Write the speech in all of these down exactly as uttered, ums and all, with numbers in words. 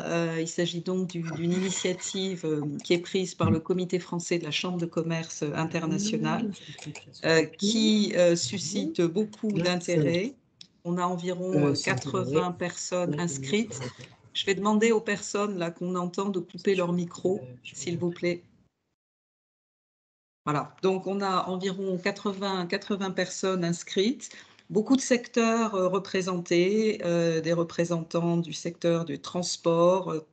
Euh, il s'agit donc d'une initiative euh, qui est prise par le Comité français de la Chambre de commerce internationale, euh, qui euh, suscite beaucoup d'intérêt. On a environ quatre-vingts personnes inscrites. Je vais demander aux personnes là qu'on entend de couper leur micro, s'il vous plaît. Voilà, donc on a environ quatre-vingts, quatre-vingts personnes inscrites, beaucoup de secteurs euh, représentés, euh, des représentants du secteur du transport, euh,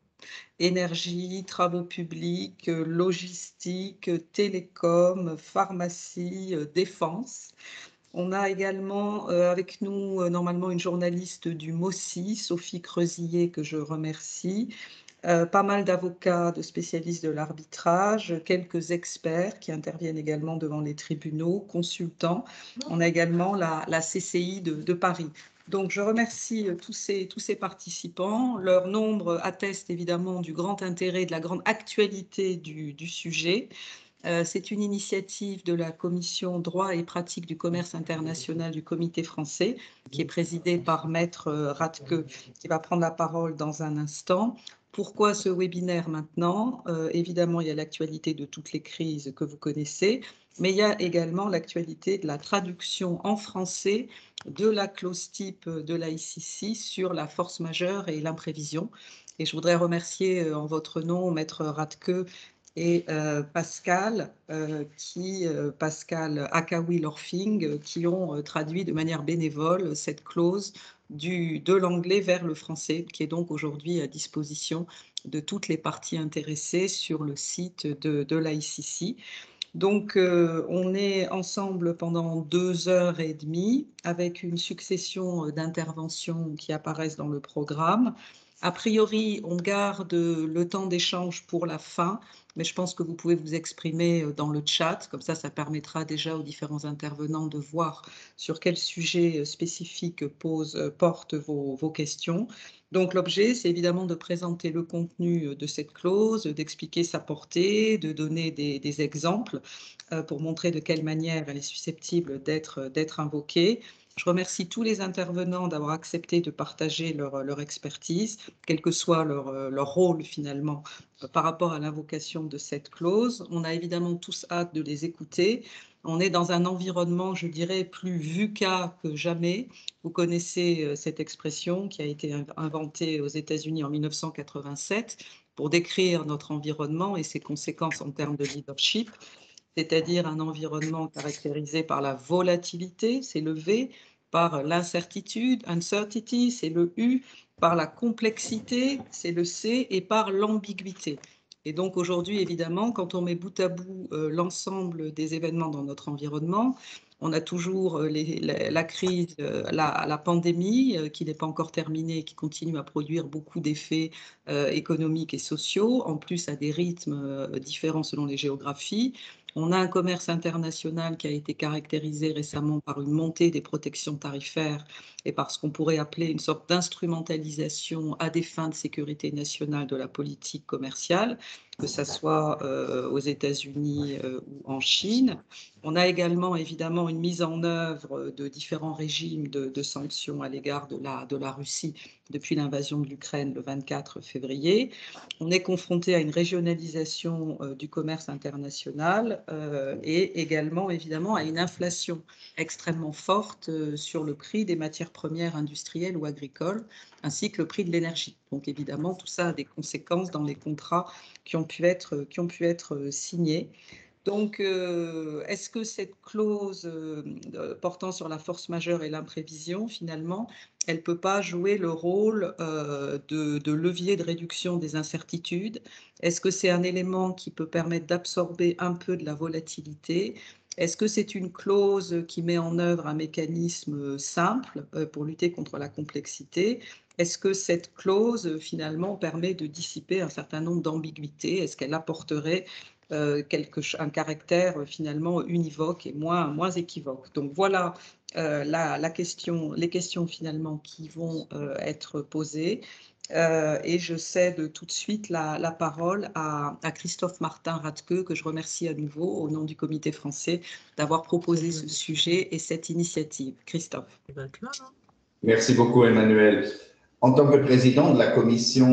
énergie, travaux publics, euh, logistique, euh, télécom, pharmacie, euh, défense. On a également euh, avec nous euh, normalement une journaliste du MOSI, Sophie Creusillet, que je remercie. Euh, pas mal d'avocats, de spécialistes de l'arbitrage, quelques experts qui interviennent également devant les tribunaux, consultants. On a également la, la C C I de, de Paris. Donc, je remercie tous ces, tous ces participants. Leur nombre atteste évidemment du grand intérêt, de la grande actualité du, du sujet. Euh, c'est une initiative de la Commission droit et pratique du commerce international du Comité français, qui est présidée par Maître Radke, qui va prendre la parole dans un instant. Pourquoi ce webinaire maintenant? euh, Évidemment, il y a l'actualité de toutes les crises que vous connaissez, mais il y a également l'actualité de la traduction en français de la clause type de l'I C C sur la force majeure et l'imprévision. Et je voudrais remercier en votre nom, Maître Radke, et euh, Pascal, euh, qui, euh, Pascal Akawi-Lorfing, euh, qui ont euh, traduit de manière bénévole cette clause du, de l'anglais vers le français, qui est donc aujourd'hui à disposition de toutes les parties intéressées sur le site de, de l'I C C. Donc, euh, on est ensemble pendant deux heures et demie avec une succession d'interventions qui apparaissent dans le programme. A priori, on garde le temps d'échange pour la fin, mais je pense que vous pouvez vous exprimer dans le chat. Comme ça, ça permettra déjà aux différents intervenants de voir sur quel sujet spécifique pose, portent vos, vos questions. Donc, l'objet, c'est évidemment de présenter le contenu de cette clause, d'expliquer sa portée, de donner des, des exemples euh, pour montrer de quelle manière elle est susceptible d'être d'être invoquée. Je remercie tous les intervenants d'avoir accepté de partager leur, leur expertise, quel que soit leur, leur rôle finalement euh, par rapport à l'invocation de cette clause. On a évidemment tous hâte de les écouter. On est dans un environnement, je dirais, plus VUCA que jamais. Vous connaissez cette expression qui a été inventée aux États-Unis en mille neuf cent quatre-vingt-sept pour décrire notre environnement et ses conséquences en termes de leadership, c'est-à-dire un environnement caractérisé par la volatilité, c'est le V, par l'incertitude, uncertainty, c'est le U, par la complexité, c'est le C, et par l'ambiguïté. Et donc aujourd'hui, évidemment, quand on met bout à bout euh, l'ensemble des événements dans notre environnement, on a toujours les, la, la crise, la, la pandémie euh, qui n'est pas encore terminée, qui continue à produire beaucoup d'effets euh, économiques et sociaux, en plus à des rythmes euh, différents selon les géographies. On a un commerce international qui a été caractérisé récemment par une montée des protections tarifaires et par ce qu'on pourrait appeler une sorte d'instrumentalisation à des fins de sécurité nationale de la politique commerciale, que ce soit euh, aux États-Unis euh, ou en Chine. On a également évidemment une mise en œuvre de différents régimes de, de sanctions à l'égard de la, de la Russie depuis l'invasion de l'Ukraine le vingt-quatre février. On est confronté à une régionalisation euh, du commerce international euh, et également évidemment à une inflation extrêmement forte euh, sur le prix des matières premières industrielles ou agricoles, ainsi que le prix de l'énergie. Donc évidemment, tout ça a des conséquences dans les contrats qui ont pu être, qui ont pu être signés. Donc, euh, est-ce que cette clause euh, portant sur la force majeure et l'imprévision, finalement, elle ne peut pas jouer le rôle euh, de, de levier de réduction des incertitudes? Est-ce que c'est un élément qui peut permettre d'absorber un peu de la volatilité? Est-ce que c'est une clause qui met en œuvre un mécanisme simple euh, pour lutter contre la complexité? Est-ce que cette clause, finalement, permet de dissiper un certain nombre d'ambiguïtés? Est-ce qu'elle apporterait Euh, quelque, un caractère euh, finalement univoque et moins, moins équivoque. Donc voilà euh, la, la question, les questions finalement qui vont euh, être posées. Euh, et je cède tout de suite la, la parole à, à Christophe Martin Radke, que je remercie à nouveau au nom du Comité français d'avoir proposé ce sujet et cette initiative. Christophe. Merci beaucoup, Emmanuel. En tant que président de la Commission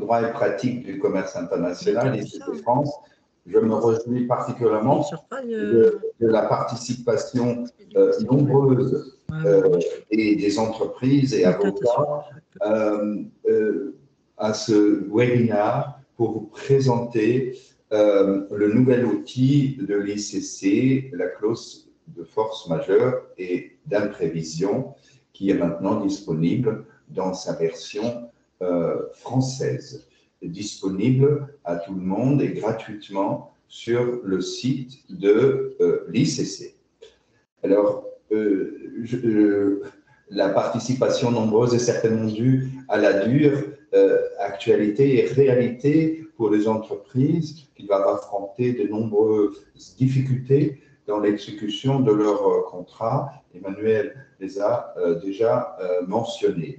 droit et pratique du commerce international, I C C France, je me réjouis particulièrement de, de la participation euh, nombreuse euh, et des entreprises et avocats euh, euh, à ce webinaire pour vous présenter euh, le nouvel outil de l'I C C, la clause de force majeure et d'imprévision, qui est maintenant disponible dans sa version euh, française, disponible à tout le monde et gratuitement sur le site de euh, l'I C C. Alors, euh, je, euh, la participation nombreuse est certainement due à la dure euh, actualité et réalité pour les entreprises qui doivent affronter de nombreuses difficultés dans l'exécution de leurs euh, contrats. Emmanuel les a euh, déjà euh, mentionnés.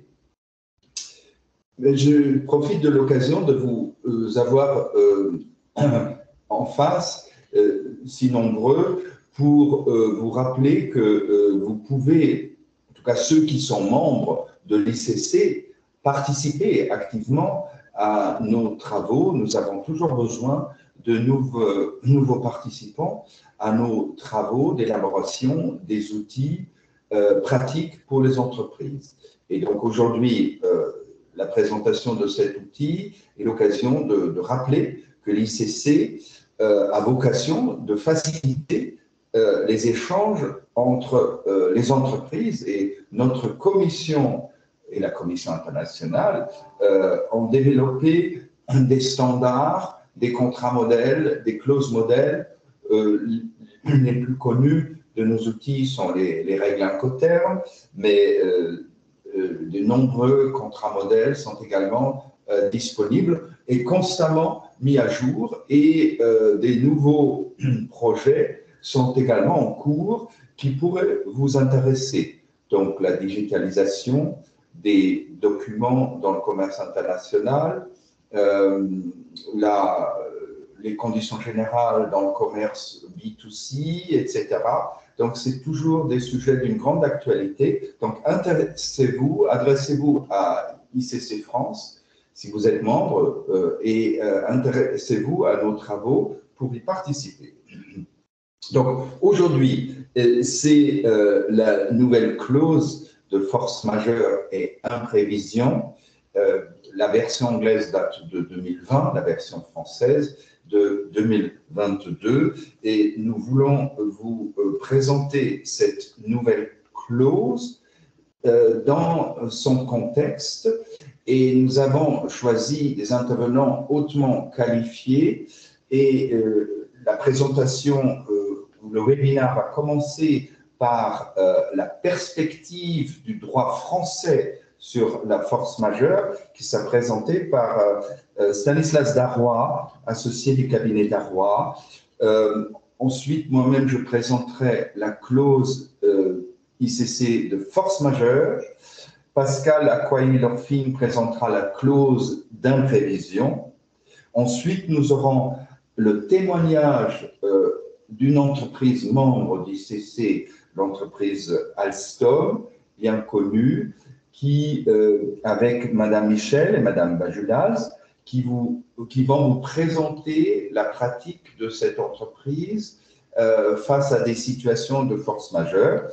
Mais je profite de l'occasion de vous euh, avoir euh, en face, euh, si nombreux, pour euh, vous rappeler que euh, vous pouvez, en tout cas ceux qui sont membres de l'I C C, participer activement à nos travaux. Nous avons toujours besoin de nouveaux, nouveaux participants à nos travaux d'élaboration des outils euh, pratiques pour les entreprises. Et donc aujourd'hui, euh, la présentation de cet outil est l'occasion de, de rappeler que l'I C C euh, a vocation de faciliter euh, les échanges entre euh, les entreprises, et notre commission et la commission internationale euh, ont développé des standards, des contrats modèles, des clauses modèles. Euh, les plus connus de nos outils sont les, les règles Incoterms, mais euh, euh, de nombreux contrats modèles sont également euh, disponibles et constamment mis à jour, et euh, des nouveaux projets sont également en cours qui pourraient vous intéresser. Donc la digitalisation des documents dans le commerce international, euh, la, les conditions générales dans le commerce B deux C, et cetera. Donc, c'est toujours des sujets d'une grande actualité. Donc, intéressez-vous, adressez-vous à I C C France, si vous êtes membre, euh, et euh, intéressez-vous à nos travaux pour y participer. Donc, aujourd'hui, c'est euh, la nouvelle clause de force majeure et imprévision. Euh, la version anglaise date de deux mille vingt, la version française de deux mille vingt-deux, et nous voulons vous euh, présenter cette nouvelle clause euh, dans son contexte, et nous avons choisi des intervenants hautement qualifiés, et euh, la présentation, euh, le webinaire va commencer par euh, la perspective du droit français sur la force majeure, qui sera présentée par euh, Stanislas Darrois, associé du cabinet Darrois. Euh, ensuite, moi-même, je présenterai la clause euh, I C C de force majeure. Pascal Acquaye-Lorfine présentera la clause d'imprévision. Ensuite, nous aurons le témoignage euh, d'une entreprise membre d'I C C, l'entreprise Alstom, bien connue, qui, euh, avec Madame Michel et Madame Bajulaz, qui, vous, qui vont vous présenter la pratique de cette entreprise euh, face à des situations de force majeure.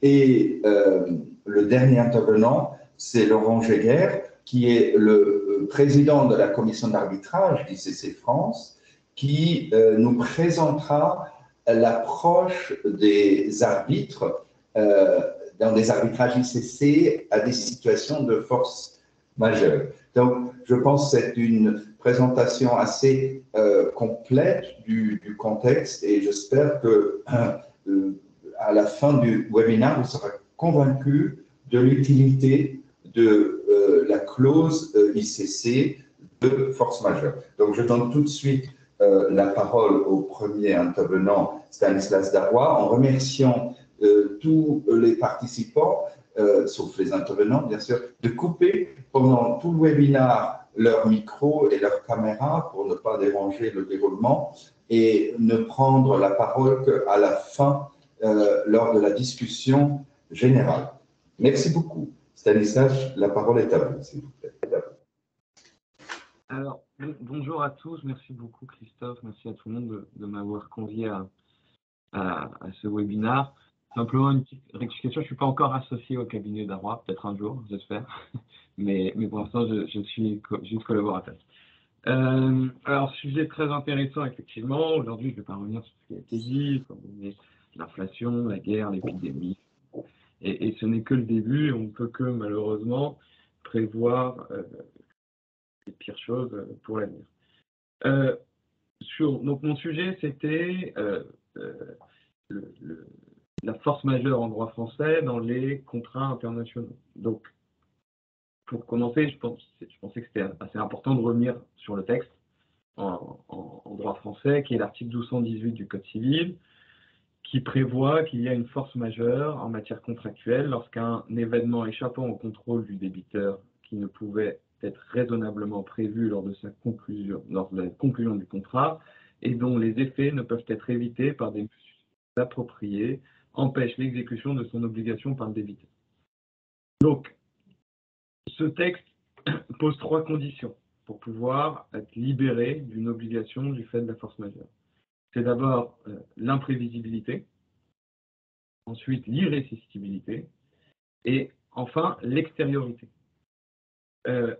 Et euh, le dernier intervenant, c'est Laurent Giguère, qui est le président de la commission d'arbitrage d'I C C France, qui euh, nous présentera l'approche des arbitres euh, dans des arbitrages I C C à des situations de force majeure. Donc, je pense que c'est une présentation assez euh, complète du, du contexte, et j'espère que euh, à la fin du webinaire, vous serez convaincus de l'utilité de euh, la clause euh, I C C de force majeure. Donc, je donne tout de suite euh, la parole au premier intervenant, Stanislas Darrois, en remerciant euh, tous les participants, euh, sauf les intervenants, bien sûr, de couper pendant tout le webinaire leur micro et leur caméra pour ne pas déranger le déroulement, et ne prendre la parole qu'à la fin euh, lors de la discussion générale. Merci beaucoup. Stanislas, la parole est à vous, s'il vous plaît. Alors, bon, bonjour à tous, merci beaucoup Christophe, merci à tout le monde de, de m'avoir convié à, à, à ce webinaire. Simplement une petite rectification, je ne suis pas encore associé au cabinet d'Arroy, peut-être un jour, j'espère, mais, mais pour l'instant, je, je suis co juste collaborateur. Euh, alors, sujet très intéressant, effectivement. Aujourd'hui, je ne vais pas revenir sur ce qui a été dit, comme l'inflation, la guerre, l'épidémie. Et, et ce n'est que le début, on ne peut que malheureusement prévoir euh, les pires choses pour l'avenir. Euh, sur, donc mon sujet, c'était euh, euh, le, le, la force majeure en droit français dans les contrats internationaux. Donc, pour commencer, je, pense, je pensais que c'était assez important de revenir sur le texte en, en, en droit français, qui est l'article douze cent dix-huit du Code civil, qui prévoit qu'il y a une force majeure en matière contractuelle lorsqu'un événement échappant au contrôle du débiteur qui ne pouvait être raisonnablement prévu lors de sa conclusion, lors de la conclusion du contrat, et dont les effets ne peuvent être évités par des mesures appropriées, empêche l'exécution de son obligation par le débiteur. Donc, ce texte pose trois conditions pour pouvoir être libéré d'une obligation du fait de la force majeure. C'est d'abord euh, l'imprévisibilité, ensuite l'irrésistibilité, et enfin l'extériorité. Euh,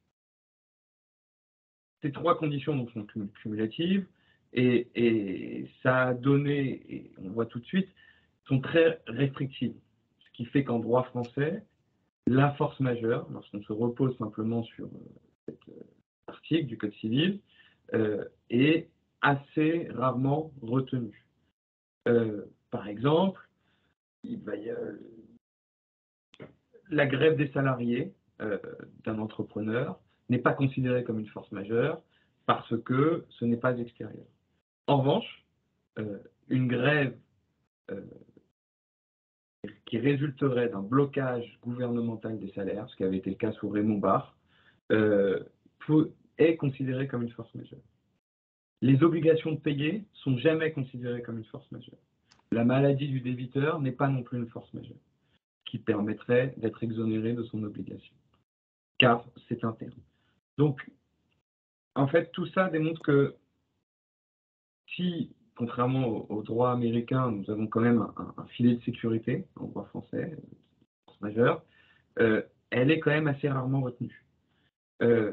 ces trois conditions donc, sont cumulatives, et, et ça a donné, et on voit tout de suite, sont très restrictives. Ce qui fait qu'en droit français, la force majeure, lorsqu'on se repose simplement sur euh, cet euh, article du Code civil, euh, est assez rarement retenue. Euh, par exemple, il va y avoir la grève des salariés euh, d'un entrepreneur n'est pas considérée comme une force majeure parce que ce n'est pas extérieur. En revanche, euh, une grève euh, qui résulterait d'un blocage gouvernemental des salaires, ce qui avait été le cas sous Raymond Barre, euh, peut, est considérée comme une force majeure. Les obligations de payer sont jamais considérées comme une force majeure. La maladie du débiteur n'est pas non plus une force majeure qui permettrait d'être exonéré de son obligation, car c'est interne. Donc, en fait, tout ça démontre que si, contrairement au, au droit américain, nous avons quand même un, un filet de sécurité en droit français, force majeure, euh, elle est quand même assez rarement retenue. Euh,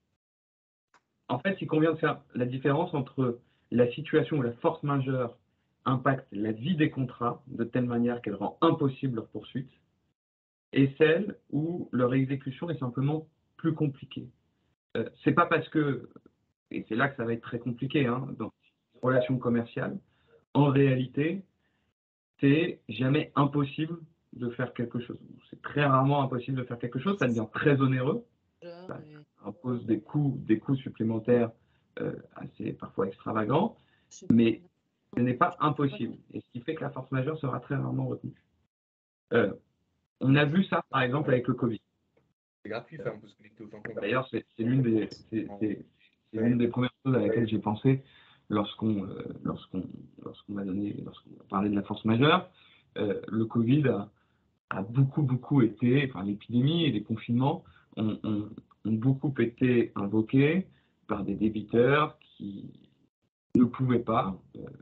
en fait, il convient de faire la différence entre la situation où la force majeure impacte la vie des contrats de telle manière qu'elle rend impossible leur poursuite, et celle où leur exécution est simplement plus compliquée. Euh, c'est pas parce que, et c'est là que ça va être très compliqué, hein, dans les relations commerciales, en réalité, c'est jamais impossible de faire quelque chose. C'est très rarement impossible de faire quelque chose, ça devient très onéreux, ça impose des coûts, des coûts supplémentaires euh, assez parfois extravagants, mais ce n'est pas impossible. Et ce qui fait que la force majeure sera très rarement retenue. Euh, on a vu ça, par exemple, avec le Covid. C'est gratuit, ça, on peut se connecter autant qu'on veut. D'ailleurs, c'est l'une des, l'une des premières choses à laquelle j'ai pensé lorsqu'on euh, lorsqu'on lorsqu'on m'a donné, lorsqu'on a parlé de la force majeure. Euh, le Covid a, a beaucoup, beaucoup été, enfin l'épidémie et les confinements ont, ont, ont beaucoup été invoqués par des débiteurs qui ne pouvaient pas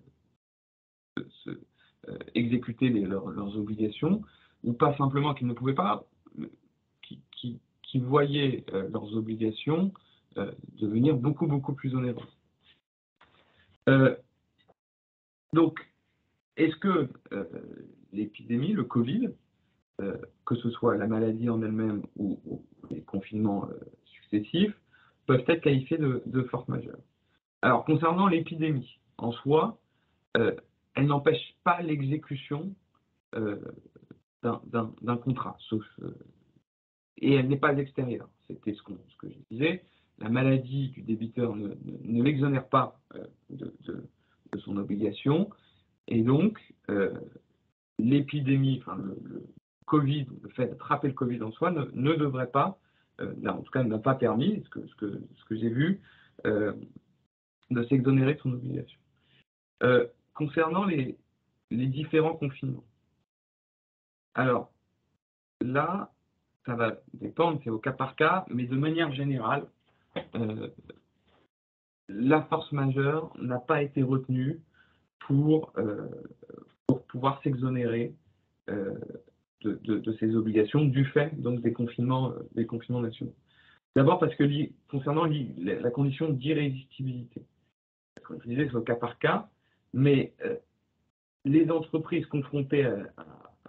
euh, se, euh, exécuter les, leurs, leurs obligations, ou pas simplement qu'ils ne pouvaient pas, qui, qui, qui voyaient euh, leurs obligations euh, devenir beaucoup, beaucoup plus onéreuses. Euh, donc, est-ce que euh, l'épidémie, le Covid, euh, que ce soit la maladie en elle-même ou, ou les confinements euh, successifs, peuvent être qualifiés de, de force majeure? Alors, concernant l'épidémie, en soi, euh, elle n'empêche pas l'exécution euh, d'un contrat, sauf, euh, et elle n'est pas extérieure. C'était ce, ce que je disais. La maladie du débiteur ne, ne, ne l'exonère pas euh, de, de, de son obligation, et donc euh, l'épidémie, enfin le, le Covid, le fait d'attraper le Covid en soi, ne, ne devrait pas, euh, là, en tout cas, n'a pas permis, ce que, ce que, ce que j'ai vu, euh, de s'exonérer de son obligation. Euh, concernant les, les différents confinements, alors là, ça va dépendre, c'est au cas par cas, mais de manière générale, euh, la force majeure n'a pas été retenue pour, euh, pour pouvoir s'exonérer euh, de, de, de ces obligations du fait donc, des, confinements, euh, des confinements nationaux. D'abord parce que concernant la condition d'irrésistibilité, comme je disais, c'est au cas par cas, mais euh, les entreprises confrontées à, à, à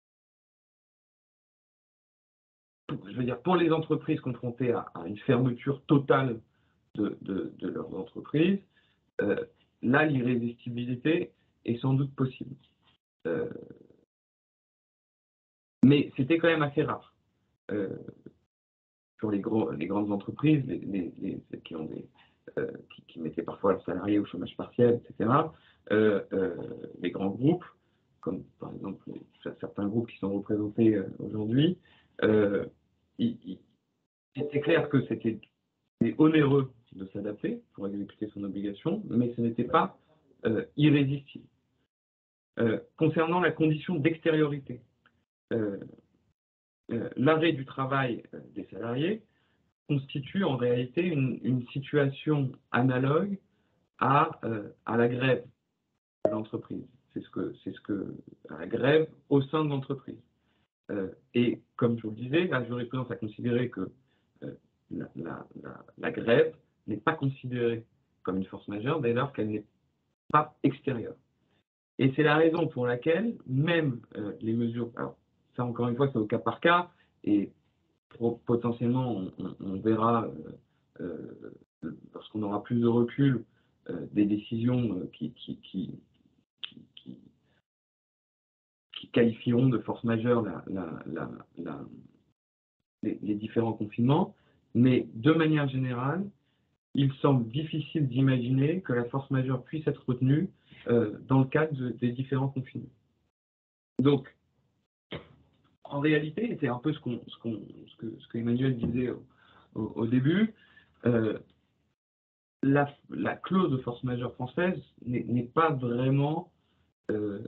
je veux dire, pour les entreprises confrontées à, à une fermeture totale de, de, de leurs entreprises, euh, là, l'irrésistibilité est sans doute possible. Euh, mais c'était quand même assez rare. Euh, sur les, gros, les grandes entreprises, les, les, les, celles qui, ont des, euh, qui, qui mettaient parfois leurs salariés au chômage partiel, et cetera, euh, euh, les grands groupes, comme par exemple les, certains groupes qui sont représentés euh, aujourd'hui, euh, c'était clair que c'était onéreux de s'adapter pour exécuter son obligation, mais ce n'était pas euh, irrésistible. Euh, concernant la condition d'extériorité, euh, euh, l'arrêt du travail euh, des salariés constitue en réalité une, une situation analogue à, euh, à la grève de l'entreprise. C'est ce que, c'est ce que, à la grève au sein de l'entreprise. Euh, et comme je vous le disais, la jurisprudence a considéré que euh, la, la, la, la grève n'est pas considérée comme une force majeure dès lors qu'elle n'est pas extérieure. Et c'est la raison pour laquelle même euh, les mesures, alors ça encore une fois c'est au cas par cas, et potentiellement on, on, on verra euh, euh, lorsqu'on aura plus de recul euh, des décisions euh, qui, qui, qui, qui, qui, qui qualifieront de force majeure la, la, la, la, les, les différents confinements, mais de manière générale, il semble difficile d'imaginer que la force majeure puisse être retenue euh, dans le cadre de, des différents confinements. Donc, en réalité, c'est un peu ce, qu'on, ce, qu'on, ce, que, ce que Emmanuel disait au, au, au début, euh, la, la clause de force majeure française n'est, n'est pas vraiment, euh,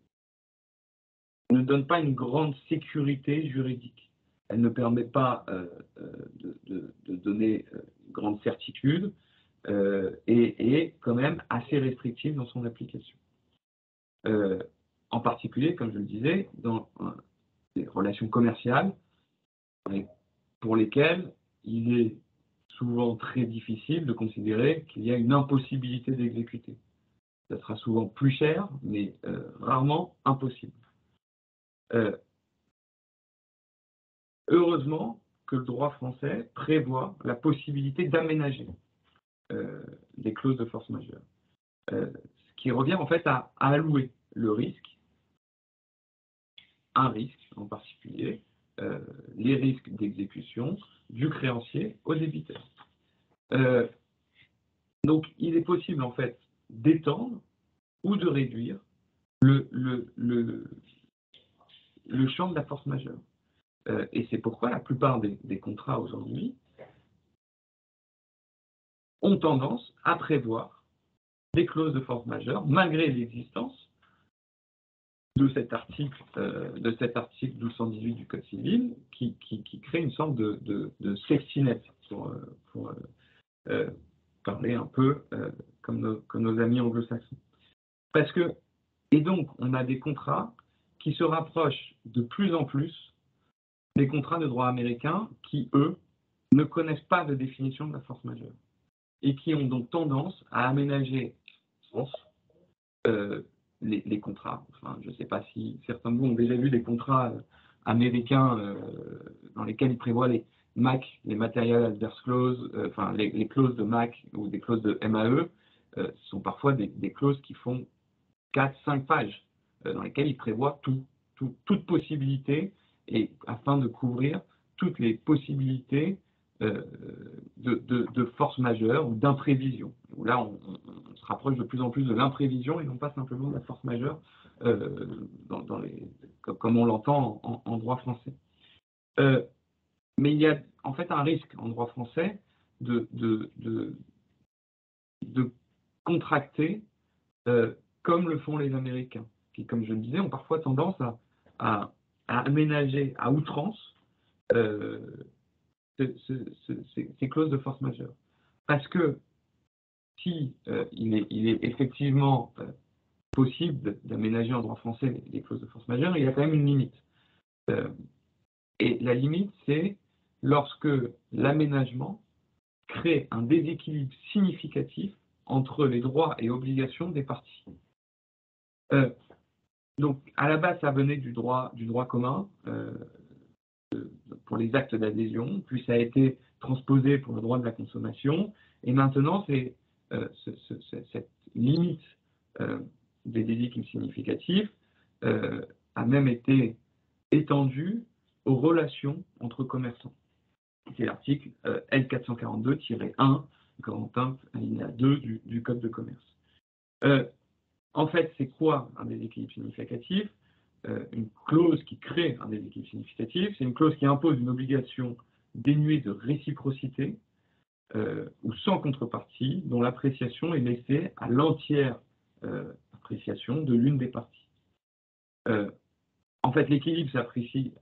ne donne pas une grande sécurité juridique. Elle ne permet pas euh, de, de, de donner une grande certitude euh, et est quand même assez restrictive dans son application. Euh, en particulier, comme je le disais, dans euh, les relations commerciales pour lesquelles il est souvent très difficile de considérer qu'il y a une impossibilité d'exécuter. Ça sera souvent plus cher, mais euh, rarement impossible. Euh, heureusement que le droit français prévoit la possibilité d'aménager euh, les clauses de force majeure, euh, ce qui revient en fait à, à allouer le risque, un risque en particulier, euh, les risques d'exécution du créancier au débiteur. Euh, donc, il est possible en fait d'étendre ou de réduire le, le, le, le champ de la force majeure. Euh, et c'est pourquoi la plupart des, des contrats aujourd'hui ont tendance à prévoir des clauses de force majeure, malgré l'existence de cet article, euh, de cet article douze cent dix-huit du Code civil, qui, qui, qui crée une sorte de, de, de safety net, pour, pour euh, euh, parler un peu euh, comme, nos, comme nos amis anglo-saxons. Parce que, et donc, on a des contrats qui se rapprochent de plus en plus des contrats de droit américain qui, eux, ne connaissent pas de définition de la force majeure et qui ont donc tendance à aménager euh, les, les contrats. Enfin, je ne sais pas si certains de vous ont déjà vu des contrats euh, américains euh, dans lesquels ils prévoient les M A C, les Material Adverse Clause, euh, enfin les, les clauses de M A C ou des clauses de M A E, euh, sont parfois des, des clauses qui font quatre cinq pages, euh, dans lesquelles ils prévoient tout, tout, toute possibilité, et afin de couvrir toutes les possibilités euh, de, de, de force majeure ou d'imprévision. Là, on, on, on se rapproche de plus en plus de l'imprévision et non pas simplement de la force majeure, euh, dans, dans les, comme, comme on l'entend en, en droit français. Euh, mais il y a en fait un risque en droit français de, de, de, de contracter euh, comme le font les Américains, qui, comme je le disais, ont parfois tendance à, à, à aménager à outrance euh, ce, ce, ce, ces, ces clauses de force majeure. Parce que si euh, il, est, il est effectivement euh, possible d'aménager en droit français les clauses de force majeure, il y a quand même une limite. Euh, et la limite, c'est lorsque l'aménagement crée un déséquilibre significatif entre les droits et obligations des parties. Euh, donc, à la base, ça venait du droit, du droit commun euh, de, pour les actes d'adhésion, puis ça a été transposé pour le droit de la consommation, et maintenant, c'est euh, ce, ce, ce, cette limite euh, des déséquilibres significatifs euh, a même été étendue aux relations entre commerçants. C'est l'article euh, L quatre cent quarante-deux tiret un, grand un, alinéa deux du, du Code de commerce. Euh, en fait, c'est quoi un déséquilibre significatif? euh, Une clause qui crée un déséquilibre significatif, c'est une clause qui impose une obligation dénuée de réciprocité euh, ou sans contrepartie, dont l'appréciation est laissée à l'entière euh, appréciation de l'une des parties. Euh, en fait, l'équilibre s'apprécie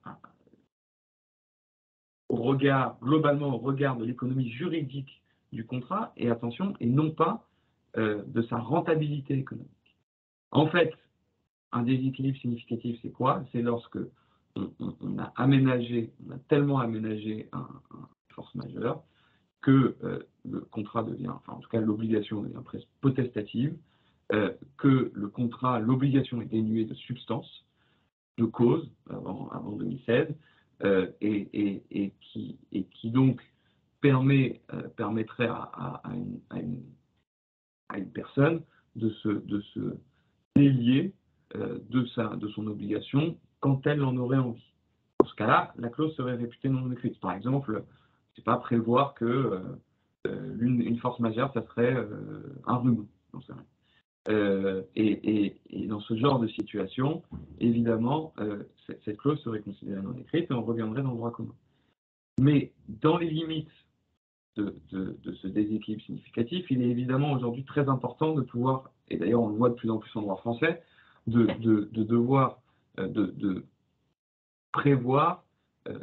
au regard, globalement au regard de l'économie juridique du contrat, et attention, et non pas euh, de sa rentabilité économique. En fait, un déséquilibre significatif, c'est quoi? C'est lorsque on, on, on a aménagé, on a tellement aménagé un, un force majeure que euh, le contrat devient, enfin en tout cas l'obligation devient presque potestative, euh, que le contrat, l'obligation est dénuée de substance, de cause, avant, avant deux mille seize, euh, et, et, et, qui, et qui donc permet, euh, permettrait à, à, à, une, à, une, à une personne de se, de se délier euh, de, sa, de son obligation quand elle en aurait envie. Dans ce cas-là, la clause serait réputée non écrite. Par exemple, c'est pas prévoir que euh, une, une force majeure, ça serait euh, un rhume. Non, c'est vrai. Euh, et, et, et dans ce genre de situation, évidemment, euh, cette, cette clause serait considérée non écrite et on reviendrait dans le droit commun. Mais dans les limites de, de, de ce déséquilibre significatif, il est évidemment aujourd'hui très important de pouvoir, et d'ailleurs on le voit de plus en plus en droit français, de, de, de devoir euh, de, de prévoir euh,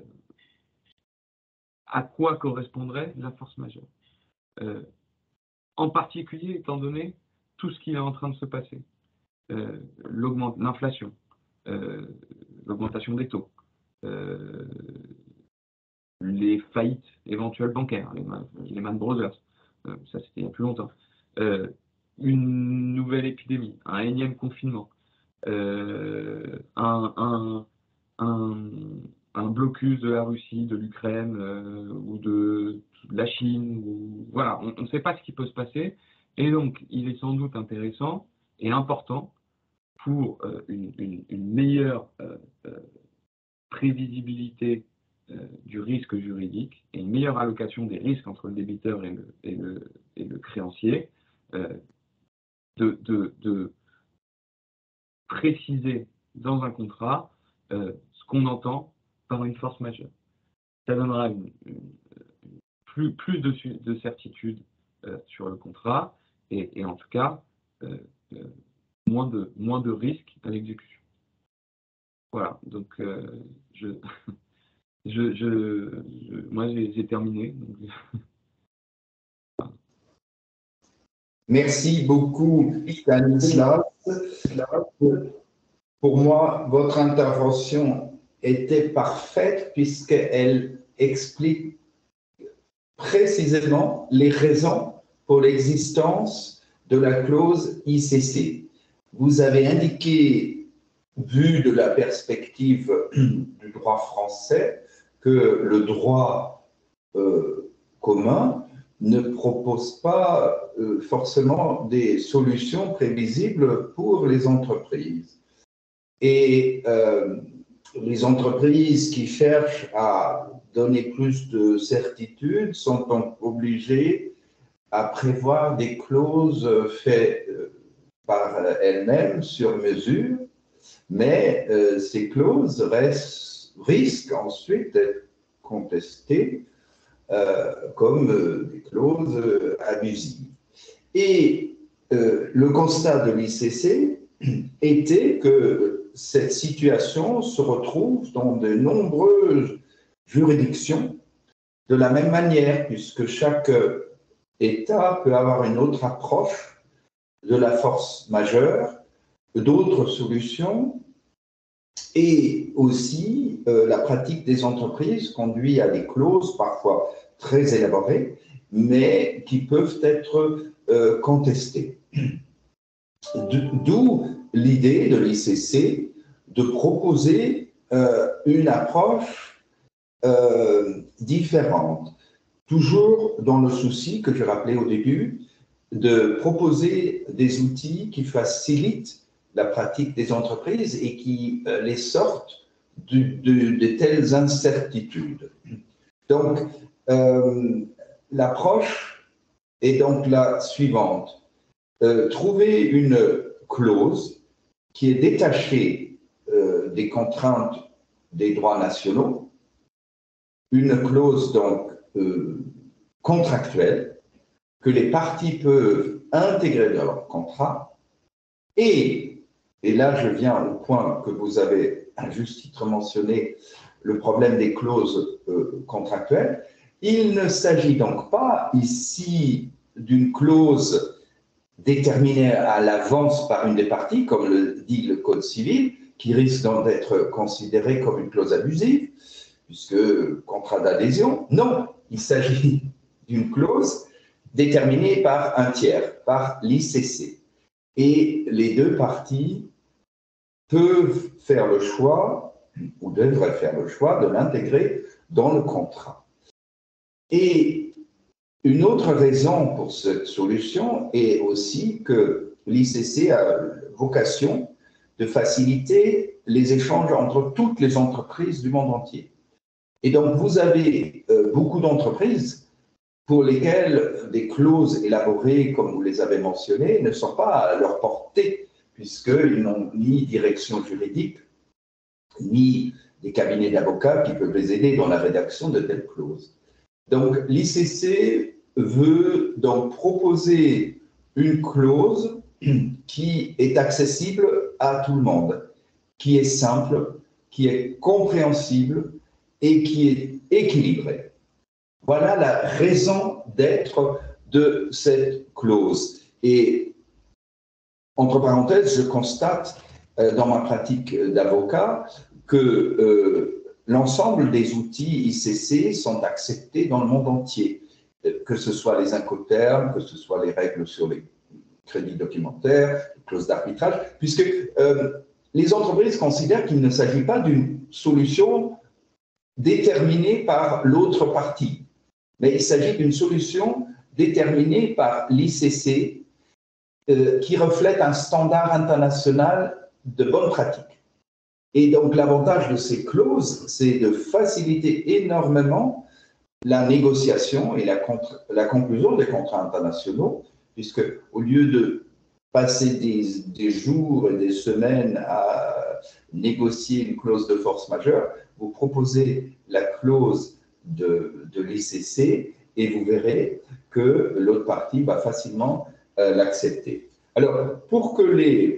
à quoi correspondrait la force majeure. Euh, en particulier, étant donné tout ce qui est en train de se passer. Euh, l'inflation, euh, l'augmentation des taux, euh, les faillites éventuelles bancaires, les, les Lehman Brothers, euh, ça c'était il y a plus longtemps, euh, une nouvelle épidémie, un énième confinement, euh, un, un, un, un blocus de la Russie, de l'Ukraine euh, ou de, de la Chine, ou, voilà, on ne sait pas ce qui peut se passer, et donc il est sans doute intéressant et important pour euh, une, une, une meilleure euh, euh, prévisibilité euh, du risque juridique et une meilleure allocation des risques entre le débiteur et le, et le, et le créancier, euh, de, de, de préciser dans un contrat euh, ce qu'on entend par une force majeure. Ça donnera une, une, une, plus, plus de, de certitude euh, sur le contrat et, et en tout cas euh, euh, moins de, moins de risques à l'exécution. Voilà, donc euh, je, je, je, je, moi j'ai terminé. Donc... Merci beaucoup, Stanislas. Pour moi, votre intervention était parfaite puisqu'elle explique précisément les raisons pour l'existence de la clause I C C. Vous avez indiqué, vu de la perspective du droit français, que le droit euh, commun ne propose pas euh, forcément des solutions prévisibles pour les entreprises. Et euh, les entreprises qui cherchent à donner plus de certitude sont donc obligées à prévoir des clauses faites par elles-mêmes sur mesure, mais euh, ces clauses restent, risquent ensuite d'être contestées euh, comme euh, des clauses euh, abusives. Et euh, le constat de l'I C C était que cette situation se retrouve dans de nombreuses juridictions de la même manière, puisque chaque État peut avoir une autre approche de la force majeure, d'autres solutions, et aussi euh, la pratique des entreprises conduit à des clauses parfois très élaborées, mais qui peuvent être euh, contestées. D'où l'idée de l'I C C de proposer euh, une approche euh, différente, toujours dans le souci que je rappelais au début, de proposer des outils qui facilitent la pratique des entreprises et qui euh, les sortent de, de, de telles incertitudes. Donc, euh, l'approche est donc la suivante. Euh, trouver une clause qui est détachée euh, des contraintes des droits nationaux, une clause donc euh, contractuelle que les parties peuvent intégrer dans leur contrat et, et là je viens au point que vous avez à juste titre mentionné, le problème des clauses euh, contractuelles, il ne s'agit donc pas ici d'une clause déterminée à l'avance par une des parties, comme le dit le Code civil, qui risque d'être considérée comme une clause abusive, puisque contrat d'adhésion. Non, il s'agit d'une clause déterminée par un tiers, par l'I C C. Et les deux parties peuvent faire le choix, ou devraient faire le choix, de l'intégrer dans le contrat. Et une autre raison pour cette solution est aussi que l'I C C a vocation de faciliter les échanges entre toutes les entreprises du monde entier. Et donc, vous avez euh, beaucoup d'entreprises pour lesquelles des clauses élaborées, comme vous les avez mentionnées, ne sont pas à leur portée, puisqu'ils n'ont ni direction juridique, ni des cabinets d'avocats qui peuvent les aider dans la rédaction de telles clauses. Donc, l'I C C veut donc proposer une clause qui est accessible à tout le monde, qui est simple, qui est compréhensible et qui est équilibrée. Voilà la raison d'être de cette clause. Et entre parenthèses, je constate euh, dans ma pratique d'avocat que euh, l'ensemble des outils I C C sont acceptés dans le monde entier, que ce soit les incoterms, que ce soit les règles sur les crédits documentaires, les clauses d'arbitrage, puisque euh, les entreprises considèrent qu'il ne s'agit pas d'une solution déterminée par l'autre partie, mais il s'agit d'une solution déterminée par l'I C C euh, qui reflète un standard international de bonne pratique. Et donc, l'avantage de ces clauses, c'est de faciliter énormément la négociation et la, contre, la conclusion des contrats internationaux, puisque au lieu de passer des, des jours et des semaines à négocier une clause de force majeure, vous proposez la clause de, de l'I C C et vous verrez que l'autre partie va facilement euh, l'accepter. Alors, pour que les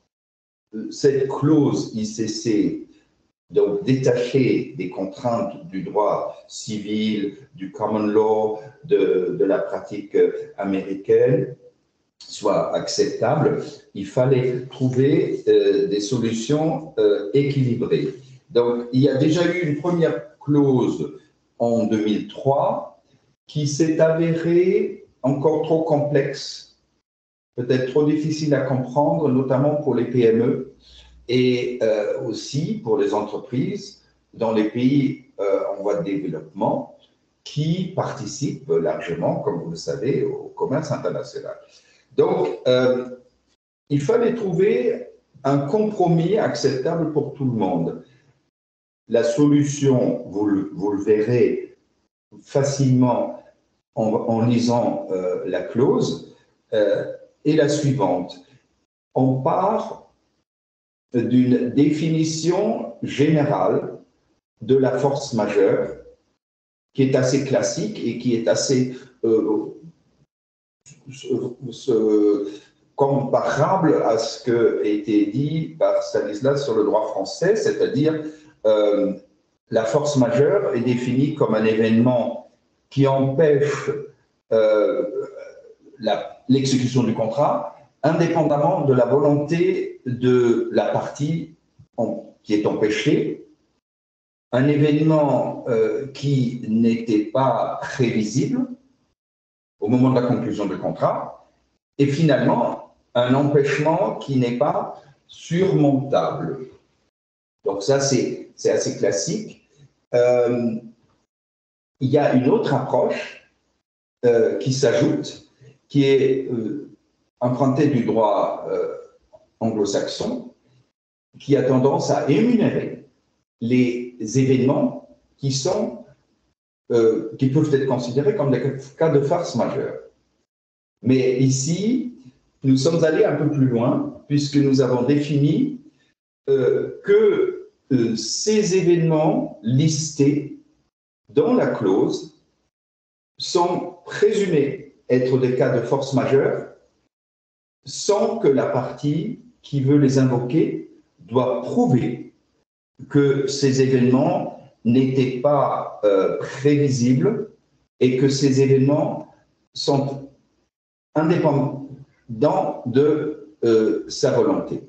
cette clause I C C, donc détachée des contraintes du droit civil, du common law, de, de la pratique américaine, soit acceptable, il fallait trouver euh, des solutions euh, équilibrées. Donc, il y a déjà eu une première clause en deux mille trois qui s'est avérée encore trop complexe, peut-être trop difficile à comprendre, notamment pour les P M E et euh, aussi pour les entreprises dans les pays euh, en voie de développement qui participent largement, comme vous le savez, au commerce international. Donc, euh, il fallait trouver un compromis acceptable pour tout le monde. La solution, vous le, vous le verrez facilement en, en lisant euh, la clause, euh, est la suivante. On part d'une définition générale de la force majeure qui est assez classique et qui est assez euh, euh, comparable à ce qui a été dit par Stanislas sur le droit français, c'est-à-dire euh, la force majeure est définie comme un événement qui empêche euh, l'exécution du contrat, indépendamment de la volonté de la partie en, qui est empêchée, un événement euh, qui n'était pas prévisible au moment de la conclusion du contrat, et finalement un empêchement qui n'est pas surmontable. Donc ça, c'est assez classique. Euh, il y a une autre approche euh, qui s'ajoute, qui est euh, empruntée du droit euh, anglo-saxon, qui a tendance à énumérer les événements qui, sont, euh, qui peuvent être considérés comme des cas de force majeure. Mais ici, nous sommes allés un peu plus loin, puisque nous avons défini euh, que euh, ces événements listés dans la clause sont présumés être des cas de force majeure sans que la partie qui veut les invoquer doit prouver que ces événements n'étaient pas euh, prévisibles et que ces événements sont indépendants de euh, sa volonté.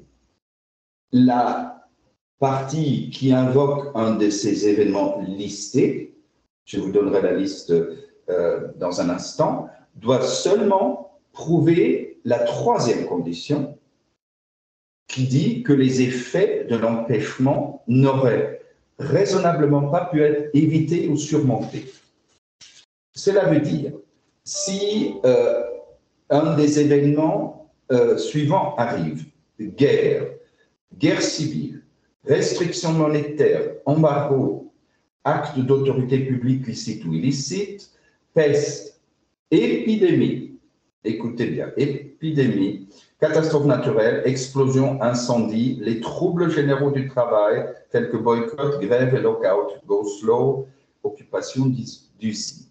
La partie qui invoque un de ces événements listés, je vous donnerai la liste euh, dans un instant, doit seulement prouver la troisième condition qui dit que les effets de l'empêchement n'auraient raisonnablement pas pu être évités ou surmontés. Cela veut dire, si euh, un des événements euh, suivants arrive, guerre, guerre civile, restriction monétaire, embargo, acte d'autorité publique licite ou illicite, peste, épidémie, écoutez bien, épidémie, catastrophe naturelle, explosion, incendie, les troubles généraux du travail, tels que boycott, grève et lockout, go slow, occupation d'usine.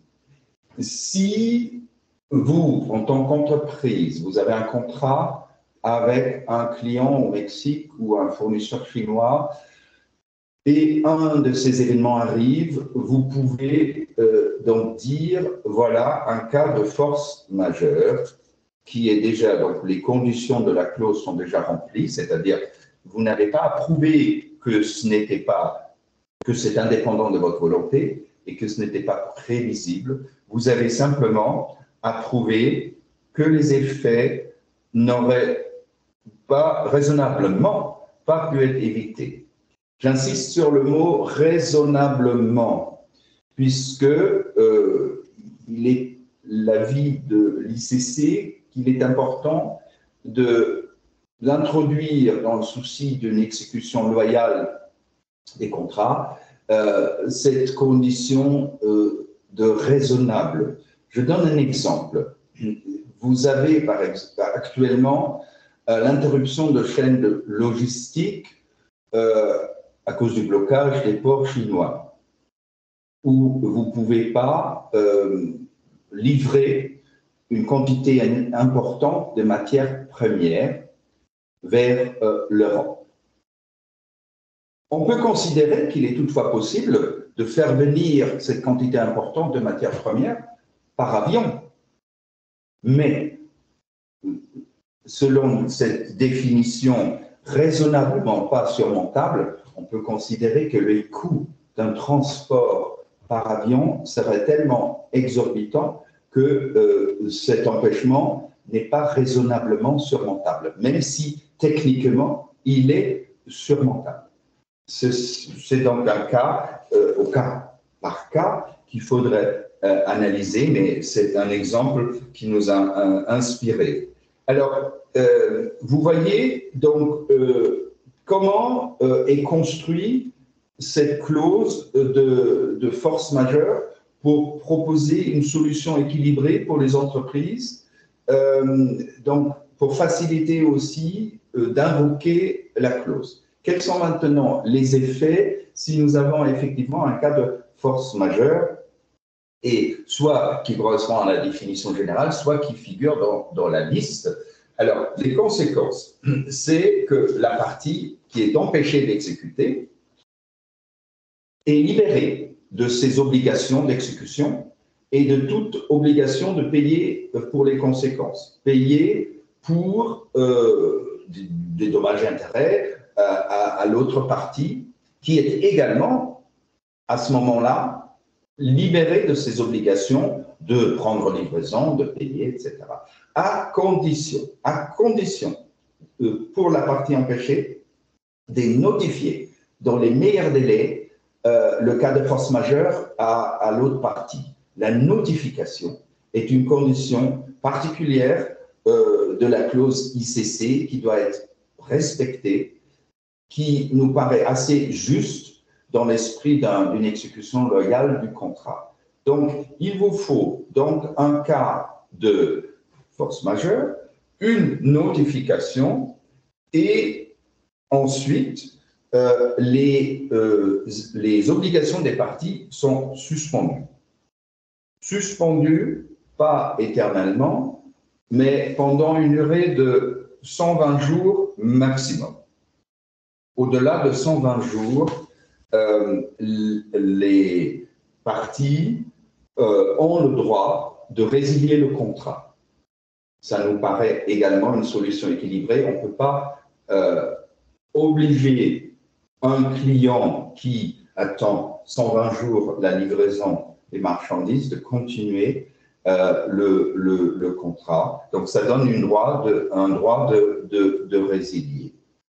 Si vous, en tant qu'entreprise, vous avez un contrat avec un client au Mexique ou un fournisseur chinois, et un de ces événements arrive, vous pouvez euh, donc dire, voilà, un cas de force majeure qui est déjà, donc les conditions de la clause sont déjà remplies, c'est-à-dire vous n'avez pas à prouver que ce n'était pas, que c'est indépendant de votre volonté et que ce n'était pas prévisible. Vous avez simplement à prouver que les effets n'auraient pas, raisonnablement, pas pu être évités. J'insiste sur le mot « raisonnablement », puisque euh, il est l'avis de l'I C C qu'il est important d'introduire dans le souci d'une exécution loyale des contrats euh, cette condition euh, de raisonnable. Je donne un exemple. Vous avez par exemple, actuellement euh, l'interruption de chaînes de logistique euh, à cause du blocage des ports chinois, où vous ne pouvez pas euh, livrer une quantité importante de matières premières vers euh, l'Europe. On peut considérer qu'il est toutefois possible de faire venir cette quantité importante de matières premières par avion. Mais, selon cette définition raisonnablement pas surmontable, on peut considérer que le coût d'un transport par avion serait tellement exorbitant que euh, cet empêchement n'est pas raisonnablement surmontable, même si techniquement il est surmontable. C'est donc un cas, euh, au cas par cas, qu'il faudrait euh, analyser, mais c'est un exemple qui nous a euh, inspiré. Alors, euh, vous voyez donc euh, comment euh, est construite cette clause de, de force majeure pour proposer une solution équilibrée pour les entreprises, euh, donc pour faciliter aussi euh, d'invoquer la clause. Quels sont maintenant les effets si nous avons effectivement un cas de force majeure, et soit qui correspond à la définition générale, soit qui figure dans, dans la liste? Alors, les conséquences, c'est que la partie qui est empêchée d'exécuter est libérée de ses obligations d'exécution et de toute obligation de payer pour les conséquences, payer pour euh, des, des dommages et intérêts à, à, à l'autre partie, qui est également, à ce moment-là, libéré de ses obligations de prendre livraison, de payer, et cetera. À condition, à condition, euh, pour la partie empêchée, de notifier dans les meilleurs délais euh, le cas de force majeure à, à l'autre partie. La notification est une condition particulière euh, de la clause I C C qui doit être respectée, qui nous paraît assez juste dans l'esprit d'un, d'une exécution loyale du contrat. Donc, il vous faut donc un cas de force majeure, une notification et ensuite euh, les, euh, les obligations des parties sont suspendues. Suspendues, pas éternellement, mais pendant une durée de cent vingt jours maximum. Au-delà de cent vingt jours, euh, les parties euh, ont le droit de résilier le contrat. Ça nous paraît également une solution équilibrée. On ne peut pas euh, obliger un client qui attend cent vingt jours la livraison des marchandises de continuer euh, le, le, le contrat. Donc, ça donne une droit de, un droit de, de, de résilier.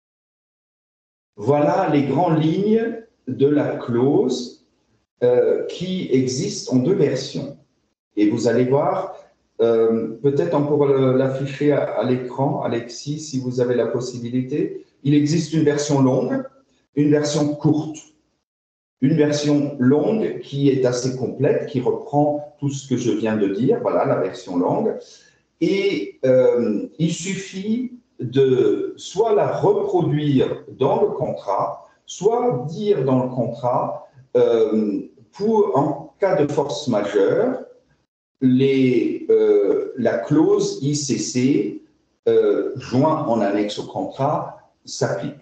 Voilà les grandes lignes de la clause euh, qui existe en deux versions. Et vous allez voir, euh, peut-être on pourra l'afficher à, à l'écran, Alexis, si vous avez la possibilité. Il existe une version longue, une version courte. Une version longue qui est assez complète, qui reprend tout ce que je viens de dire, voilà la version longue. Et euh, il suffit de soit la reproduire dans le contrat, soit dire dans le contrat, euh, pour en cas de force majeure, les, euh, la clause I C C euh, joint en annexe au contrat s'applique.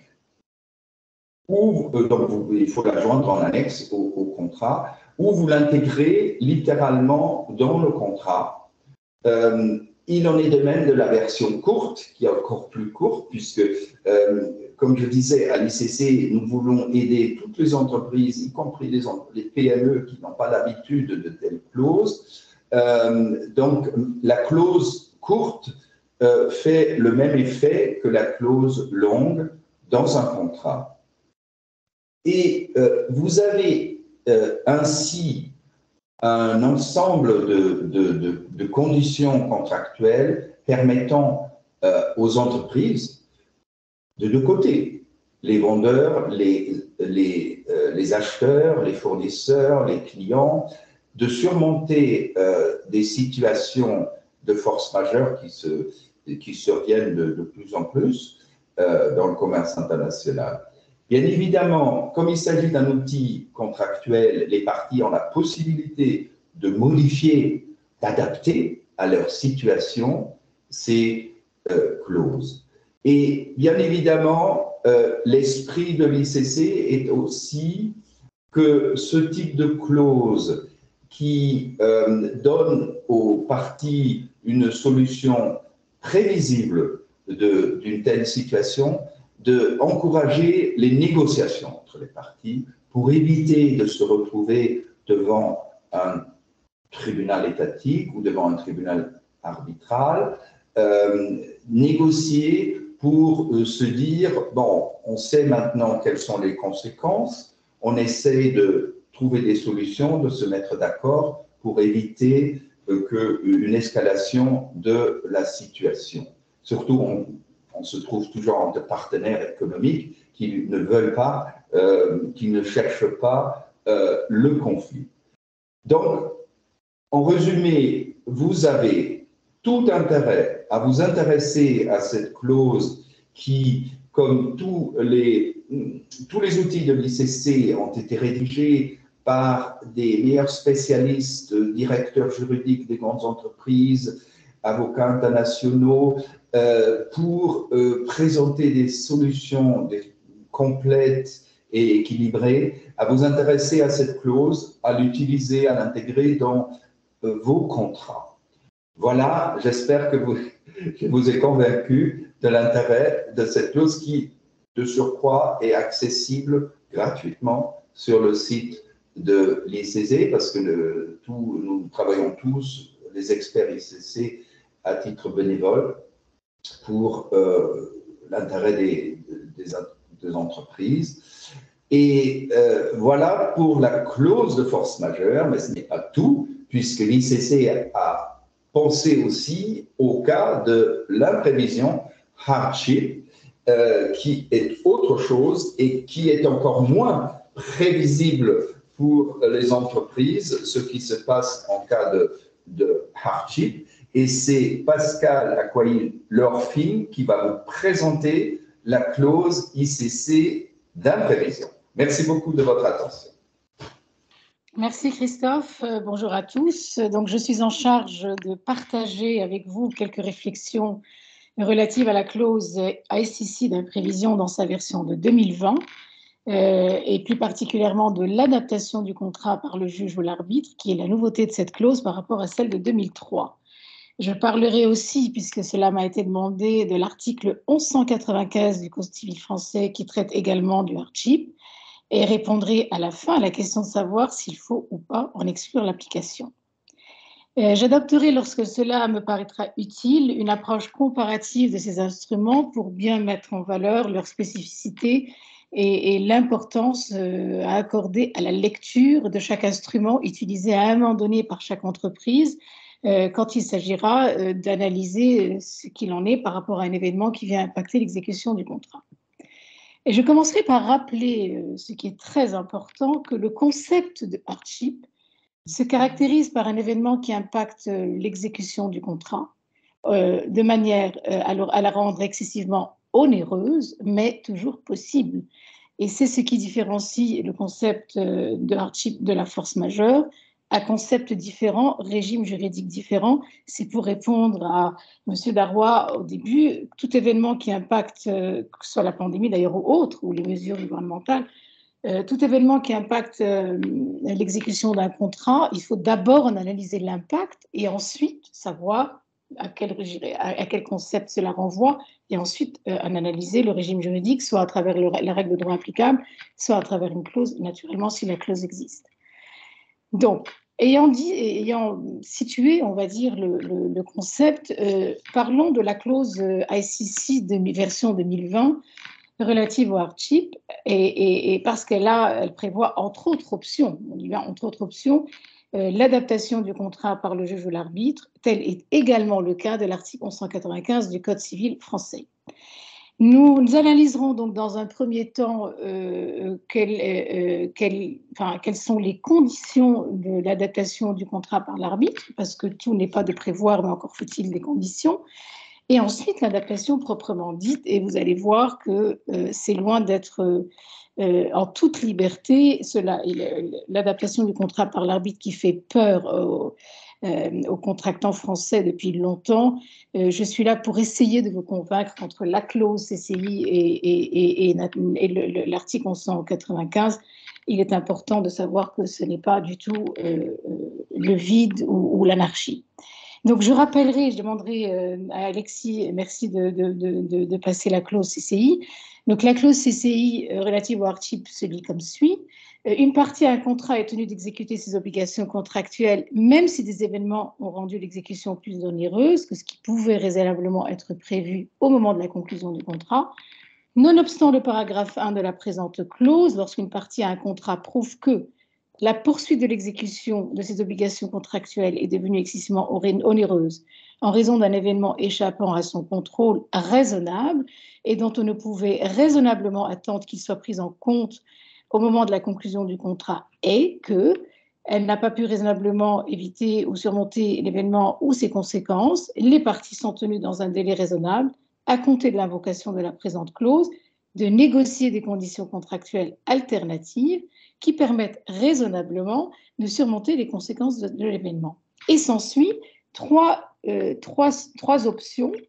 Ou, euh, donc, vous, il faut la joindre en annexe au, au contrat, ou vous l'intégrez littéralement dans le contrat. Euh, il en est de même de la version courte, qui est encore plus courte, puisque, euh, comme je disais, à l'I C C, nous voulons aider toutes les entreprises, y compris les, les P M E qui n'ont pas l'habitude de telles clauses. Euh, donc, la clause courte euh, fait le même effet que la clause longue dans un contrat. Et euh, vous avez euh, ainsi un ensemble de, de, de, de conditions contractuelles permettant euh, aux entreprises de deux côtés, les vendeurs, les, les, euh, les acheteurs, les fournisseurs, les clients, de surmonter euh, des situations de force majeure qui, se, qui surviennent de, de plus en plus euh, dans le commerce international. Bien évidemment, comme il s'agit d'un outil contractuel, les parties ont la possibilité de modifier, d'adapter à leur situation ces euh, clauses. Et bien évidemment, euh, l'esprit de l'I C C est aussi que ce type de clause qui euh, donne aux parties une solution prévisible de, d'une telle situation, d'encourager les négociations entre les parties pour éviter de se retrouver devant un tribunal étatique ou devant un tribunal arbitral, euh, négocier pour euh, se dire, bon, on sait maintenant quelles sont les conséquences, on essaie de trouver des solutions, de se mettre d'accord pour éviter euh, que, une escalation de la situation. Surtout, on, on se trouve toujours entre partenaires économiques qui ne veulent pas, euh, qui ne cherchent pas euh, le conflit. Donc, en résumé, vous avez tout intérêt à vous intéresser à cette clause qui, comme tous les, tous les outils de l'I C C, ont été rédigés par des meilleurs spécialistes, directeurs juridiques des grandes entreprises, avocats internationaux, euh, pour euh, présenter des solutions des, complètes et équilibrées, à vous intéresser à cette clause, à l'utiliser, à l'intégrer dans euh, vos contrats. Voilà, j'espère que vous, je vous ai convaincu de l'intérêt de cette clause qui, de surcroît, est accessible gratuitement sur le site de l'I C C, parce que le, tout, nous travaillons tous, les experts I C C, à titre bénévole pour euh, l'intérêt des, des, des entreprises. Et euh, voilà pour la clause de force majeure, mais ce n'est pas tout, puisque l'I C C a pensé aussi au cas de l'imprévision hardship, euh, qui est autre chose et qui est encore moins prévisible pour les entreprises, ce qui se passe en cas de, de hardship. Et c'est Pascal Acquaille-Lorfing qui va vous présenter la clause I C C d'imprévision. Merci beaucoup de votre attention. Merci Christophe. Euh, bonjour à tous. Donc, je suis en charge de partager avec vous quelques réflexions relatives à la clause I C C d'imprévision dans sa version de deux mille vingt. Euh, et plus particulièrement de l'adaptation du contrat par le juge ou l'arbitre, qui est la nouveauté de cette clause par rapport à celle de deux mille trois. Je parlerai aussi, puisque cela m'a été demandé, de l'article mille cent quatre-vingt-quinze du Code civil français qui traite également du hardship, et répondrai à la fin à la question de savoir s'il faut ou pas en exclure l'application. Euh, J'adopterai, lorsque cela me paraîtra utile, une approche comparative de ces instruments pour bien mettre en valeur leur spécificité et, et l'importance euh, à accorder à la lecture de chaque instrument utilisé à un moment donné par chaque entreprise euh, quand il s'agira euh, d'analyser ce qu'il en est par rapport à un événement qui vient impacter l'exécution du contrat. Et je commencerai par rappeler, euh, ce qui est très important, que le concept de hardship se caractérise par un événement qui impacte euh, l'exécution du contrat euh, de manière euh, à, le, à la rendre excessivement onéreuse, mais toujours possible. Et c'est ce qui différencie le concept euh, de hardship de la force majeure à concept différent, régime juridique différent. C'est pour répondre à M. Darrois au début, tout événement qui impacte, euh, que ce soit la pandémie d'ailleurs ou autre, ou les mesures gouvernementales, euh, tout événement qui impacte euh, l'exécution d'un contrat, il faut d'abord en analyser l'impact et ensuite savoir à quel, à quel concept cela renvoie, et ensuite euh, en analyser le régime juridique, soit à travers le, la règle de droit applicable, soit à travers une clause, naturellement, si la clause existe. Donc, ayant, dit, ayant situé, on va dire, le, le, le concept, euh, parlons de la clause I C C de version deux mille vingt relative au hardship, et, et, et parce qu'elle a, elle prévoit entre autres options, on dit bien entre autres options, euh, l'adaptation du contrat par le juge ou l'arbitre, tel est également le cas de l'article mille cent quatre-vingt-quinze du Code civil français. Nous, nous analyserons donc dans un premier temps euh, quelles, euh, quelles, enfin, quelles sont les conditions de l'adaptation du contrat par l'arbitre, parce que tout n'est pas de prévoir, mais encore faut-il des conditions. Et ensuite, l'adaptation proprement dite, et vous allez voir que euh, c'est loin d'être euh, en toute liberté. L'adaptation du contrat par l'arbitre qui fait peur aux, euh, aux contractants français depuis longtemps. Euh, je suis là pour essayer de vous convaincre qu'entre la clause C C I et, et, et, et, et l'article mille cent quatre-vingt-quinze, il est important de savoir que ce n'est pas du tout euh, le vide ou, ou l'anarchie. Donc, je rappellerai, je demanderai euh, à Alexis, merci de, de, de, de passer la clause C C I. Donc, la clause C C I euh, relative au hardship se lit comme suit. Euh, une partie à un contrat est tenue d'exécuter ses obligations contractuelles, même si des événements ont rendu l'exécution plus onéreuse que ce qui pouvait raisonnablement être prévu au moment de la conclusion du contrat. Nonobstant le paragraphe un de la présente clause, lorsqu'une partie à un contrat prouve que la poursuite de l'exécution de ces obligations contractuelles est devenue excessivement onéreuse en raison d'un événement échappant à son contrôle raisonnable et dont on ne pouvait raisonnablement attendre qu'il soit pris en compte au moment de la conclusion du contrat, et qu'elle n'a pas pu raisonnablement éviter ou surmonter l'événement ou ses conséquences, les parties sont tenues dans un délai raisonnable, à compter de l'invocation de la présente clause, de négocier des conditions contractuelles alternatives qui permettent raisonnablement de surmonter les conséquences de, de l'événement. Et s'ensuit trois, euh, trois, trois options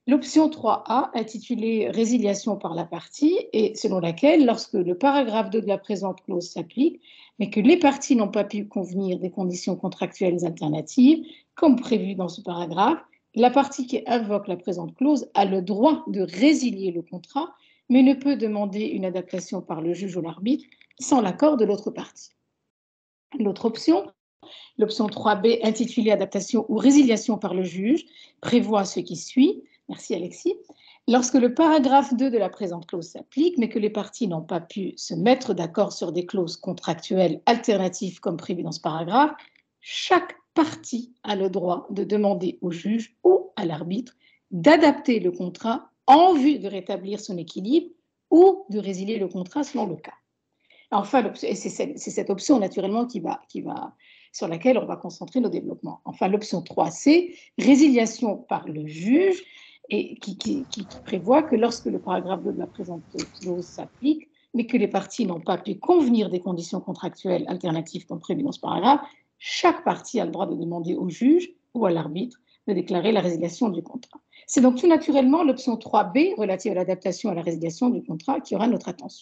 L'option trois A, intitulée « Résiliation par la partie », est selon laquelle, lorsque le paragraphe deux de la présente clause s'applique, mais que les parties n'ont pas pu convenir des conditions contractuelles alternatives, comme prévu dans ce paragraphe, la partie qui invoque la présente clause a le droit de résilier le contrat, mais ne peut demander une adaptation par le juge ou l'arbitre sans l'accord de l'autre partie. L'autre option, l'option trois B, intitulée « Adaptation ou résiliation par le juge », prévoit ce qui suit. Merci Alexis. Lorsque le paragraphe deux de la présente clause s'applique, mais que les parties n'ont pas pu se mettre d'accord sur des clauses contractuelles alternatives comme prévu dans ce paragraphe, chaque partie a le droit de demander au juge ou à l'arbitre d'adapter le contrat en vue de rétablir son équilibre ou de résilier le contrat selon le cas. Enfin, et c'est cette option naturellement qui va, qui va, sur laquelle on va concentrer nos développements. Enfin, l'option trois C, résiliation par le juge, et qui, qui, qui, qui prévoit que lorsque le paragraphe deux de la présente clause s'applique, mais que les parties n'ont pas pu convenir des conditions contractuelles alternatives comme prévu dans ce paragraphe, chaque partie a le droit de demander au juge ou à l'arbitre de déclarer la résiliation du contrat. C'est donc tout naturellement l'option trois B relative à l'adaptation à la résiliation du contrat qui aura notre attention.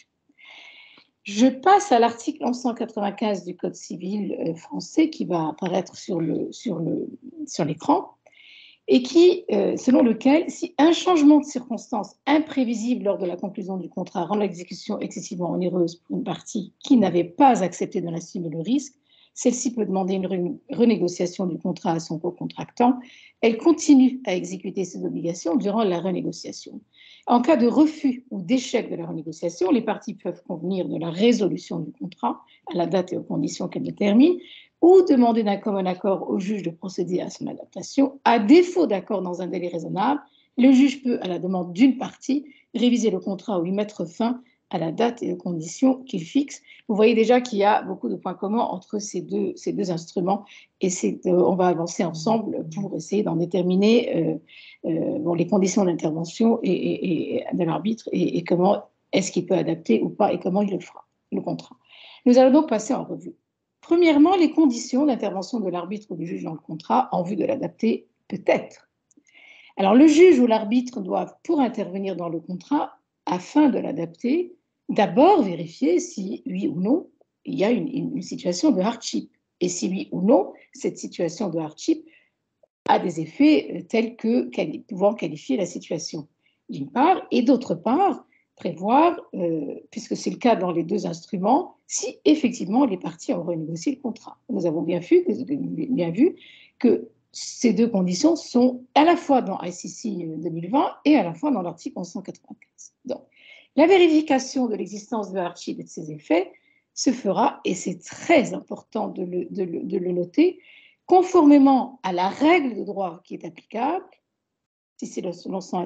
Je passe à l'article onze cent quatre-vingt-quinze du Code civil français qui va apparaître sur le, sur le, sur l'écran et qui, euh, selon lequel, si un changement de circonstance imprévisible lors de la conclusion du contrat rend l'exécution excessivement onéreuse pour une partie qui n'avait pas accepté d'en assumer le risque, celle-ci peut demander une renégociation du contrat à son co-contractant. Elle continue à exécuter ses obligations durant la renégociation. En cas de refus ou d'échec de la renégociation, les parties peuvent convenir de la résolution du contrat à la date et aux conditions qu'elle détermine, ou demander d'un commun accord au juge de procéder à son adaptation. À défaut d'accord dans un délai raisonnable, le juge peut, à la demande d'une partie, réviser le contrat ou y mettre fin à la date et aux conditions qu'il fixe. Vous voyez déjà qu'il y a beaucoup de points communs entre ces deux, ces deux instruments et euh, on va avancer ensemble pour essayer d'en déterminer euh, euh, bon, les conditions d'intervention et, et, et de l'arbitre et, et comment est-ce qu'il peut adapter ou pas et comment il le fera, le contrat. Nous allons donc passer en revue. Premièrement, les conditions d'intervention de l'arbitre ou du juge dans le contrat en vue de l'adapter peut-être. Alors, le juge ou l'arbitre doivent, pour intervenir dans le contrat, afin de l'adapter, d'abord vérifier si, oui ou non, il y a une, une situation de hardship. Et si, oui ou non, cette situation de hardship a des effets tels que pouvant qualifier la situation, d'une part, et d'autre part, prévoir, euh, puisque c'est le cas dans les deux instruments, si effectivement les parties ont renégocié le contrat. Nous avons bien vu, bien vu que ces deux conditions sont à la fois dans I C C deux mille vingt et à la fois dans l'article onze cent quatre-vingt-quinze. Donc, la vérification de l'existence de hardship et de ses effets se fera, et c'est très important de le, de, le, de le noter, conformément à la règle de droit qui est applicable, si c'est le,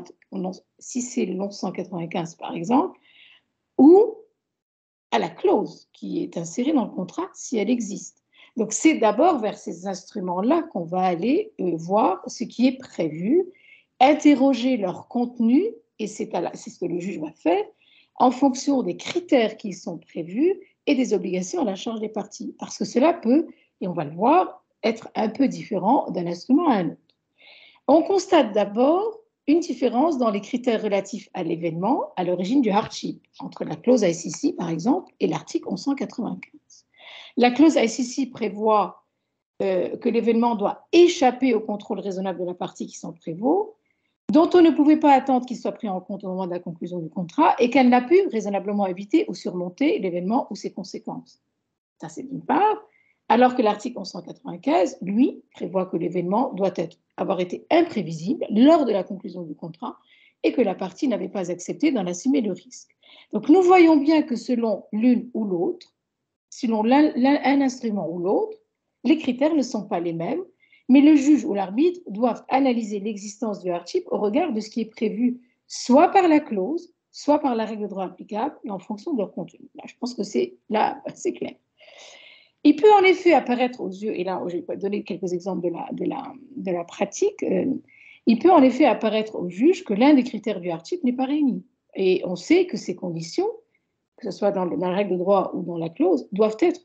si c'est le onze cent quatre-vingt-quinze par exemple, ou à la clause qui est insérée dans le contrat si elle existe. Donc c'est d'abord vers ces instruments-là qu'on va aller euh, voir ce qui est prévu, interroger leur contenu, et c'est ce que le juge va faire, en fonction des critères qui sont prévus et des obligations à la charge des parties. Parce que cela peut, et on va le voir, être un peu différent d'un instrument à un autre. On constate d'abord une différence dans les critères relatifs à l'événement à l'origine du hardship, entre la clause I C C, par exemple, et l'article onze cent quatre-vingt-quinze. La clause I C C prévoit euh, que l'événement doit échapper au contrôle raisonnable de la partie qui s'en prévaut, dont on ne pouvait pas attendre qu'il soit pris en compte au moment de la conclusion du contrat et qu'elle n'a pu raisonnablement éviter ou surmonter l'événement ou ses conséquences. Ça, c'est d'une part. Alors que l'article onze cent quatre-vingt-quinze, lui, prévoit que l'événement doit être, avoir été imprévisible lors de la conclusion du contrat et que la partie n'avait pas accepté d'en assumer le risque. Donc, nous voyons bien que selon l'une ou l'autre, selon l'un, un instrument ou l'autre, les critères ne sont pas les mêmes, mais le juge ou l'arbitre doivent analyser l'existence du hardship au regard de ce qui est prévu soit par la clause, soit par la règle de droit applicable et en fonction de leur contenu. Là, je pense que c'est là, c'est clair. Il peut en effet apparaître aux yeux, et là je vais donner quelques exemples de la, de la, de la pratique, euh, il peut en effet apparaître au juge que l'un des critères du hardship n'est pas réuni. Et on sait que ces conditions, que ce soit dans, dans la règle de droit ou dans la clause, doivent être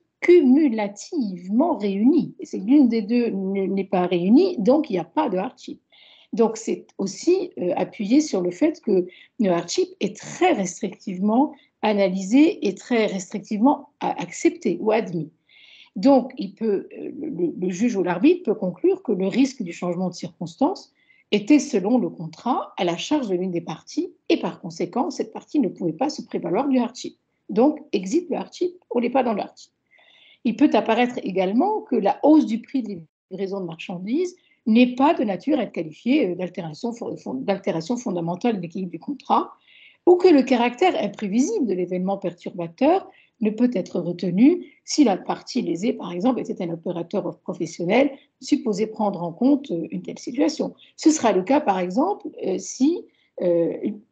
cumulativement réunies. Et c'est que l'une des deux n'est pas réunie, donc il n'y a pas de hardship. Donc, c'est aussi euh, appuyé sur le fait que le hardship est très restrictivement analysé et très restrictivement accepté ou admis. Donc, il peut, le, le juge ou l'arbitre peut conclure que le risque du changement de circonstance était, selon le contrat, à la charge de l'une des parties et par conséquent, cette partie ne pouvait pas se prévaloir du hardship. Donc, existe le hardship, on n'est pas dans le hardship. Il peut apparaître également que la hausse du prix des livraisons de marchandises n'est pas de nature à être qualifiée d'altération, d'altération fondamentale de l'équilibre du contrat, ou que le caractère imprévisible de l'événement perturbateur ne peut être retenu si la partie lésée, par exemple, était un opérateur professionnel supposé prendre en compte une telle situation. Ce sera le cas, par exemple, si euh,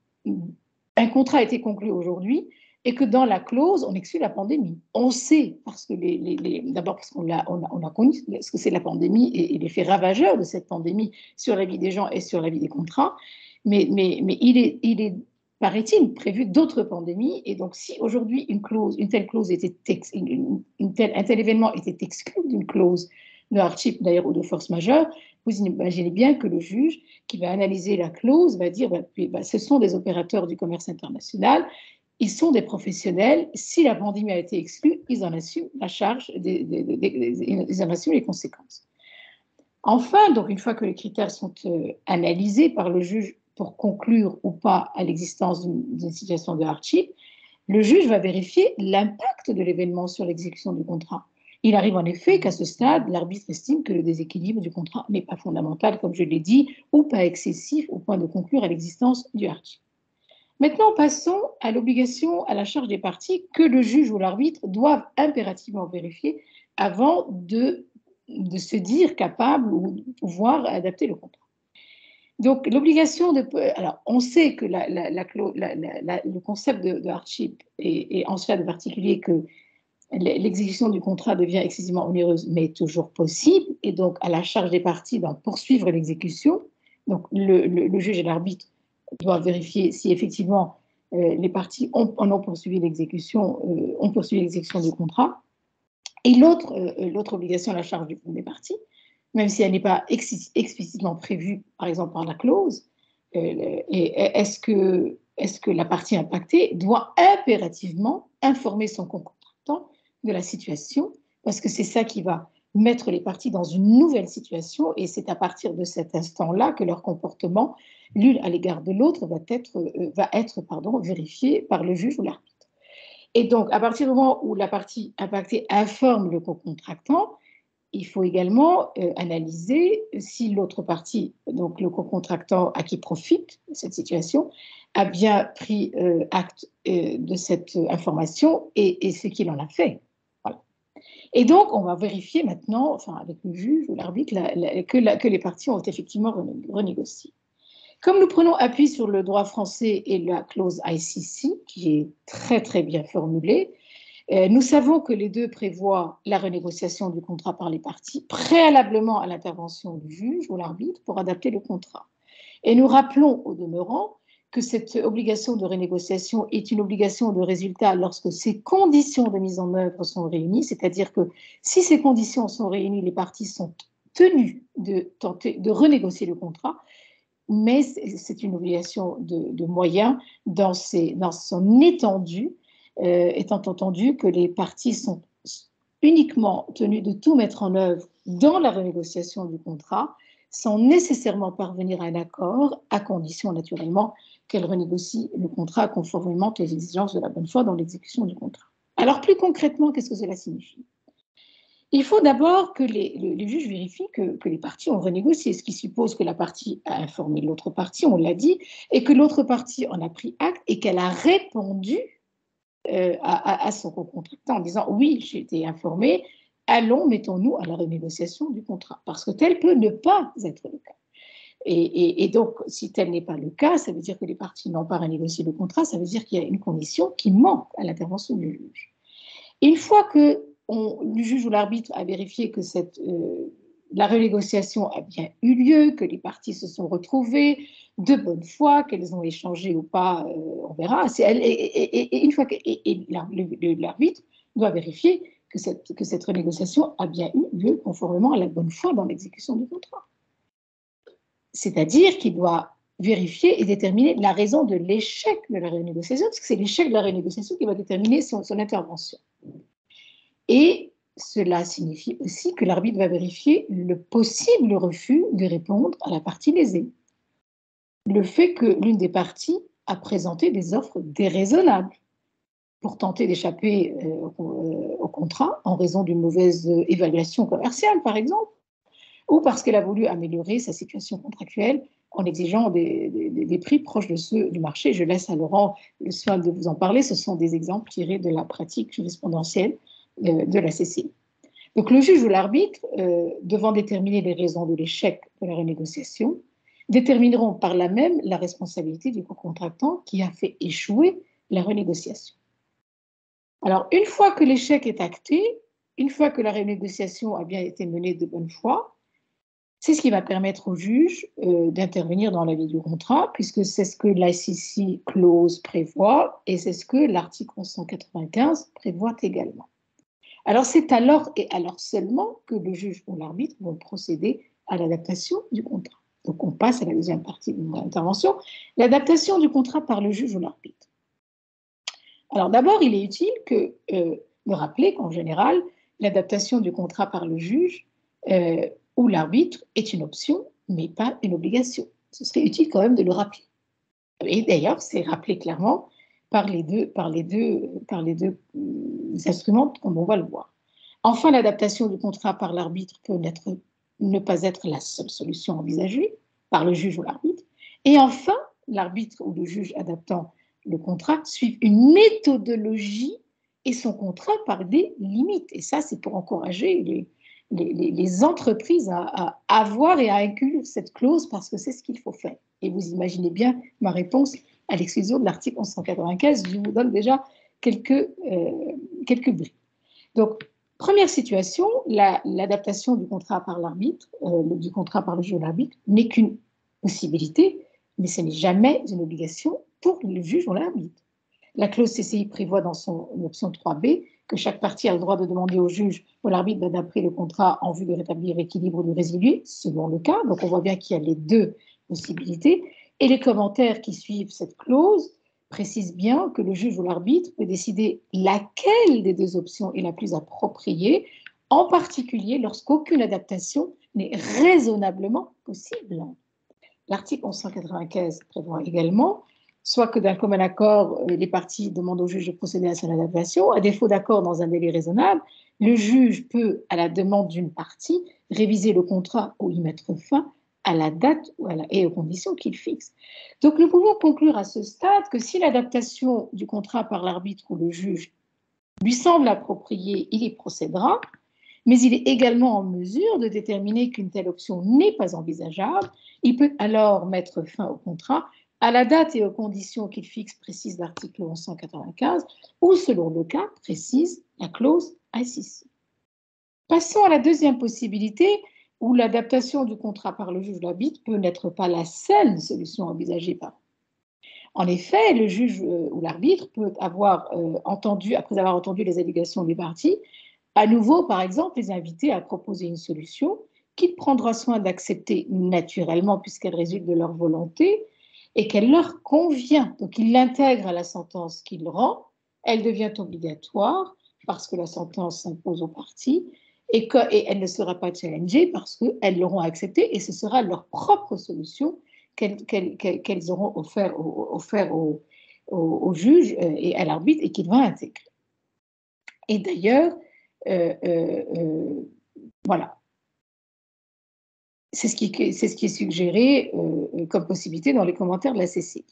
un contrat a été conclu aujourd'hui et que dans la clause, on exclut la pandémie. On sait, parce que les, les, les, d'abord parce qu'on a, on a, on a connu ce que c'est la pandémie et, et l'effet ravageur de cette pandémie sur la vie des gens et sur la vie des contrats, mais, mais, mais il est, il est paraît-il, prévu d'autres pandémies. Et donc, si aujourd'hui une clause, une telle clause était ex, une, une telle, un tel événement était exclu d'une clause de hardship d'ailleurs ou de force majeure, vous imaginez bien que le juge qui va analyser la clause va dire bah, bah, ce sont des opérateurs du commerce international, ils sont des professionnels. Si la pandémie a été exclue, ils en assument la charge, des, des, des, des, ils en assument les conséquences. Enfin, donc une fois que les critères sont euh, analysés par le juge pour conclure ou pas à l'existence d'une situation de hardship, le juge va vérifier l'impact de l'événement sur l'exécution du contrat. Il arrive en effet qu'à ce stade, l'arbitre estime que le déséquilibre du contrat n'est pas fondamental, comme je l'ai dit, ou pas excessif au point de conclure à l'existence du hardship. Maintenant, passons à l'obligation à la charge des parties que le juge ou l'arbitre doivent impérativement vérifier avant de, de se dire capable ou de pouvoir adapter le contrat. Donc, l'obligation de... Alors, on sait que la, la, la, la, le concept de, de hardship est, est en cela de particulier que l'exécution du contrat devient excessivement onéreuse, mais toujours possible, et donc à la charge des parties d'en poursuivre l'exécution. Donc, le, le, le juge et l'arbitre doivent vérifier si effectivement euh, les parties ont, en ont poursuivi l'exécution, euh, ont poursuivi l'exécution du contrat. Et l'autre euh, l'autre obligation à la charge du, des parties, même si elle n'est pas ex explicitement prévue, par exemple, par la clause, euh, est-ce que, est-ce que la partie impactée doit impérativement informer son contractant de la situation, parce que c'est ça qui va mettre les parties dans une nouvelle situation, et c'est à partir de cet instant-là que leur comportement, l'une à l'égard de l'autre, va être, euh, va être pardon, vérifié par le juge ou l'arbitre. Et donc, à partir du moment où la partie impactée informe le co-contractant, il faut également euh, analyser si l'autre partie, donc le co-contractant à qui profite de cette situation, a bien pris euh, acte euh, de cette information et, et ce qu'il en a fait. Voilà. Et donc, on va vérifier maintenant, enfin avec le juge ou l'arbitre, la, la, que, la, que les parties ont effectivement renégocié. Comme nous prenons appui sur le droit français et la clause I C C, qui est très très bien formulée, nous savons que les deux prévoient la renégociation du contrat par les parties préalablement à l'intervention du juge ou l'arbitre pour adapter le contrat. Et nous rappelons au demeurant que cette obligation de renégociation est une obligation de résultat lorsque ces conditions de mise en œuvre sont réunies, c'est-à-dire que si ces conditions sont réunies, les parties sont tenues de tenter de renégocier le contrat, mais c'est une obligation de, de moyens dans, ses, dans son étendue, Euh, étant entendu que les parties sont uniquement tenues de tout mettre en œuvre dans la renégociation du contrat, sans nécessairement parvenir à un accord, à condition naturellement qu'elles renégocient le contrat conformément aux exigences de la bonne foi dans l'exécution du contrat. Alors plus concrètement, qu'est-ce que cela signifie ? Il faut d'abord que les, les, les juges vérifient que, que les parties ont renégocié, ce qui suppose que la partie a informé l'autre partie, on l'a dit, et que l'autre partie en a pris acte et qu'elle a répondu Euh, à, à son co-contractant en disant « oui, j'ai été informé, allons, mettons-nous à la renégociation du contrat », parce que tel peut ne pas être le cas. Et, et, et donc, si tel n'est pas le cas, ça veut dire que les parties n'ont pas renégocié le contrat, ça veut dire qu'il y a une condition qui manque à l'intervention du juge. Une fois que on, le juge ou l'arbitre a vérifié que cette, euh, la renégociation a bien eu lieu, que les parties se sont retrouvées de bonne foi, qu'elles ont échangé ou pas, euh, on verra. Elle, et, et, et, une fois que l'arbitre doit vérifier que cette, que cette renégociation a bien eu lieu conformément à la bonne foi dans l'exécution du contrat. C'est-à-dire qu'il doit vérifier et déterminer la raison de l'échec de la renégociation, parce que c'est l'échec de la renégociation qui va déterminer son, son intervention. Et cela signifie aussi que l'arbitre va vérifier le possible refus de répondre à la partie lésée. Le fait que l'une des parties a présenté des offres déraisonnables pour tenter d'échapper euh, au, au contrat en raison d'une mauvaise évaluation commerciale, par exemple, ou parce qu'elle a voulu améliorer sa situation contractuelle en exigeant des, des, des prix proches de ceux du marché. Je laisse à Laurent le soin de vous en parler. Ce sont des exemples tirés de la pratique jurisprudentielle euh, de la C C I. Donc le juge ou l'arbitre, euh, devant déterminer les raisons de l'échec de la renégociation, détermineront par là même la responsabilité du co-contractant qui a fait échouer la renégociation. Alors, une fois que l'échec est acté, une fois que la renégociation a bien été menée de bonne foi, c'est ce qui va permettre au juge euh, d'intervenir dans la vie du contrat, puisque c'est ce que l'I C C clause prévoit et c'est ce que l'article onze cent quatre-vingt-quinze prévoit également. Alors, c'est alors et alors seulement que le juge ou l'arbitre vont procéder à l'adaptation du contrat. Donc, on passe à la deuxième partie de mon intervention, l'adaptation du contrat par le juge ou l'arbitre. Alors, d'abord, il est utile que, euh, de rappeler qu'en général, l'adaptation du contrat par le juge euh, ou l'arbitre est une option, mais pas une obligation. Ce serait utile quand même de le rappeler. Et d'ailleurs, c'est rappelé clairement par les deux, par les deux, par les deux euh, instruments, comme on va le voir. Enfin, l'adaptation du contrat par l'arbitre peut n'être, ne pas être la seule solution envisagée par le juge ou l'arbitre. Et enfin, l'arbitre ou le juge adaptant le contrat suit une méthodologie et son contrat par des limites. Et ça, c'est pour encourager les, les, les entreprises à, à avoir et à inclure cette clause parce que c'est ce qu'il faut faire. Et vous imaginez bien ma réponse à l'exclusion de l'article onze cent quatre-vingt-quinze. Je vous donne déjà quelques, euh, quelques briques. Donc, première situation, la, l'adaptation du contrat par l'arbitre, euh, du contrat par le juge ou l'arbitre, n'est qu'une possibilité, mais ce n'est jamais une obligation pour le juge ou l'arbitre. La clause C C I prévoit dans son option trois B que chaque partie a le droit de demander au juge ou à l'arbitre d'adapter le contrat en vue de rétablir l'équilibre ou de résilier, selon le cas. Donc, on voit bien qu'il y a les deux possibilités. Et les commentaires qui suivent cette clause précisent bien que le juge ou l'arbitre peut décider laquelle des deux options est la plus appropriée, en particulier lorsqu'aucune adaptation n'est raisonnablement possible. L'article onze cent quatre-vingt-quinze prévoit également soit que d'un commun accord, les parties demandent au juge de procéder à son adaptation. À défaut d'accord dans un délai raisonnable, le juge peut, à la demande d'une partie, réviser le contrat ou y mettre fin à la date et aux conditions qu'il fixe. Donc, nous pouvons conclure à ce stade que si l'adaptation du contrat par l'arbitre ou le juge lui semble appropriée, il y procédera, mais il est également en mesure de déterminer qu'une telle option n'est pas envisageable. Il peut alors mettre fin au contrat à la date et aux conditions qu'il fixe, précise l'article onze cent quatre-vingt-quinze, ou selon le cas, précise la clause I C C. Passons à la deuxième possibilité, où l'adaptation du contrat par le juge ou l'arbitre peut n'être pas la seule solution envisagée par. En effet, le juge ou l'arbitre peut avoir euh, entendu, après avoir entendu les allégations des parties, à nouveau, par exemple, les inviter à proposer une solution qu'il prendra soin d'accepter naturellement puisqu'elle résulte de leur volonté et qu'elle leur convient. Donc, il l'intègre à la sentence qu'il rend, elle devient obligatoire parce que la sentence s'impose aux parties et, que, et elle ne sera pas challengée parce qu'elles l'auront acceptée et ce sera leur propre solution qu'elles, qu'elles, qu'elles auront offert, offert au, au, au juge et à l'arbitre et qu'il va intégrer. Et d'ailleurs, euh, euh, euh, voilà. C'est ce, qui, c'est ce qui est suggéré euh, comme possibilité dans les commentaires de la C C I.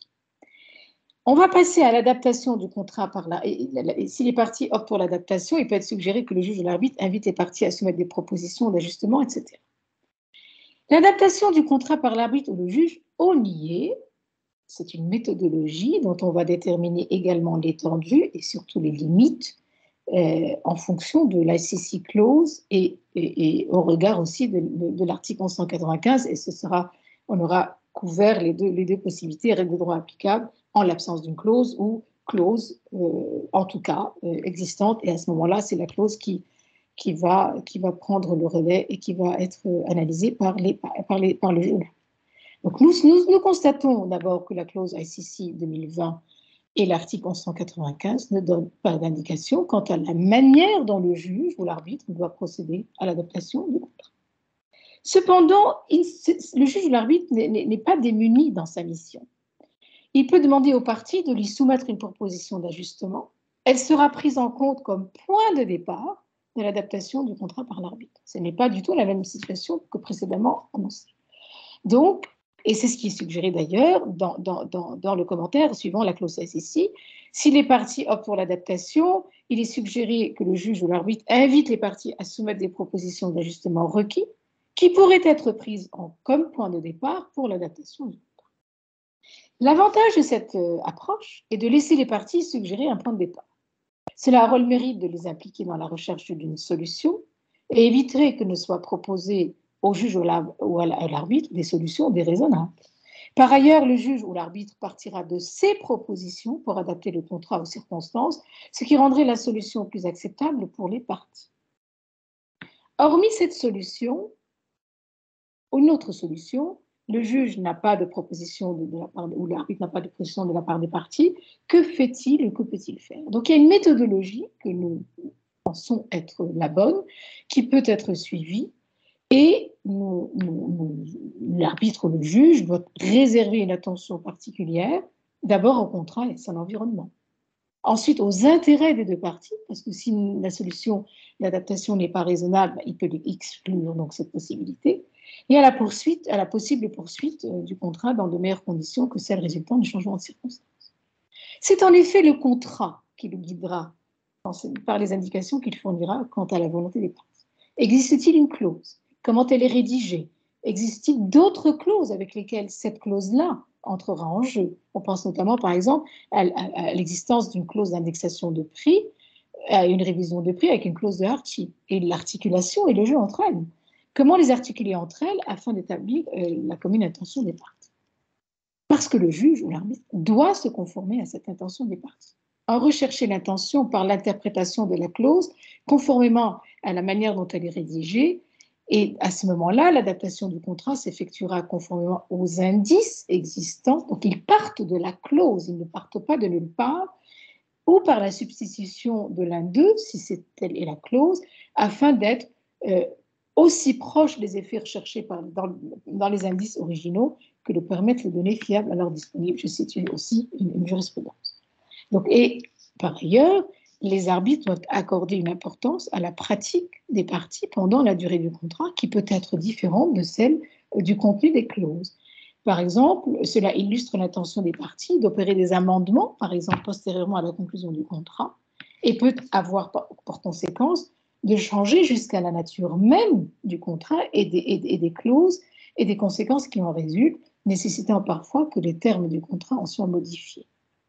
On va passer à l'adaptation du contrat par la... Et, et, si les parties optent pour l'adaptation, il peut être suggéré que le juge ou l'arbitre invite les parties à soumettre des propositions d'ajustement, et cetera. L'adaptation du contrat par l'arbitre ou le juge, on y est. C'est une méthodologie dont on va déterminer également l'étendue et surtout les limites Euh, en fonction de la C C clause et, et, et au regard aussi de, de, de l'article onze cent quatre-vingt-quinze, et ce sera, on aura couvert les deux, les deux possibilités, règles de droit applicables en l'absence d'une clause ou clause, euh, en tout cas, euh, existante, et à ce moment-là, c'est la clause qui, qui, va, qui va prendre le relais et qui va être euh, analysée par, les, par, les, par le juge. Donc nous, nous, nous constatons d'abord que la clause I C C deux mille vingt et l'article onze cent quatre-vingt-quinze ne donnent pas d'indication quant à la manière dont le juge ou l'arbitre doit procéder à l'adaptation du contrat. Cependant, il, le juge ou l'arbitre n'est pas démuni dans sa mission. Il peut demander aux parties de lui soumettre une proposition d'ajustement. Elle sera prise en compte comme point de départ de l'adaptation du contrat par l'arbitre. Ce n'est pas du tout la même situation que précédemment annoncée. Donc, et c'est ce qui est suggéré d'ailleurs dans, dans, dans, dans le commentaire suivant la clause I C C, si les parties optent pour l'adaptation, il est suggéré que le juge ou l'arbitre invite les parties à soumettre des propositions d'ajustement requis qui pourraient être prises en, comme point de départ pour l'adaptation du contrat. L'avantage de cette euh, approche est de laisser les parties suggérer un point de départ. Cela aura le mérite de les impliquer dans la recherche d'une solution et éviterait que ne soient proposées au juge ou à l'arbitre des solutions déraisonnables. Par ailleurs, le juge ou l'arbitre partira de ses propositions pour adapter le contrat aux circonstances, ce qui rendrait la solution plus acceptable pour les parties. Hormis cette solution, une autre solution, le juge n'a pas de proposition de, de la part de, ou l'arbitre n'a pas de proposition de la part des parties. Que fait-il et que peut-il faire? Donc il y a une méthodologie que nous pensons être la bonne, qui peut être suivie, et l'arbitre ou le juge doit réserver une attention particulière, d'abord au contrat et son environnement. Ensuite, aux intérêts des deux parties, parce que si la solution d'adaptation n'est pas raisonnable, il peut exclure donc cette possibilité, et à la poursuite, à la possible poursuite du contrat dans de meilleures conditions que celles résultant du changement de circonstances. C'est en effet le contrat qui le guidera par les indications qu'il fournira quant à la volonté des parties. Existe-t-il une clause? Comment elle est rédigée? Existe-t-il d'autres clauses avec lesquelles cette clause-là entrera en jeu? On pense notamment, par exemple, à, à, à l'existence d'une clause d'indexation de prix, à une révision de prix avec une clause de Hartz, et l'articulation et le jeu entre elles. Comment les articuler entre elles afin d'établir euh, la commune intention des parties? Parce que le juge ou l'arbitre doit se conformer à cette intention des parties. En rechercher l'intention par l'interprétation de la clause, conformément à la manière dont elle est rédigée, et à ce moment-là, l'adaptation du contrat s'effectuera conformément aux indices existants. Donc, ils partent de la clause, ils ne partent pas de nulle part, ou par la substitution de l'un d'eux, si c'est telle est la clause, afin d'être euh, aussi proche des effets recherchés par, dans, dans les indices originaux que le permettent les données fiables alors disponibles. Je cite aussi une, une jurisprudence. Donc, et par ailleurs, les arbitres doivent accorder une importance à la pratique des parties pendant la durée du contrat qui peut être différente de celle du contenu des clauses. Par exemple, cela illustre l'intention des parties d'opérer des amendements, par exemple postérieurement à la conclusion du contrat, et peut avoir pour conséquence de changer jusqu'à la nature même du contrat et des, et, et des clauses et des conséquences qui en résultent, nécessitant parfois que les termes du contrat en soient modifiés.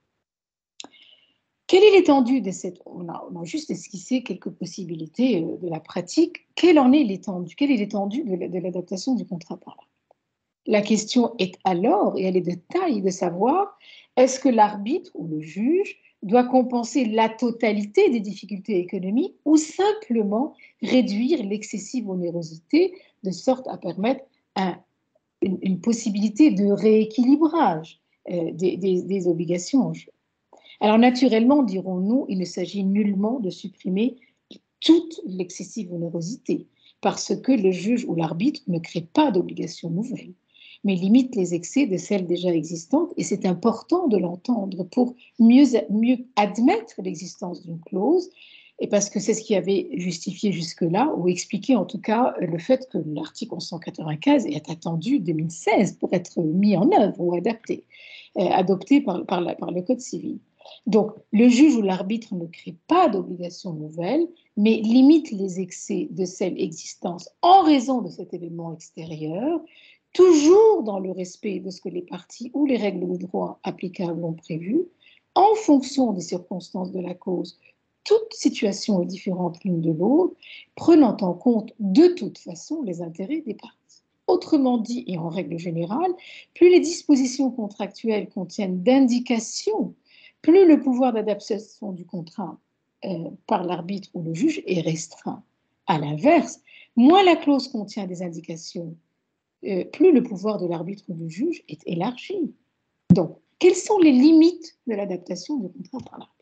Quelle est l'étendue de cette... On a, on a juste esquissé quelques possibilités de la pratique. Quelle en est l'étendue? Quelle est l'étendue de l'adaptation du contrat par là? La question est alors, et elle est de taille, de savoir, est-ce que l'arbitre ou le juge doit compenser la totalité des difficultés économiques ou simplement réduire l'excessive onérosité de sorte à permettre un, une, une possibilité de rééquilibrage euh, des, des, des obligations en jeu? Alors naturellement, dirons-nous, il ne s'agit nullement de supprimer toute l'excessive onérosité parce que le juge ou l'arbitre ne crée pas d'obligations nouvelles, mais limite les excès de celles déjà existantes, et c'est important de l'entendre pour mieux, mieux admettre l'existence d'une clause, et parce que c'est ce qui avait justifié jusque-là, ou expliqué en tout cas le fait que l'article onze cent quatre-vingt-quinze est attendu deux mille seize pour être mis en œuvre ou adapté, euh, adopté par, par, la, par le Code civil. Donc, le juge ou l'arbitre ne crée pas d'obligations nouvelles, mais limite les excès de celles existantes en raison de cet événement extérieur, toujours dans le respect de ce que les parties ou les règles de droit applicables ont prévu, en fonction des circonstances de la cause. Toute situation est différente l'une de l'autre, prenant en compte de toute façon les intérêts des parties. Autrement dit, et en règle générale, plus les dispositions contractuelles contiennent d'indications, plus le pouvoir d'adaptation du contrat euh, par l'arbitre ou le juge est restreint. À l'inverse, moins la clause contient des indications, euh, plus le pouvoir de l'arbitre ou du juge est élargi. Donc, quelles sont les limites de l'adaptation du contrat par l'arbitre?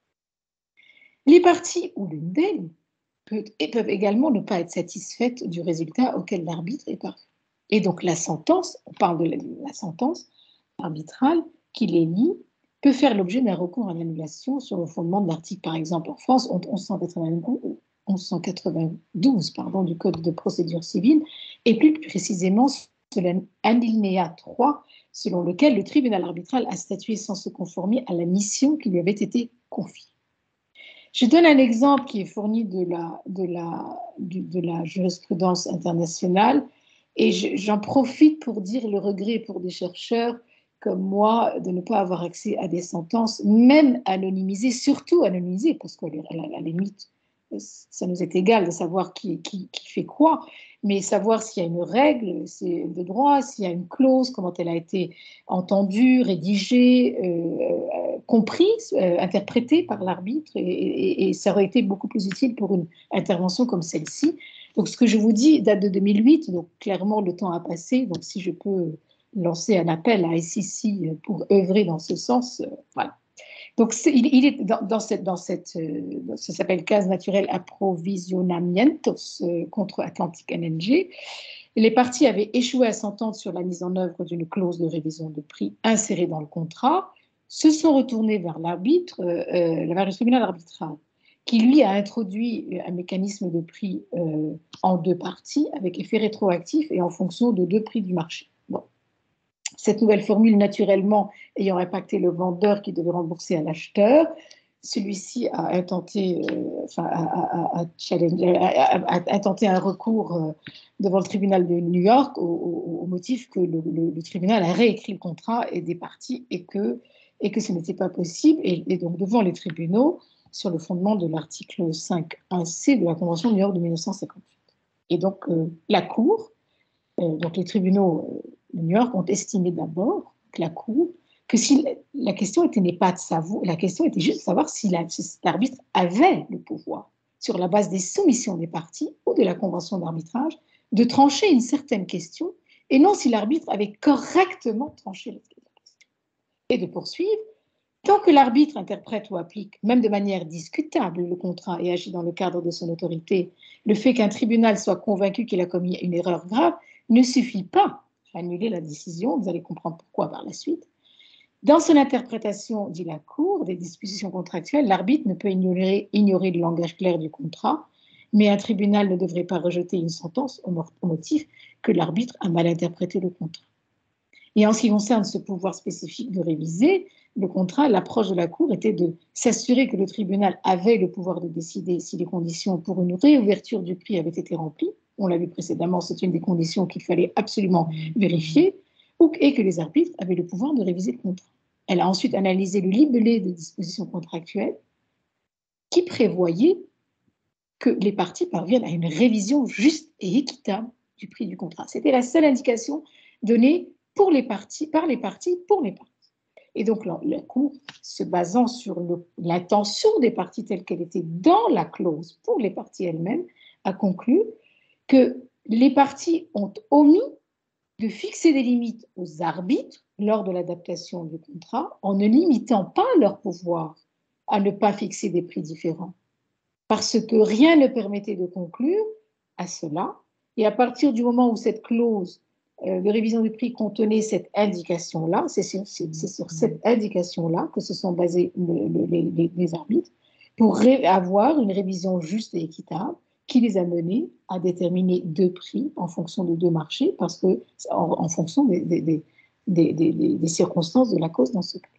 Les parties ou l'une d'elles peut, peuvent également ne pas être satisfaites du résultat auquel l'arbitre est parvenu. Et donc la sentence, on parle de la, la sentence arbitrale qui les lie, peut faire l'objet d'un recours à l'annulation sur le fondement de l'article, par exemple en France, onze cent quatre-vingt-douze pardon, du Code de procédure civile, et plus précisément sur l'alinéa trois, selon lequel le tribunal arbitral a statué sans se conformer à la mission qui lui avait été confiée. Je donne un exemple qui est fourni de la, de la, de, de la jurisprudence internationale, et j'en profite pour dire le regret pour des chercheurs comme moi de ne pas avoir accès à des sentences, même anonymisées, surtout anonymisées, parce qu'à la, la limite, ça nous est égal de savoir qui, qui, qui fait quoi, mais savoir s'il y a une règle de droit, s'il y a une clause, comment elle a été entendue, rédigée, euh, comprise, euh, interprétée par l'arbitre, et, et, et ça aurait été beaucoup plus utile pour une intervention comme celle-ci. Donc ce que je vous dis date de deux mille huit, donc clairement le temps a passé, donc si je peux lancer un appel à S I C pour œuvrer dans ce sens, euh, voilà. Donc, est, il, il est dans, dans cette, dans cette euh, ça s'appelle Cas naturel approvisionamientos euh, contre Atlantic Energy. Les parties avaient échoué à s'entendre sur la mise en œuvre d'une clause de révision de prix insérée dans le contrat, se sont retournés vers l'arbitre, euh, euh, vers le tribunal arbitral, qui lui a introduit un mécanisme de prix euh, en deux parties, avec effet rétroactif et en fonction de deux prix du marché. Bon. Cette nouvelle formule, naturellement, ayant impacté le vendeur qui devait rembourser à l'acheteur, celui-ci a intenté, euh, enfin, a, a, a, a, a intenté un recours euh, devant le tribunal de New York au, au, au motif que le, le, le tribunal a réécrit le contrat et des parties et que, et que ce n'était pas possible. Et, et donc, devant les tribunaux, sur le fondement de l'article cinq un C de la Convention de New York de mille neuf cent cinquante-huit. Et donc, euh, la Cour, euh, donc les tribunaux de New York ont estimé d'abord que la Cour, que si la question était n'est pas de savoir, la question était juste de savoir si l'arbitre avait le pouvoir, sur la base des soumissions des parties ou de la convention d'arbitrage, de trancher une certaine question, et non si l'arbitre avait correctement tranché la question. Et de poursuivre, tant que l'arbitre interprète ou applique, même de manière discutable, le contrat et agit dans le cadre de son autorité, le fait qu'un tribunal soit convaincu qu'il a commis une erreur grave ne suffit pas à annuler la décision, vous allez comprendre pourquoi par la suite. Dans son interprétation, dit la Cour, des dispositions contractuelles, l'arbitre ne peut ignorer, ignorer le langage clair du contrat, mais un tribunal ne devrait pas rejeter une sentence au motif que l'arbitre a mal interprété le contrat. Et en ce qui concerne ce pouvoir spécifique de réviser le contrat, l'approche de la Cour était de s'assurer que le tribunal avait le pouvoir de décider si les conditions pour une réouverture du prix avaient été remplies. On l'a vu précédemment, c'est une des conditions qu'il fallait absolument vérifier, et que les arbitres avaient le pouvoir de réviser le contrat. Elle a ensuite analysé le libellé des dispositions contractuelles qui prévoyait que les parties parviennent à une révision juste et équitable du prix du contrat. C'était la seule indication donnée pour les parties, par les parties pour les parties. Et donc la, la Cour, se basant sur l'intention des parties telle qu'elle était dans la clause pour les parties elles-mêmes, a conclu que les parties ont omis de fixer des limites aux arbitres lors de l'adaptation du contrat en ne limitant pas leur pouvoir à ne pas fixer des prix différents, parce que rien ne permettait de conclure à cela. Et à partir du moment où cette clause euh, de révision du prix contenait cette indication-là, c'est sur, sur cette indication-là que se sont basés le, le, les, les arbitres pour avoir une révision juste et équitable qui les a menés à déterminer deux prix en fonction de deux marchés, parce que en, en fonction des, des, des, des, des, des circonstances de la cause dans ce cas.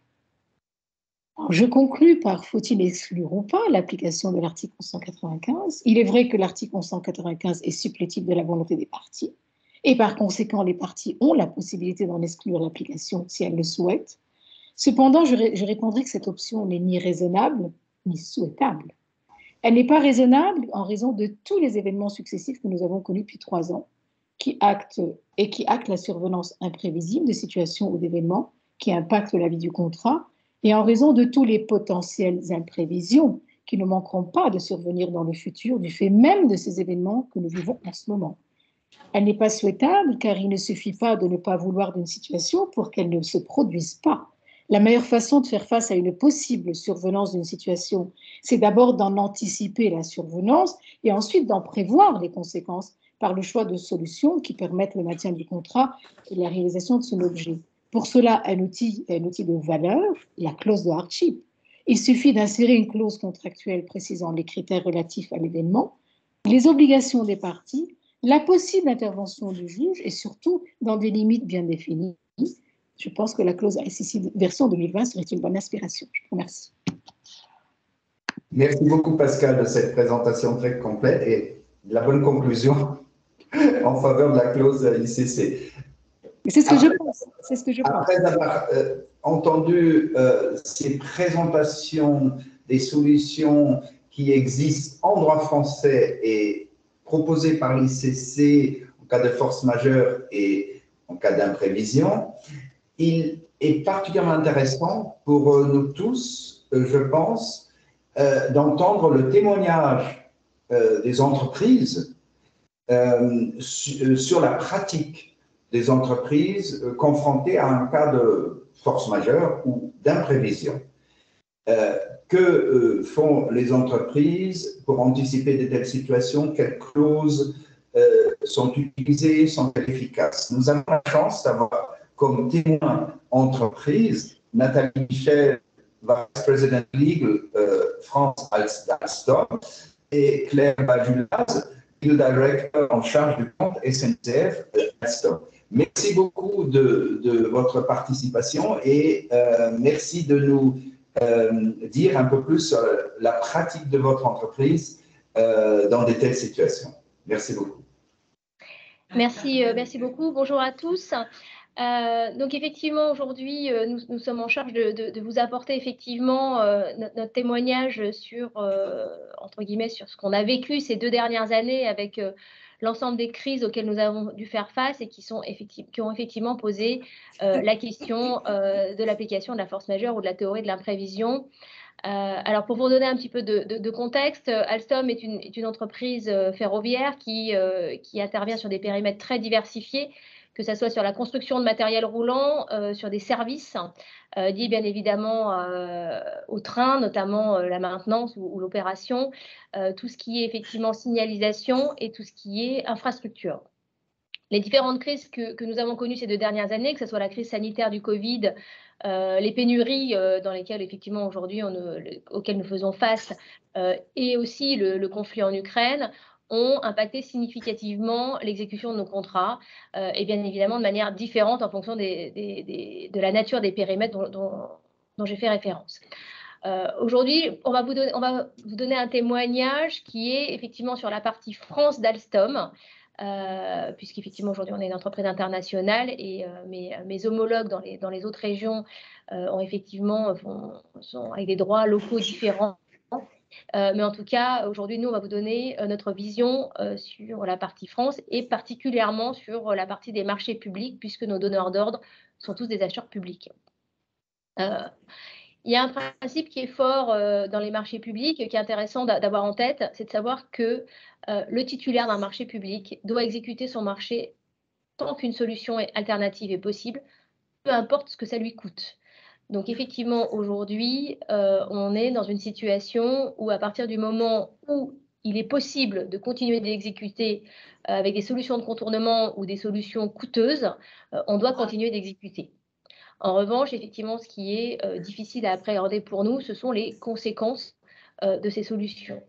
Alors, je conclus par faut-il exclure ou pas l'application de l'article onze cent quatre-vingt-quinze. Il est vrai que l'article onze cent quatre-vingt-quinze est supplétif de la volonté des parties, et par conséquent, les parties ont la possibilité d'en exclure l'application si elles le souhaitent. Cependant, je, je répondrai que cette option n'est ni raisonnable ni souhaitable. Elle n'est pas raisonnable en raison de tous les événements successifs que nous avons connus depuis trois ans qui actent, et qui actent la survenance imprévisible de situations ou d'événements qui impactent la vie du contrat et en raison de tous les potentielles imprévisions qui ne manqueront pas de survenir dans le futur du fait même de ces événements que nous vivons en ce moment. Elle n'est pas souhaitable car il ne suffit pas de ne pas vouloir d'une situation pour qu'elle ne se produise pas. La meilleure façon de faire face à une possible survenance d'une situation, c'est d'abord d'en anticiper la survenance et ensuite d'en prévoir les conséquences par le choix de solutions qui permettent le maintien du contrat et la réalisation de son objet. Pour cela, un outil est un outil de valeur, la clause de hardship. Il suffit d'insérer une clause contractuelle précisant les critères relatifs à l'événement, les obligations des parties, la possible intervention du juge et surtout dans des limites bien définies. Je pense que la clause I C C version deux mille vingt serait une bonne inspiration. Je vous remercie. Merci beaucoup Pascal de cette présentation très complète et de la bonne conclusion en faveur de la clause I C C. C'est ce que après, je pense. C'est ce que je pense. Après avoir euh, entendu euh, ces présentations des solutions qui existent en droit français et proposées par l'I C C en cas de force majeure et en cas d'imprévision, il est particulièrement intéressant pour euh, nous tous, euh, je pense, euh, d'entendre le témoignage euh, des entreprises euh, su sur la pratique des entreprises euh, confrontées à un cas de force majeure ou d'imprévision. Euh, que euh, font les entreprises pour anticiper de telles situations? Quelles clauses euh, sont utilisées, sont-elles efficaces? Nous avons la chance d'avoir comme témoin entreprise Nathalie Michel, Vice President Legal euh, France Alstom, et Claire Bajulaz, Legal Director en charge du compte S N C F Alstom. Merci beaucoup de, de votre participation et euh, merci de nous euh, dire un peu plus sur la pratique de votre entreprise euh, dans de telles situations. Merci beaucoup. Merci, euh, merci beaucoup. Bonjour à tous. Euh, donc effectivement, aujourd'hui, euh, nous, nous sommes en charge de, de, de vous apporter effectivement euh, notre, notre témoignage sur, euh, entre guillemets, sur ce qu'on a vécu ces deux dernières années avec euh, l'ensemble des crises auxquelles nous avons dû faire face et qui, sont qui ont effectivement posé euh, la question euh, de l'application de la force majeure ou de la théorie de l'imprévision. Euh, alors, pour vous donner un petit peu de, de, de contexte, Alstom est une, est une entreprise euh, ferroviaire qui, euh, qui intervient sur des périmètres très diversifiés, que ce soit sur la construction de matériel roulant, euh, sur des services, euh, liés bien évidemment euh, au train, notamment euh, la maintenance ou, ou l'opération, euh, tout ce qui est effectivement signalisation et tout ce qui est infrastructure. Les différentes crises que, que nous avons connues ces deux dernières années, que ce soit la crise sanitaire du Covid, euh, les pénuries euh, dans lesquelles effectivement aujourd'hui auxquelles nous faisons face, euh, et aussi le, le conflit en Ukraine, ont impacté significativement l'exécution de nos contrats, euh, et bien évidemment de manière différente en fonction des, des, des, de la nature des périmètres dont, dont, dont j'ai fait référence. Euh, Aujourd'hui, on, on va vous donner un témoignage qui est effectivement sur la partie France d'Alstom, euh, puisqu'effectivement aujourd'hui on est une entreprise internationale et euh, mes, mes homologues dans les, dans les autres régions euh, ont effectivement font, sont avec des droits locaux différents. Euh, mais en tout cas, aujourd'hui, nous, on va vous donner euh, notre vision euh, sur la partie France et particulièrement sur la partie des marchés publics, puisque nos donneurs d'ordre sont tous des acheteurs publics. Euh, il y a un principe qui est fort euh, dans les marchés publics, qui est intéressant d'avoir en tête, c'est de savoir que euh, le titulaire d'un marché public doit exécuter son marché tant qu'une solution alternative est possible, peu importe ce que ça lui coûte. Donc effectivement, aujourd'hui, euh, on est dans une situation où à partir du moment où il est possible de continuer d'exécuter euh, avec des solutions de contournement ou des solutions coûteuses, euh, on doit continuer d'exécuter. En revanche, effectivement, ce qui est euh, difficile à appréhender pour nous, ce sont les conséquences euh, de ces solutions.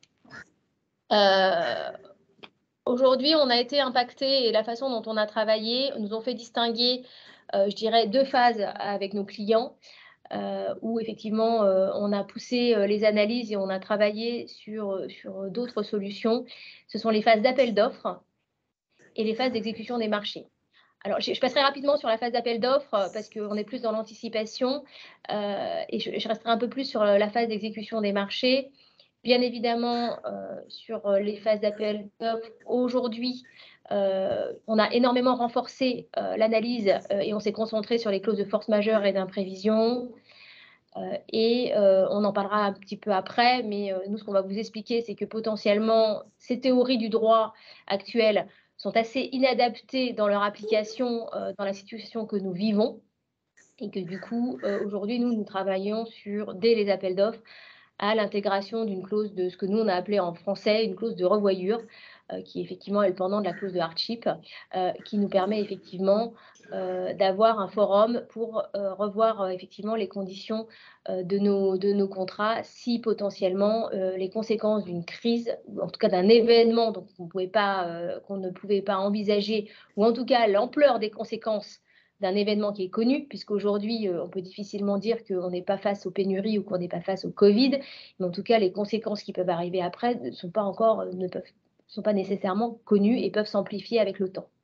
Euh, Aujourd'hui, on a été impacté et la façon dont on a travaillé nous ont fait distinguer, euh, je dirais, deux phases avec nos clients. Euh, où effectivement euh, on a poussé euh, les analyses et on a travaillé sur, sur d'autres solutions. Ce sont les phases d'appel d'offres et les phases d'exécution des marchés. Alors, je, je passerai rapidement sur la phase d'appel d'offres parce qu'on est plus dans l'anticipation euh, et je, je resterai un peu plus sur la phase d'exécution des marchés. Bien évidemment, euh, sur les phases d'appel d'offres, aujourd'hui, euh, on a énormément renforcé euh, l'analyse euh, et on s'est concentré sur les clauses de force majeure et d'imprévision. Euh, et euh, on en parlera un petit peu après, mais euh, nous, ce qu'on va vous expliquer, c'est que potentiellement, ces théories du droit actuel sont assez inadaptés dans leur application euh, dans la situation que nous vivons et que du coup, euh, aujourd'hui, nous, nous travaillons sur, dès les appels d'offres, à l'intégration d'une clause de ce que nous, on a appelé en français une clause de revoyure, euh, qui effectivement est le pendant de la clause de hardship, euh, qui nous permet effectivement euh, d'avoir un forum pour euh, revoir euh, effectivement les conditions euh, de, nos, de nos contrats si potentiellement euh, les conséquences d'une crise, ou en tout cas d'un événement donc on pouvait pas, euh, qu'on ne pouvait pas envisager, ou en tout cas l'ampleur des conséquences d'un événement qui est connu, puisqu'aujourd'hui, euh, on peut difficilement dire qu'on n'est pas face aux pénuries ou qu'on n'est pas face au Covid, mais en tout cas, les conséquences qui peuvent arriver après ne sont pas encore, ne peuvent, sont pas nécessairement connues et peuvent s'amplifier avec le temps.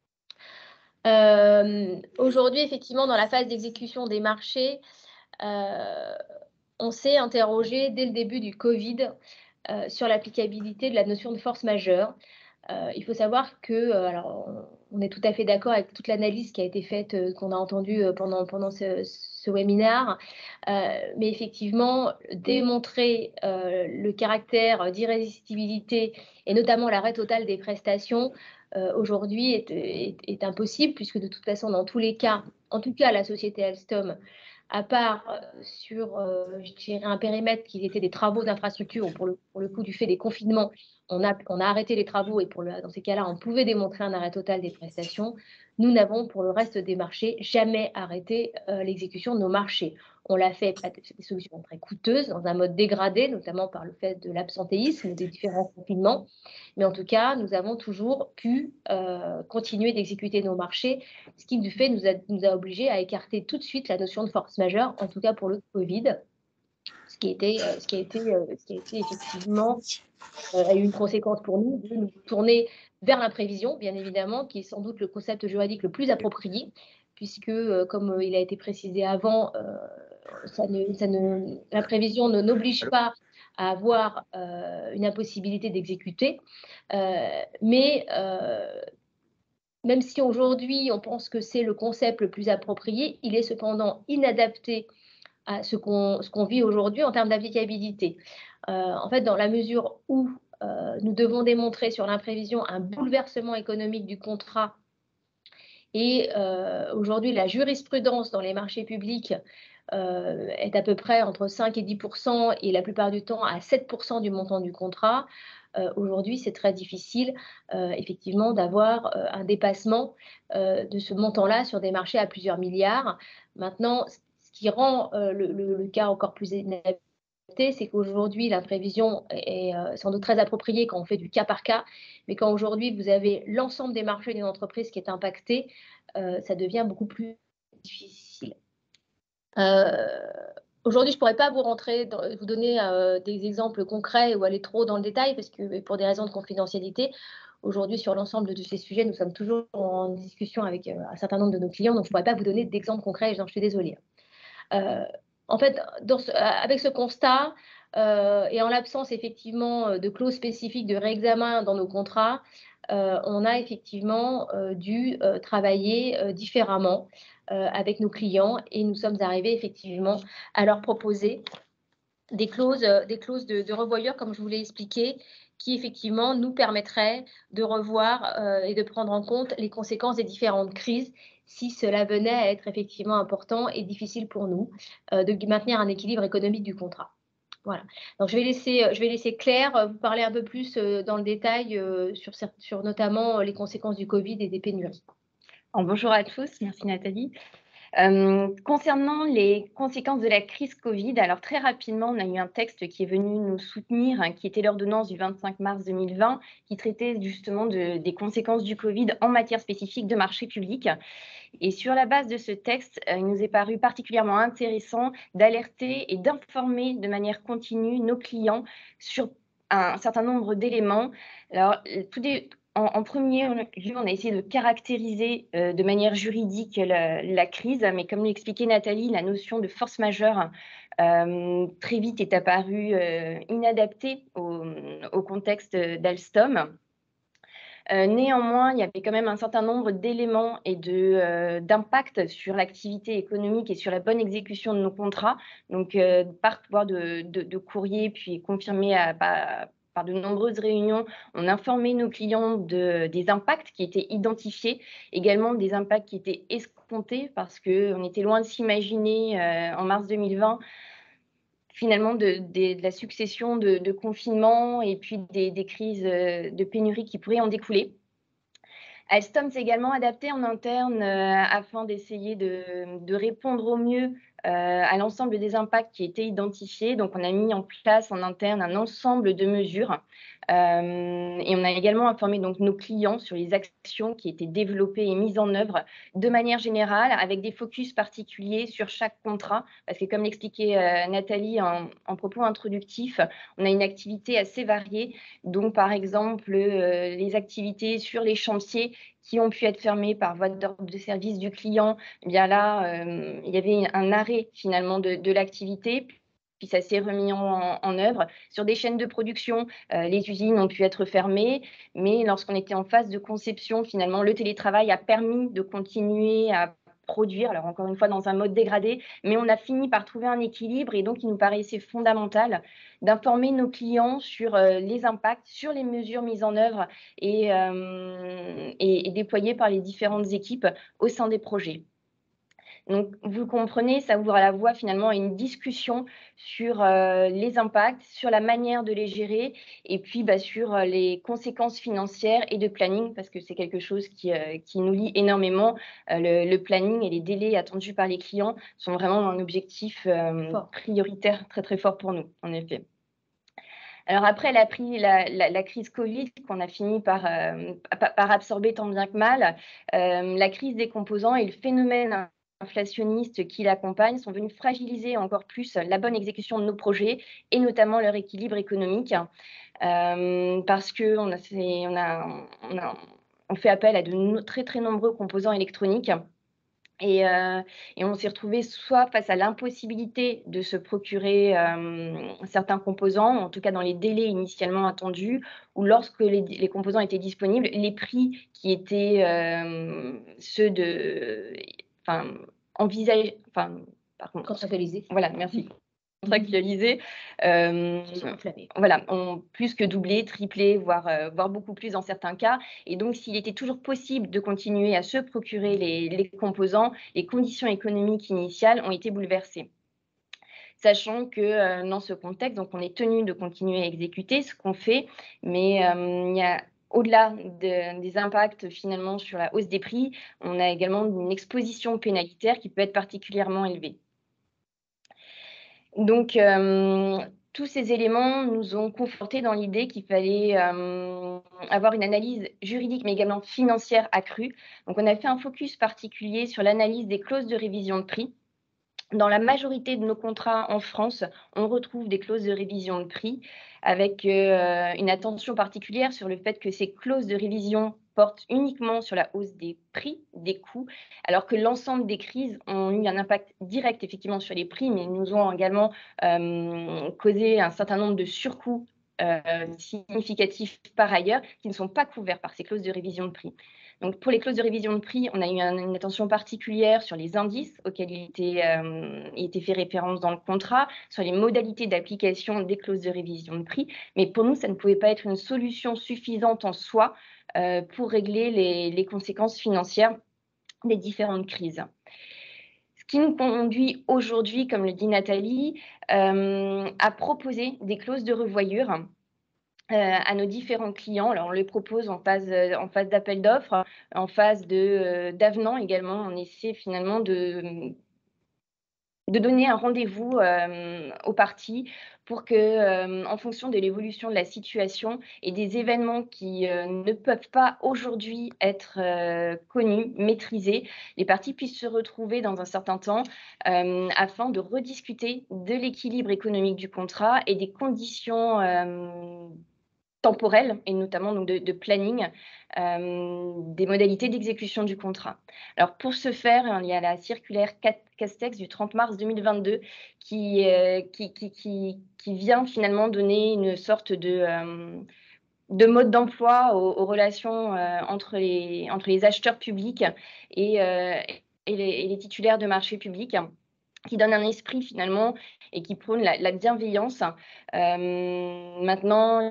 Euh, aujourd'hui, effectivement, dans la phase d'exécution des marchés, euh, on s'est interrogé dès le début du Covid euh, sur l'applicabilité de la notion de force majeure. Euh, il faut savoir que, euh, alors, on est tout à fait d'accord avec toute l'analyse qui a été faite, euh, qu'on a entendue euh, pendant, pendant ce, ce webinaire, euh, mais effectivement, démontrer euh, le caractère d'irrésistibilité et notamment l'arrêt total des prestations, euh, aujourd'hui est, est, est impossible, puisque de toute façon, dans tous les cas, en tout cas la société Alstom, à part euh, sur euh, je dirais un périmètre qui était des travaux d'infrastructure, pour le, pour le coup du fait des confinements, on a, on a arrêté les travaux et pour le, dans ces cas-là, on pouvait démontrer un arrêt total des prestations. Nous n'avons pour le reste des marchés jamais arrêté euh, l'exécution de nos marchés. On l'a fait avec des solutions très coûteuses, dans un mode dégradé, notamment par le fait de l'absentéisme, des différents confinements. Mais en tout cas, nous avons toujours pu euh, continuer d'exécuter nos marchés, ce qui, du fait, nous a, nous a obligés à écarter tout de suite la notion de force majeure, en tout cas pour le Covid, ce qui, était, euh, ce qui, a, été, euh, ce qui a été effectivement euh, a eu une conséquence pour nous de nous tourner vers l'imprévision, bien évidemment, qui est sans doute le concept juridique le plus approprié, puisque, euh, comme euh, il a été précisé avant, euh, ça ne, ça ne, l'imprévision ne n'oblige pas à avoir euh, une impossibilité d'exécuter, euh, mais euh, même si aujourd'hui on pense que c'est le concept le plus approprié, il est cependant inadapté à ce qu'on ce qu'on vit aujourd'hui en termes d'applicabilité. Euh, en fait, dans la mesure où euh, nous devons démontrer sur l'imprévision un bouleversement économique du contrat, et euh, aujourd'hui la jurisprudence dans les marchés publics euh, est à peu près entre cinq et dix pour cent et la plupart du temps à sept pour cent du montant du contrat. Euh, aujourd'hui, c'est très difficile, euh, effectivement, d'avoir euh, un dépassement euh, de ce montant-là sur des marchés à plusieurs milliards. Maintenant, ce qui rend euh, le, le, le cas encore plus inadapté, c'est qu'aujourd'hui, la prévision est euh, sans doute très appropriée quand on fait du cas par cas, mais quand aujourd'hui, vous avez l'ensemble des marchés d'une entreprise qui est impacté, euh, ça devient beaucoup plus difficile. Euh, Aujourd'hui, je ne pourrais pas vous, rentrer dans, vous donner euh, des exemples concrets ou aller trop dans le détail, parce que pour des raisons de confidentialité, aujourd'hui, sur l'ensemble de ces sujets, nous sommes toujours en discussion avec euh, un certain nombre de nos clients, donc je ne pourrais pas vous donner d'exemples concrets, je suis désolée. Euh, en fait, dans ce, avec ce constat, euh, et en l'absence effectivement de clauses spécifiques de réexamen dans nos contrats, euh, on a effectivement euh, dû euh, travailler euh, différemment euh, avec nos clients, et nous sommes arrivés effectivement à leur proposer des clauses, euh, des clauses de, de revoyure, comme je vous l'ai expliqué, qui effectivement nous permettraient de revoir euh, et de prendre en compte les conséquences des différentes crises, si cela venait à être effectivement important et difficile pour nous euh, de maintenir un équilibre économique du contrat. Voilà. Donc je vais laisser, je vais laisser Claire vous parler un peu plus euh, dans le détail euh, sur, sur notamment les conséquences du Covid et des pénuries. Alors, bonjour à tous, merci Nathalie. Euh, concernant les conséquences de la crise Covid, alors très rapidement, on a eu un texte qui est venu nous soutenir, hein, qui était l'ordonnance du vingt-cinq mars deux mille vingt, qui traitait justement de, des conséquences du Covid en matière spécifique de marché public. Et sur la base de ce texte, euh, il nous est paru particulièrement intéressant d'alerter et d'informer de manière continue nos clients sur un certain nombre d'éléments. Alors, tout des En, en premier lieu, on a essayé de caractériser euh, de manière juridique la, la crise, mais comme l'expliquait Nathalie, la notion de force majeure euh, très vite est apparue euh, inadaptée au, au contexte d'Alstom. Euh, néanmoins, il y avait quand même un certain nombre d'éléments et de, euh, d'impact sur l'activité économique et sur la bonne exécution de nos contrats. Donc, euh, par voie de, de, de courrier, puis confirmé à, à par de nombreuses réunions, on informait nos clients de, des impacts qui étaient identifiés, également des impacts qui étaient escomptés, parce qu'on était loin de s'imaginer euh, en mars deux mille vingt finalement de, de, de la succession de, de confinements et puis des, des crises de pénurie qui pourraient en découler. Alstom s'est également adapté en interne euh, afin d'essayer de, de répondre au mieux euh, à l'ensemble des impacts qui étaient identifiés. Donc, on a mis en place en interne un ensemble de mesures euh, et on a également informé donc, nos clients sur les actions qui étaient développées et mises en œuvre de manière générale, avec des focus particuliers sur chaque contrat. Parce que comme l'expliquait euh, Nathalie en, en propos introductif, on a une activité assez variée. Donc, par exemple, euh, les activités sur les chantiers qui ont pu être fermés par voie d'ordre de service du client, eh bien là, euh, il y avait un arrêt finalement de, de l'activité. Puis ça s'est remis en, en œuvre. Sur des chaînes de production, euh, les usines ont pu être fermées, mais lorsqu'on était en phase de conception, finalement, le télétravail a permis de continuer à produire, alors encore une fois dans un mode dégradé, mais on a fini par trouver un équilibre et donc il nous paraissait fondamental d'informer nos clients sur euh, les impacts, sur les mesures mises en œuvre et, euh, et, et déployées par les différentes équipes au sein des projets. Donc, vous comprenez, ça ouvre la voie finalement à une discussion sur euh, les impacts, sur la manière de les gérer et puis bah, sur euh, les conséquences financières et de planning, parce que c'est quelque chose qui, euh, qui nous lie énormément. Euh, le, le planning et les délais attendus par les clients sont vraiment un objectif euh, prioritaire très très fort pour nous, en effet. Alors après, elle a pris la, la, la crise Covid qu'on a fini par, euh, par absorber tant bien que mal. Euh, la crise des composants et le phénomène inflationnistes qui l'accompagnent sont venus fragiliser encore plus la bonne exécution de nos projets et notamment leur équilibre économique euh, parce qu'on a, on a, on a on fait appel à de no, très très nombreux composants électroniques. Et, euh, et on s'est retrouvé soit face à l'impossibilité de se procurer euh, certains composants, en tout cas dans les délais initialement attendus, ou lorsque les, les composants étaient disponibles, les prix qui étaient euh, ceux de, enfin, envisagés, enfin, par contre, contractualisés. Voilà, merci. Contractualisés, euh, voilà, ont plus que doublé, triplé, voire, euh, voire beaucoup plus dans certains cas. Et donc, s'il était toujours possible de continuer à se procurer les, les composants, les conditions économiques initiales ont été bouleversées. Sachant que euh, dans ce contexte, donc on est tenu de continuer à exécuter ce qu'on fait, mais euh, il y a au-delà de, des impacts finalement sur la hausse des prix, on a également une exposition pénalitaire qui peut être particulièrement élevée. Donc, euh, tous ces éléments nous ont confortés dans l'idée qu'il fallait euh, avoir une analyse juridique, mais également financière accrue. Donc, on a fait un focus particulier sur l'analyse des clauses de révision de prix. Dans la majorité de nos contrats en France, on retrouve des clauses de révision de prix avec euh, une attention particulière sur le fait que ces clauses de révision portent uniquement sur la hausse des prix, des coûts, alors que l'ensemble des crises ont eu un impact direct effectivement sur les prix, mais nous ont également euh, causé un certain nombre de surcoûts euh, significatifs par ailleurs qui ne sont pas couverts par ces clauses de révision de prix. Donc, pour les clauses de révision de prix, on a eu un, une attention particulière sur les indices auxquels il était, euh, il était fait référence dans le contrat, sur les modalités d'application des clauses de révision de prix. Mais pour nous, ça ne pouvait pas être une solution suffisante en soi euh, pour régler les, les conséquences financières des différentes crises. Ce qui nous conduit aujourd'hui, comme le dit Nathalie, euh, à proposer des clauses de revoyure Euh, à nos différents clients. Alors, on les propose en phase, euh, en phase d'appel d'offres, en phase de, euh, d'avenant également. On essaie finalement de, de donner un rendez-vous euh, aux parties pour que, euh, en fonction de l'évolution de la situation et des événements qui euh, ne peuvent pas aujourd'hui être euh, connus, maîtrisés, les parties puissent se retrouver dans un certain temps euh, afin de rediscuter de l'équilibre économique du contrat et des conditions euh, temporelle et notamment donc de, de planning euh, des modalités d'exécution du contrat. Alors pour ce faire, il y a la circulaire Castex du trente mars deux mille vingt-deux qui, euh, qui, qui, qui, qui vient finalement donner une sorte de, euh, de mode d'emploi aux, aux relations euh, entre, les, entre les acheteurs publics et, euh, et, les, et les titulaires de marchés publics, qui donne un esprit finalement et qui prône la, la bienveillance. Euh, maintenant,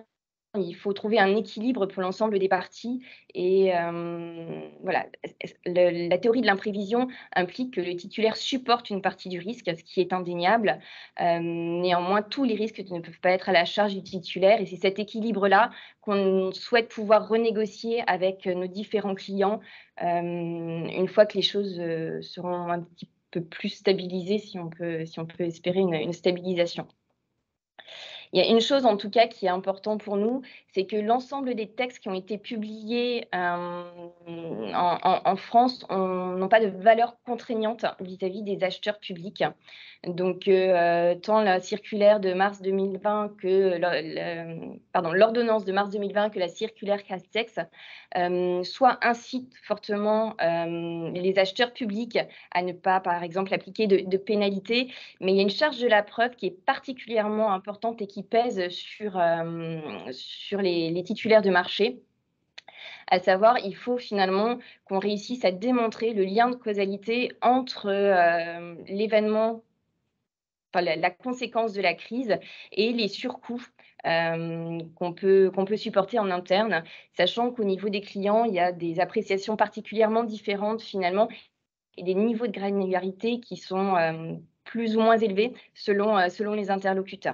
il faut trouver un équilibre pour l'ensemble des parties. Et euh, voilà, le, la théorie de l'imprévision implique que le titulaire supporte une partie du risque, ce qui est indéniable. Euh, néanmoins, tous les risques ne peuvent pas être à la charge du titulaire. Et c'est cet équilibre-là qu'on souhaite pouvoir renégocier avec nos différents clients euh, une fois que les choses euh, seront un petit peu plus stabilisées, si on peut, si on peut espérer une, une stabilisation. Il y a une chose en tout cas qui est importante pour nous, c'est que l'ensemble des textes qui ont été publiés euh, en, en, en France n'ont pas de valeur contraignante vis-à-vis des acheteurs publics. Donc, euh, tant la circulaire de mars deux mille vingt que le, le, pardon, l'ordonnance de mars deux mille vingt que la circulaire Castex, euh, soit incitent fortement euh, les acheteurs publics à ne pas, par exemple, appliquer de, de pénalités. Mais il y a une charge de la preuve qui est particulièrement importante et qui pèse sur, euh, sur les, les titulaires de marché. À savoir, il faut finalement qu'on réussisse à démontrer le lien de causalité entre euh, l'événement, enfin, la, la conséquence de la crise et les surcoûts euh, qu'on peut, qu'on peut supporter en interne, sachant qu'au niveau des clients, il y a des appréciations particulièrement différentes finalement et des niveaux de granularité qui sont euh, plus ou moins élevés selon, euh, selon les interlocuteurs.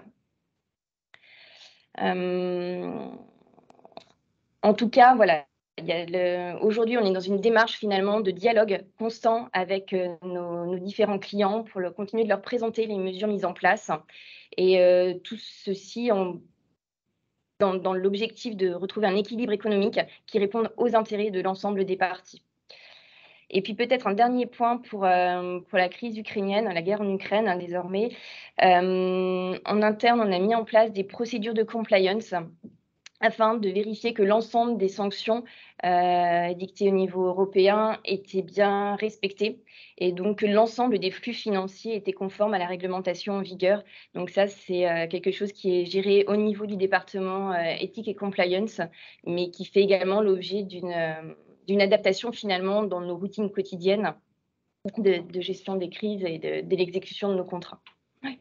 Euh, en tout cas, voilà. Aujourd'hui, on est dans une démarche finalement de dialogue constant avec euh, nos, nos différents clients pour le, continuer de leur présenter les mesures mises en place. Et euh, tout ceci en, dans, dans l'objectif de retrouver un équilibre économique qui réponde aux intérêts de l'ensemble des parties. Et puis peut-être un dernier point pour, euh, pour la crise ukrainienne, la guerre en Ukraine hein, désormais. Euh, en interne, on a mis en place des procédures de compliance afin de vérifier que l'ensemble des sanctions euh, dictées au niveau européen étaient bien respectées et donc que l'ensemble des flux financiers étaient conformes à la réglementation en vigueur. Donc ça, c'est euh, quelque chose qui est géré au niveau du département euh, éthique et compliance, mais qui fait également l'objet d'une euh, d'une adaptation finalement dans nos routines quotidiennes de, de gestion des crises et de, de l'exécution de nos contrats. Ouais.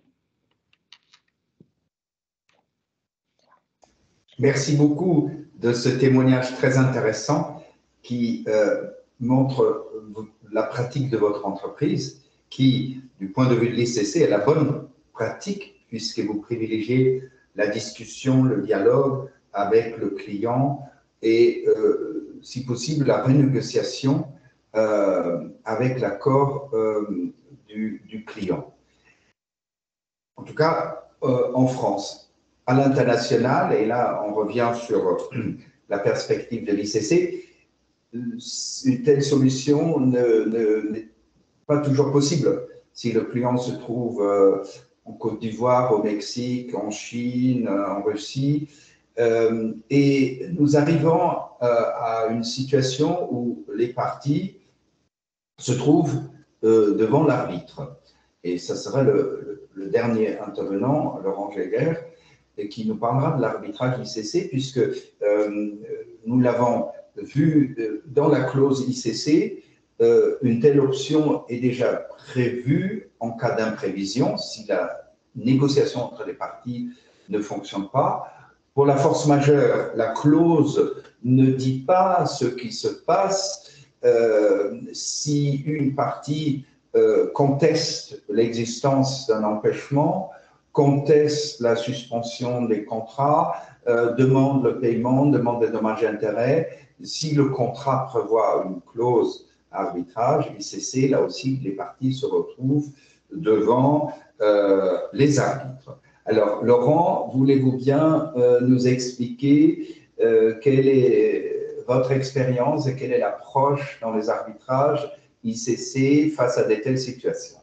Merci beaucoup de ce témoignage très intéressant qui euh, montre la pratique de votre entreprise qui, du point de vue de l'I C C, est la bonne pratique puisque vous privilégiez la discussion, le dialogue avec le client et, euh, si possible, la renégociation euh, avec l'accord euh, du, du client. En tout cas, euh, en France. À l'international, et là on revient sur la perspective de l'I C C, une telle solution n'est pas toujours possible. Si le client se trouve euh, en Côte d'Ivoire, au Mexique, en Chine, en Russie, euh, et nous arrivons euh, à une situation où les parties se trouvent euh, devant l'arbitre. Et ça serait le, le, le dernier intervenant, Laurent Jäger, qui nous parlera de l'arbitrage I C C, puisque euh, nous l'avons vu dans la clause I C C, euh, une telle option est déjà prévue en cas d'imprévision, si la négociation entre les parties ne fonctionne pas. Pour la force majeure, la clause ne dit pas ce qui se passe euh, si une partie euh, conteste l'existence d'un empêchement, conteste la suspension des contrats, euh, demande le paiement, demande des dommages et intérêts. Si le contrat prévoit une clause arbitrage, I C C, là aussi, les parties se retrouvent devant euh, les arbitres. Alors, Laurent, voulez-vous bien euh, nous expliquer euh, quelle est votre expérience et quelle est l'approche dans les arbitrages I C C face à de telles situations?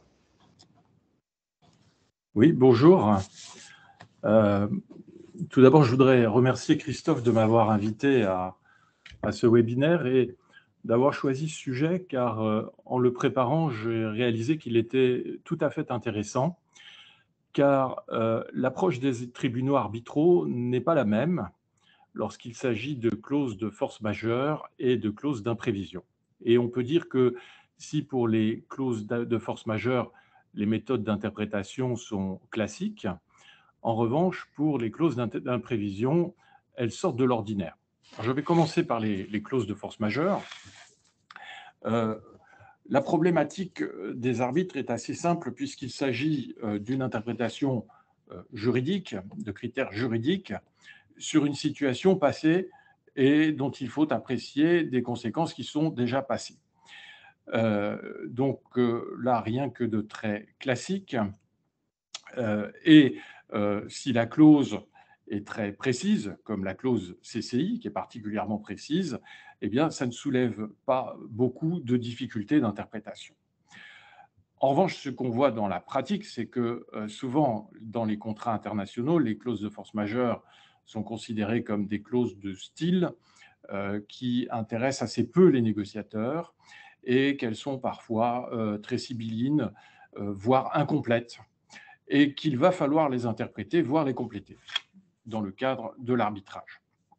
Oui, bonjour. Euh, tout d'abord, je voudrais remercier Christophe de m'avoir invité à, à ce webinaire et d'avoir choisi ce sujet, car euh, en le préparant, j'ai réalisé qu'il était tout à fait intéressant, car euh, l'approche des tribunaux arbitraux n'est pas la même lorsqu'il s'agit de clauses de force majeure et de clauses d'imprévision. Et on peut dire que si pour les clauses de force majeure, les méthodes d'interprétation sont classiques, en revanche, pour les clauses d'imprévision, elles sortent de l'ordinaire. Je vais commencer par les, les clauses de force majeure. Euh, la problématique des arbitres est assez simple puisqu'il s'agit euh, d'une interprétation euh, juridique, de critères juridiques, sur une situation passée et dont il faut apprécier des conséquences qui sont déjà passées. Euh, donc euh, là, rien que de très classique. Euh, et euh, si la clause est très précise, comme la clause C C I, qui est particulièrement précise, eh bien, ça ne soulève pas beaucoup de difficultés d'interprétation. En revanche, ce qu'on voit dans la pratique, c'est que euh, souvent, dans les contrats internationaux, les clauses de force majeure sont considérées comme des clauses de style euh, qui intéressent assez peu les négociateurs et qu'elles sont parfois euh, très sibyllines, euh, voire incomplètes, et qu'il va falloir les interpréter, voire les compléter, dans le cadre de l'arbitrage.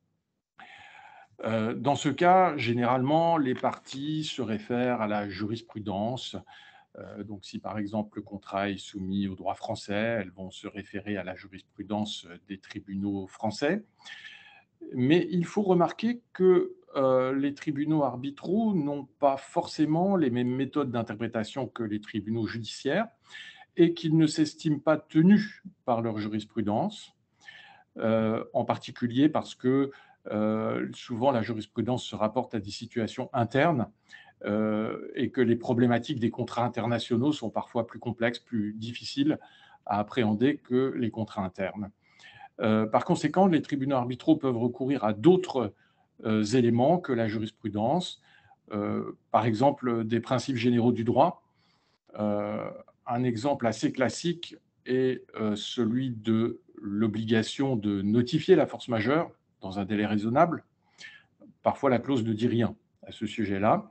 Euh, dans ce cas, généralement, les parties se réfèrent à la jurisprudence. Euh, donc, si par exemple le contrat est soumis au droit français, elles vont se référer à la jurisprudence des tribunaux français. Mais il faut remarquer que euh, les tribunaux arbitraux n'ont pas forcément les mêmes méthodes d'interprétation que les tribunaux judiciaires, et qu'ils ne s'estiment pas tenus par leur jurisprudence, euh, en particulier parce que euh, souvent la jurisprudence se rapporte à des situations internes euh, et que les problématiques des contrats internationaux sont parfois plus complexes, plus difficiles à appréhender que les contrats internes. Euh, par conséquent, les tribunaux arbitraux peuvent recourir à d'autres euh, éléments que la jurisprudence, euh, par exemple des principes généraux du droit. Euh, un exemple assez classique est euh, celui de l'obligation de notifier la force majeure dans un délai raisonnable. Parfois, la clause ne dit rien à ce sujet-là.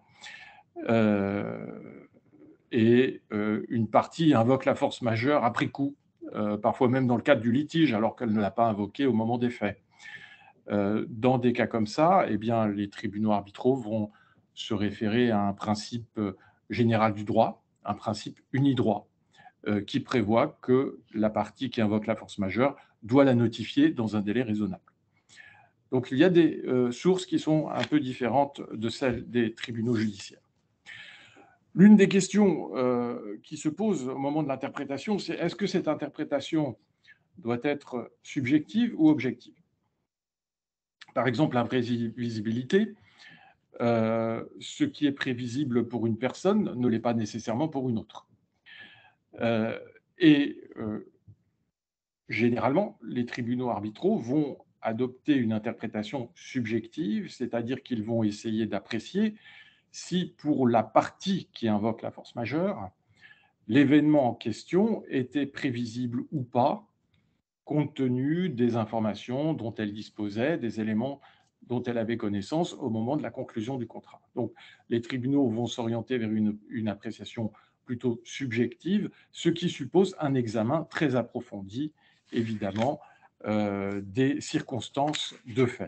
Euh, et euh, une partie invoque la force majeure après coup, euh, parfois même dans le cadre du litige, alors qu'elle ne l'a pas invoquée au moment des faits. Euh, dans des cas comme ça, eh bien, les tribunaux arbitraux vont se référer à un principe général du droit, un principe unidroit, euh, qui prévoit que la partie qui invoque la force majeure doit la notifier dans un délai raisonnable. Donc il y a des euh, sources qui sont un peu différentes de celles des tribunaux judiciaires. L'une des questions euh, qui se pose au moment de l'interprétation, c'est est-ce que cette interprétation doit être subjective ou objective? Par exemple, l'imprévisibilité, euh, ce qui est prévisible pour une personne ne l'est pas nécessairement pour une autre. Euh, et euh, généralement, les tribunaux arbitraux vont adopter une interprétation subjective, c'est-à-dire qu'ils vont essayer d'apprécier si pour la partie qui invoque la force majeure, l'événement en question était prévisible ou pas, compte tenu des informations dont elle disposait, des éléments dont elle avait connaissance au moment de la conclusion du contrat. Donc, les tribunaux vont s'orienter vers une, une appréciation plutôt subjective, ce qui suppose un examen très approfondi, évidemment, euh, des circonstances de fait.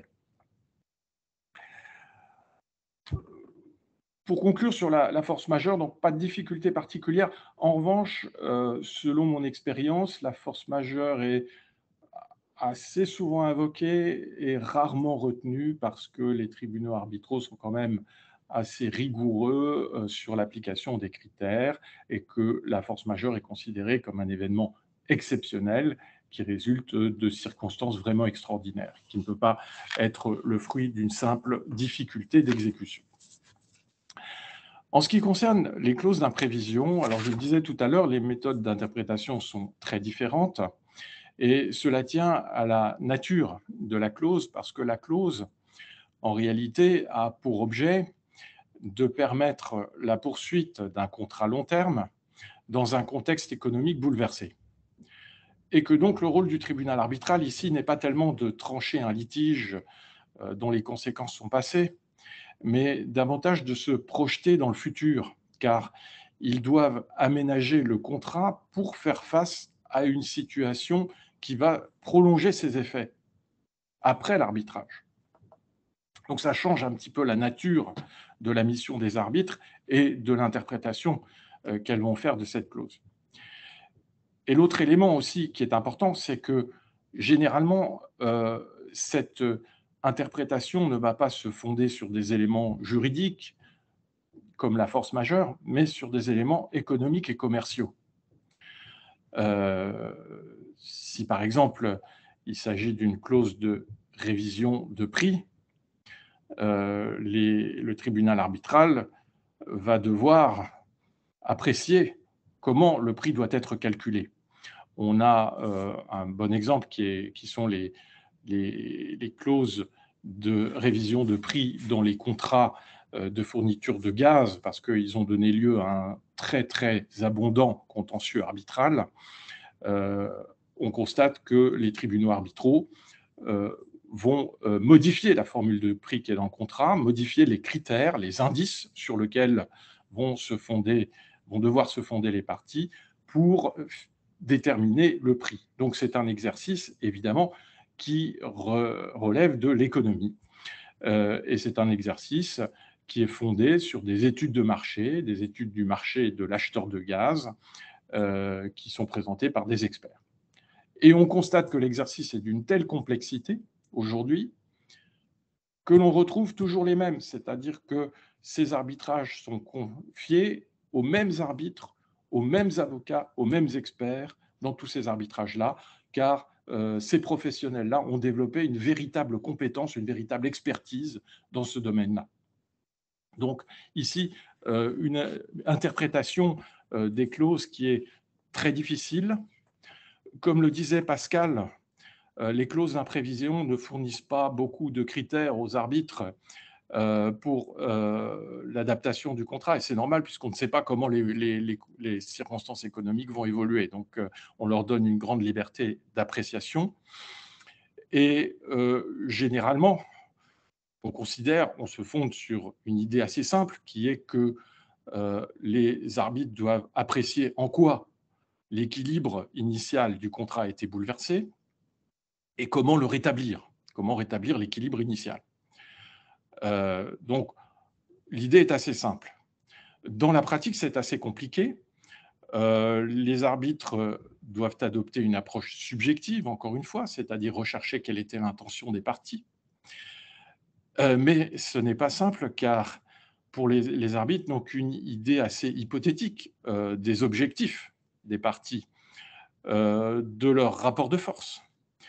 Pour conclure sur la, la force majeure, donc pas de difficulté particulière. En revanche, euh, selon mon expérience, la force majeure est assez souvent invoquée et rarement retenue parce que les tribunaux arbitraux sont quand même assez rigoureux euh, sur l'application des critères et que la force majeure est considérée comme un événement exceptionnel qui résulte de circonstances vraiment extraordinaires, qui ne peut pas être le fruit d'une simple difficulté d'exécution. En ce qui concerne les clauses d'imprévision, alors je le disais tout à l'heure, les méthodes d'interprétation sont très différentes et cela tient à la nature de la clause parce que la clause, en réalité, a pour objet de permettre la poursuite d'un contrat long terme dans un contexte économique bouleversé. Et que donc le rôle du tribunal arbitral ici n'est pas tellement de trancher un litige dont les conséquences sont passées, mais davantage de se projeter dans le futur, car ils doivent aménager le contrat pour faire face à une situation qui va prolonger ses effets après l'arbitrage. Donc ça change un petit peu la nature de la mission des arbitres et de l'interprétation qu'elles vont faire de cette clause. Et l'autre élément aussi qui est important, c'est que généralement, euh, cette interprétation ne va pas se fonder sur des éléments juridiques, comme la force majeure, mais sur des éléments économiques et commerciaux. Euh, si, par exemple, il s'agit d'une clause de révision de prix, euh, les, le tribunal arbitral va devoir apprécier comment le prix doit être calculé. On a euh, un bon exemple qui, est, qui sont les, les, les clauses de révision de prix dans les contrats de fourniture de gaz, parce qu'ils ont donné lieu à un très, très abondant contentieux arbitral. Euh, on constate que les tribunaux arbitraux euh, vont euh, modifier la formule de prix qui est dans le contrat, modifier les critères, les indices sur lesquels vont, se fonder, vont devoir se fonder les parties pour déterminer le prix. Donc c'est un exercice, évidemment, qui re relève de l'économie. Euh, et c'est un exercice qui est fondé sur des études de marché, des études du marché de l'acheteur de gaz, euh, qui sont présentées par des experts. Et on constate que l'exercice est d'une telle complexité aujourd'hui que l'on retrouve toujours les mêmes, c'est-à-dire que ces arbitrages sont confiés aux mêmes arbitres, aux mêmes avocats, aux mêmes experts dans tous ces arbitrages-là, car euh, ces professionnels-là ont développé une véritable compétence, une véritable expertise dans ce domaine-là. Donc ici, euh, une interprétation euh, des clauses qui est très difficile. Comme le disait Pascal, euh, les clauses d'imprévision ne fournissent pas beaucoup de critères aux arbitres euh, pour euh, l'adaptation du contrat. Et c'est normal puisqu'on ne sait pas comment les, les, les, les circonstances économiques vont évoluer. Donc euh, on leur donne une grande liberté d'appréciation. Et euh, généralement, on considère, on se fonde sur une idée assez simple qui est que euh, les arbitres doivent apprécier en quoi l'équilibre initial du contrat a été bouleversé et comment le rétablir, comment rétablir l'équilibre initial. Euh, donc, l'idée est assez simple. Dans la pratique, c'est assez compliqué. Euh, les arbitres doivent adopter une approche subjective, encore une fois, c'est-à-dire rechercher quelle était l'intention des parties. Euh, mais ce n'est pas simple, car pour les, les arbitres n'ont qu'une idée assez hypothétique euh, des objectifs des parties, euh, de leur rapport de force,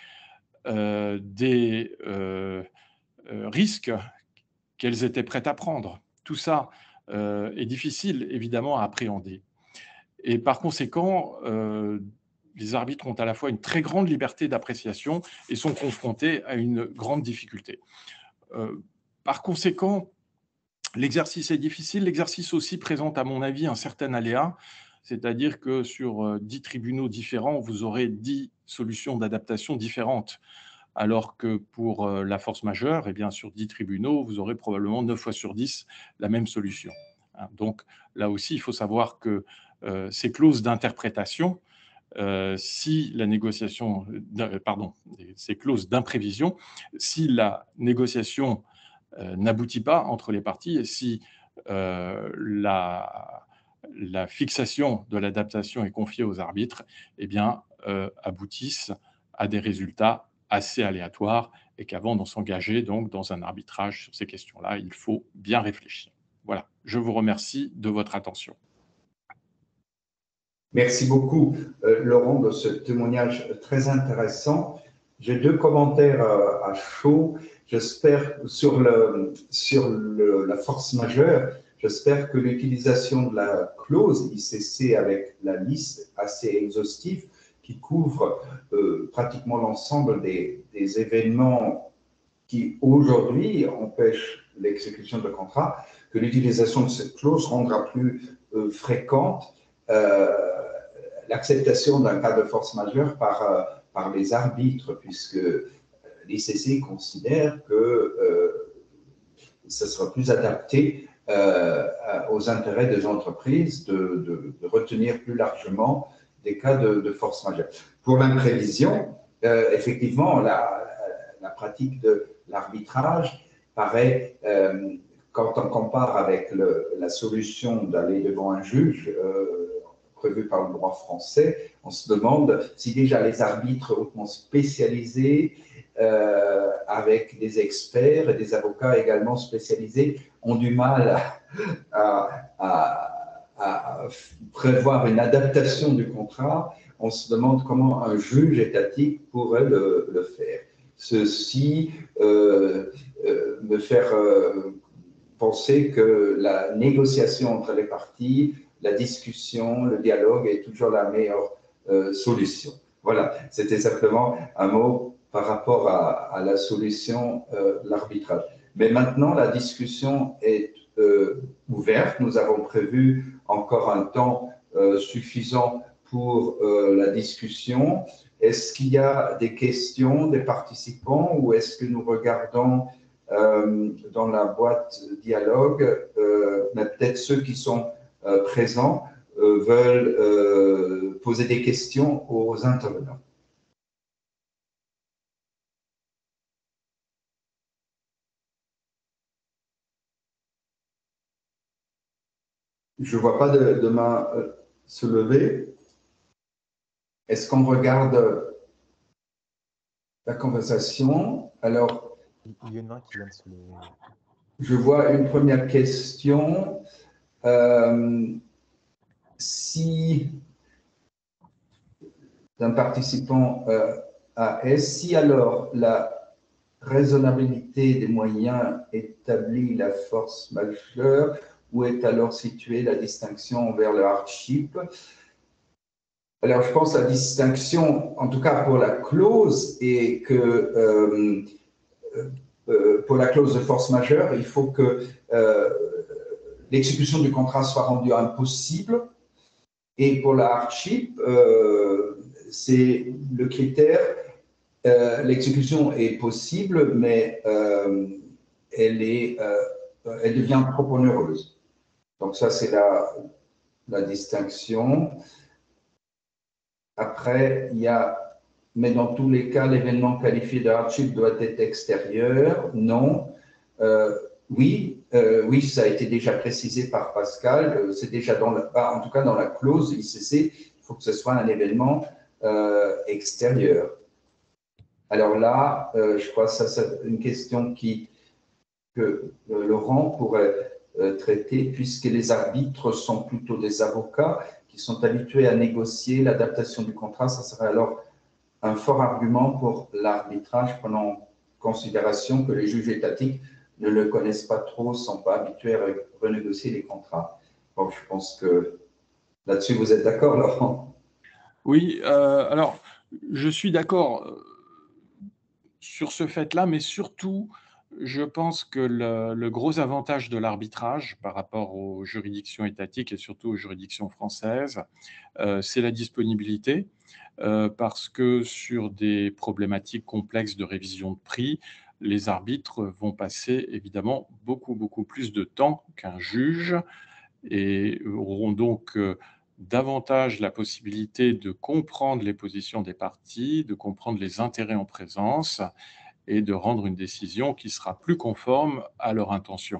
euh, des euh, euh, risques qu'elles étaient prêtes à prendre. Tout ça euh, est difficile, évidemment, à appréhender. Et par conséquent, euh, les arbitres ont à la fois une très grande liberté d'appréciation et sont confrontés à une grande difficulté. Euh, par conséquent, l'exercice est difficile. L'exercice aussi présente, à mon avis, un certain aléa, c'est-à-dire que sur dix tribunaux différents, vous aurez dix solutions d'adaptation différentes, alors que pour la force majeure, eh bien, sur dix tribunaux, vous aurez probablement neuf fois sur dix la même solution. Donc là aussi, il faut savoir que euh, ces clauses d'interprétation, Euh, si la négociation, euh, pardon, ces clauses d'imprévision, si la négociation euh, n'aboutit pas entre les parties et si euh, la, la fixation de l'adaptation est confiée aux arbitres, eh bien, euh, aboutissent à des résultats assez aléatoires et qu'avant de s'engager donc dans un arbitrage sur ces questions-là, il faut bien réfléchir. Voilà, je vous remercie de votre attention. Merci beaucoup, euh, Laurent, de ce témoignage très intéressant. J'ai deux commentaires à, à chaud. J'espère, sur, le, sur le, la force majeure, j'espère que l'utilisation de la clause I C C avec la liste assez exhaustive qui couvre euh, pratiquement l'ensemble des, des événements qui, aujourd'hui, empêchent l'exécution de contrat, que l'utilisation de cette clause rendra plus euh, fréquente euh, l'acceptation d'un cas de force majeure par, euh, par les arbitres, puisque l'I C C considère que euh, ce sera plus adapté euh, aux intérêts des entreprises de, de, de retenir plus largement des cas de, de force majeure. Pour l'imprévision, euh, effectivement, la, la pratique de l'arbitrage paraît, euh, quand on compare avec le, la solution d'aller devant un juge, euh, prévues par le droit français, on se demande si déjà les arbitres hautement spécialisés, euh, avec des experts et des avocats également spécialisés, ont du mal à, à, à prévoir une adaptation du contrat. On se demande comment un juge étatique pourrait le, le faire. Ceci euh, euh, me faire euh, penser que la négociation entre les parties, la discussion, le dialogue est toujours la meilleure euh, solution. Voilà, c'était simplement un mot par rapport à, à la solution, euh, l'arbitrage. Mais maintenant, la discussion est euh, ouverte. Nous avons prévu encore un temps euh, suffisant pour euh, la discussion. Est-ce qu'il y a des questions des participants ou est-ce que nous regardons euh, dans la boîte dialogue, euh, mais peut-être ceux qui sont euh, présents euh, veulent euh, poser des questions aux intervenants. Je ne vois pas de, de main euh, se lever. Est-ce qu'on regarde la conversation? Alors, il y en a un qui vient de se lever. Je vois une première question. Euh, si d'un participant euh, A S, si alors la raisonnabilité des moyens établit la force majeure, où est alors située la distinction envers le hardship? Alors, je pense que la distinction, en tout cas pour la clause, est que euh, euh, pour la clause de force majeure, il faut que euh, l'exécution du contrat soit rendue impossible. Et pour la hardship, euh, c'est le critère, euh, l'exécution est possible, mais euh, elle, est, euh, elle devient trop onéreuse. Donc ça, c'est la, la distinction. Après, il y a, mais dans tous les cas, l'événement qualifié de hardship doit être extérieur. Non. Euh, oui, euh, oui, ça a été déjà précisé par Pascal. C'est déjà dans la, en tout cas dans la clause I C C, il faut que ce soit un événement euh, extérieur. Alors là, euh, je crois que ça c'est une question qui, que euh, Laurent pourrait euh, traiter, puisque les arbitres sont plutôt des avocats qui sont habitués à négocier l'adaptation du contrat. Ça serait alors un fort argument pour l'arbitrage, prenant en considération que les juges étatiques ne le connaissent pas trop, ne sont pas habitués à renégocier les contrats. Donc, je pense que là-dessus, vous êtes d'accord, Laurent? Oui, euh, alors, je suis d'accord sur ce fait-là, mais surtout, je pense que le, le gros avantage de l'arbitrage par rapport aux juridictions étatiques et surtout aux juridictions françaises, euh, c'est la disponibilité, euh, parce que sur des problématiques complexes de révision de prix, les arbitres vont passer évidemment beaucoup, beaucoup plus de temps qu'un juge et auront donc euh, davantage la possibilité de comprendre les positions des parties, de comprendre les intérêts en présence et de rendre une décision qui sera plus conforme à leur intention.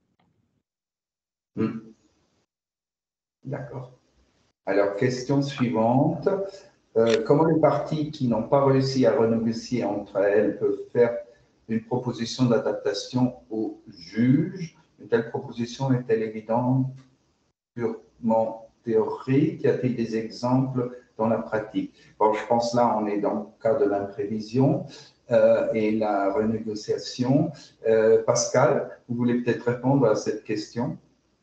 Mmh. D'accord. Alors, question suivante. Euh, comment les parties qui n'ont pas réussi à renégocier entre elles peuvent faire une proposition d'adaptation au juge? Une telle proposition est-elle évidente, purement théorique? Y a-t-il des exemples dans la pratique? Bon, je pense là, on est dans le cas de l'imprévision euh, et la renégociation. Euh, Pascal, vous voulez peut-être répondre à cette question?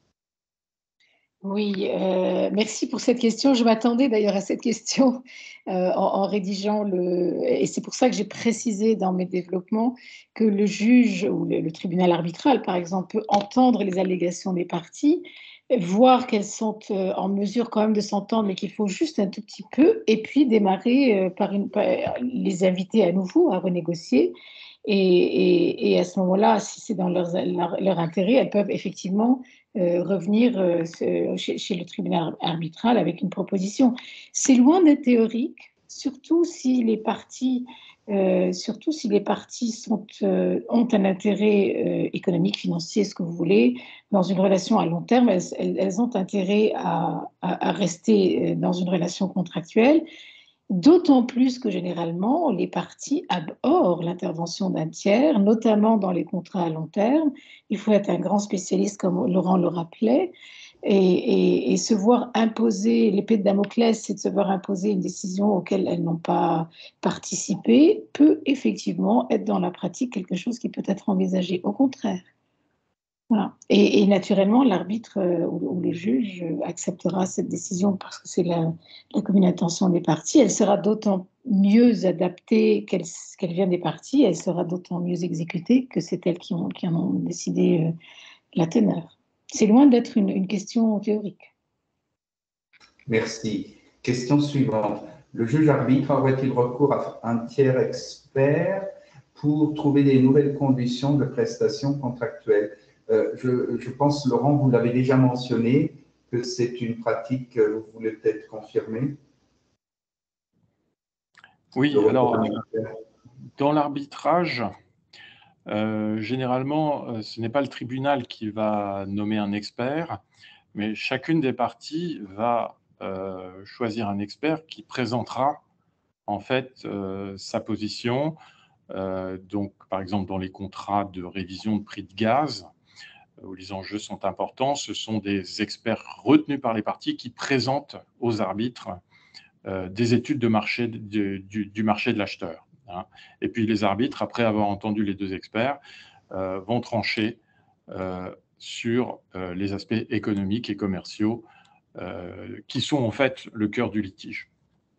Oui, euh, merci pour cette question. Je m'attendais d'ailleurs à cette question euh, en, en rédigeant le... Et c'est pour ça que j'ai précisé dans mes développements que le juge ou le, le tribunal arbitral, par exemple, peut entendre les allégations des parties, voir qu'elles sont euh, en mesure quand même de s'entendre, mais qu'il faut juste un tout petit peu, et puis démarrer euh, par, une, par les inviter à nouveau à renégocier. Et, et, et à ce moment-là, si c'est dans leur, leur, leur intérêt, elles peuvent effectivement euh, revenir euh, chez, chez le tribunal arbitral avec une proposition. C'est loin d'être théorique, surtout si les parties euh, surtout si les parties sont, euh, ont un intérêt euh, économique, financier, ce que vous voulez, dans une relation à long terme, elles, elles, elles ont intérêt à, à, à rester dans une relation contractuelle, d'autant plus que généralement, les parties abhorrent l'intervention d'un tiers, notamment dans les contrats à long terme. Il faut être un grand spécialiste, comme Laurent le rappelait, et, et, et se voir imposer, l'épée de Damoclès, c'est de se voir imposer une décision auquel elles n'ont pas participé, peut effectivement être dans la pratique quelque chose qui peut être envisagé. Au contraire. Voilà. Et, et naturellement, l'arbitre euh, ou, ou le juge acceptera cette décision parce que c'est la, la commune intention des parties. Elle sera d'autant mieux adaptée qu'elle qu'elle vient des parties, elle sera d'autant mieux exécutée que c'est elles qui, ont, qui en ont décidé euh, la teneur. C'est loin d'être une, une question théorique. Merci. Question suivante. Le juge arbitre aurait-il recours à un tiers expert pour trouver des nouvelles conditions de prestation contractuelle? euh, je, je pense, Laurent, vous l'avez déjà mentionné, que c'est une pratique que vous voulez peut-être confirmer. Oui, alors, dans l'arbitrage, euh, généralement, euh, ce n'est pas le tribunal qui va nommer un expert, mais chacune des parties va euh, choisir un expert qui présentera en fait euh, sa position. Euh, donc, par exemple, dans les contrats de révision de prix de gaz, où les enjeux sont importants, ce sont des experts retenus par les parties qui présentent aux arbitres euh, des études de marché, de, du, du marché de l'acheteur. Hein. Et puis les arbitres, après avoir entendu les deux experts, euh, vont trancher euh, sur euh, les aspects économiques et commerciaux euh, qui sont en fait le cœur du litige.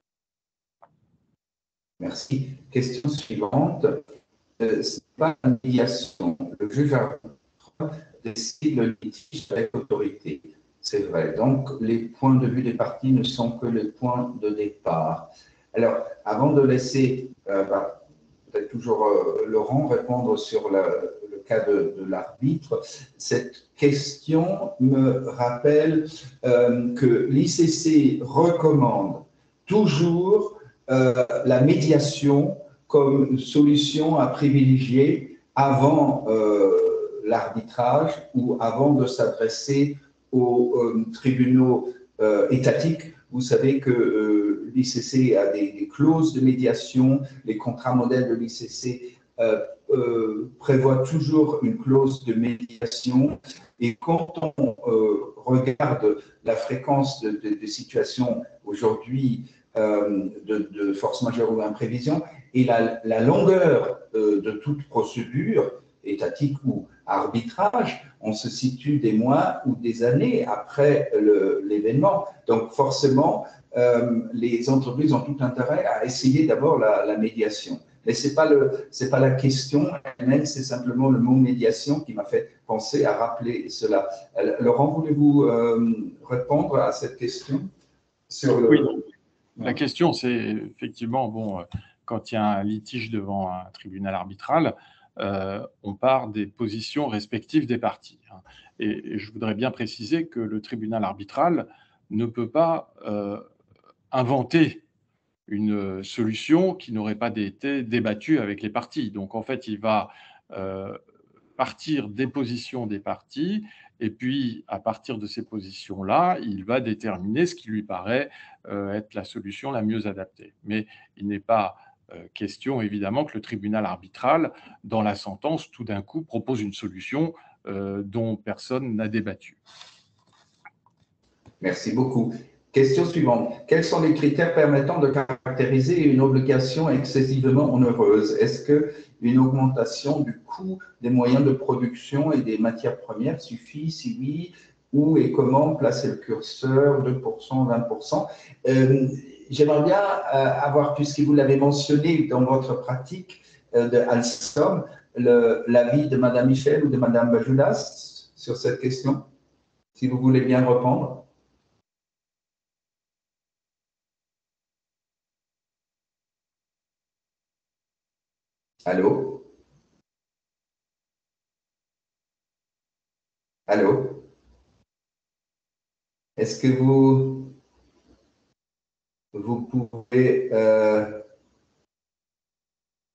Merci. Question suivante. Euh, ce n'est pas une médiation. Le juge arbitre décide le litige avec autorité. C'est vrai. Donc, les points de vue des parties ne sont que les points de départ. Alors, avant de laisser euh, bah, peut-être toujours euh, Laurent répondre sur la, le cas de, de l'arbitre, cette question me rappelle euh, que l'I C C recommande toujours euh, la médiation comme solution à privilégier avant euh, l'arbitrage ou avant de s'adresser aux euh, tribunaux euh, étatiques. Vous savez que euh, l'I C C a des, des clauses de médiation, les contrats modèles de l'I C C euh, euh, prévoient toujours une clause de médiation. Et quand on euh, regarde la fréquence de, de, de situations aujourd'hui euh, de, de force majeure ou imprévision et la, la longueur euh, de toute procédure, étatique ou arbitrage, on se situe des mois ou des années après l'événement. Donc forcément, euh, les entreprises ont tout intérêt à essayer d'abord la, la médiation. Mais ce n'est pas, pas la question elle-même, c'est simplement le mot médiation qui m'a fait penser à rappeler cela. Alors, Laurent, voulez-vous euh, répondre à cette question sur le... Oui, la question, c'est effectivement, bon, quand il y a un litige devant un tribunal arbitral, euh, on part des positions respectives des parties. Hein. Et, et je voudrais bien préciser que le tribunal arbitral ne peut pas euh, inventer une solution qui n'aurait pas été débattue avec les parties. Donc, en fait, il va euh, partir des positions des parties, et puis, à partir de ces positions-là, il va déterminer ce qui lui paraît euh, être la solution la mieux adaptée. Mais il n'est pas euh, question, évidemment, que le tribunal arbitral, dans la sentence, tout d'un coup, propose une solution euh, dont personne n'a débattu. Merci beaucoup. Question suivante. Quels sont les critères permettant de caractériser une obligation excessivement onéreuse? Est-ce qu'une augmentation du coût des moyens de production et des matières premières suffit? Si oui, où et comment placer le curseur? deux pour cent, vingt pour cent euh, J'aimerais bien euh, avoir, puisque vous l'avez mentionné dans votre pratique euh, de Alstom, l'avis de Mme Michel ou de Mme Bajoulas sur cette question, si vous voulez bien répondre. Allô? Allô? Est-ce que vous, vous pouvez euh,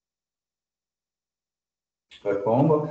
répondre.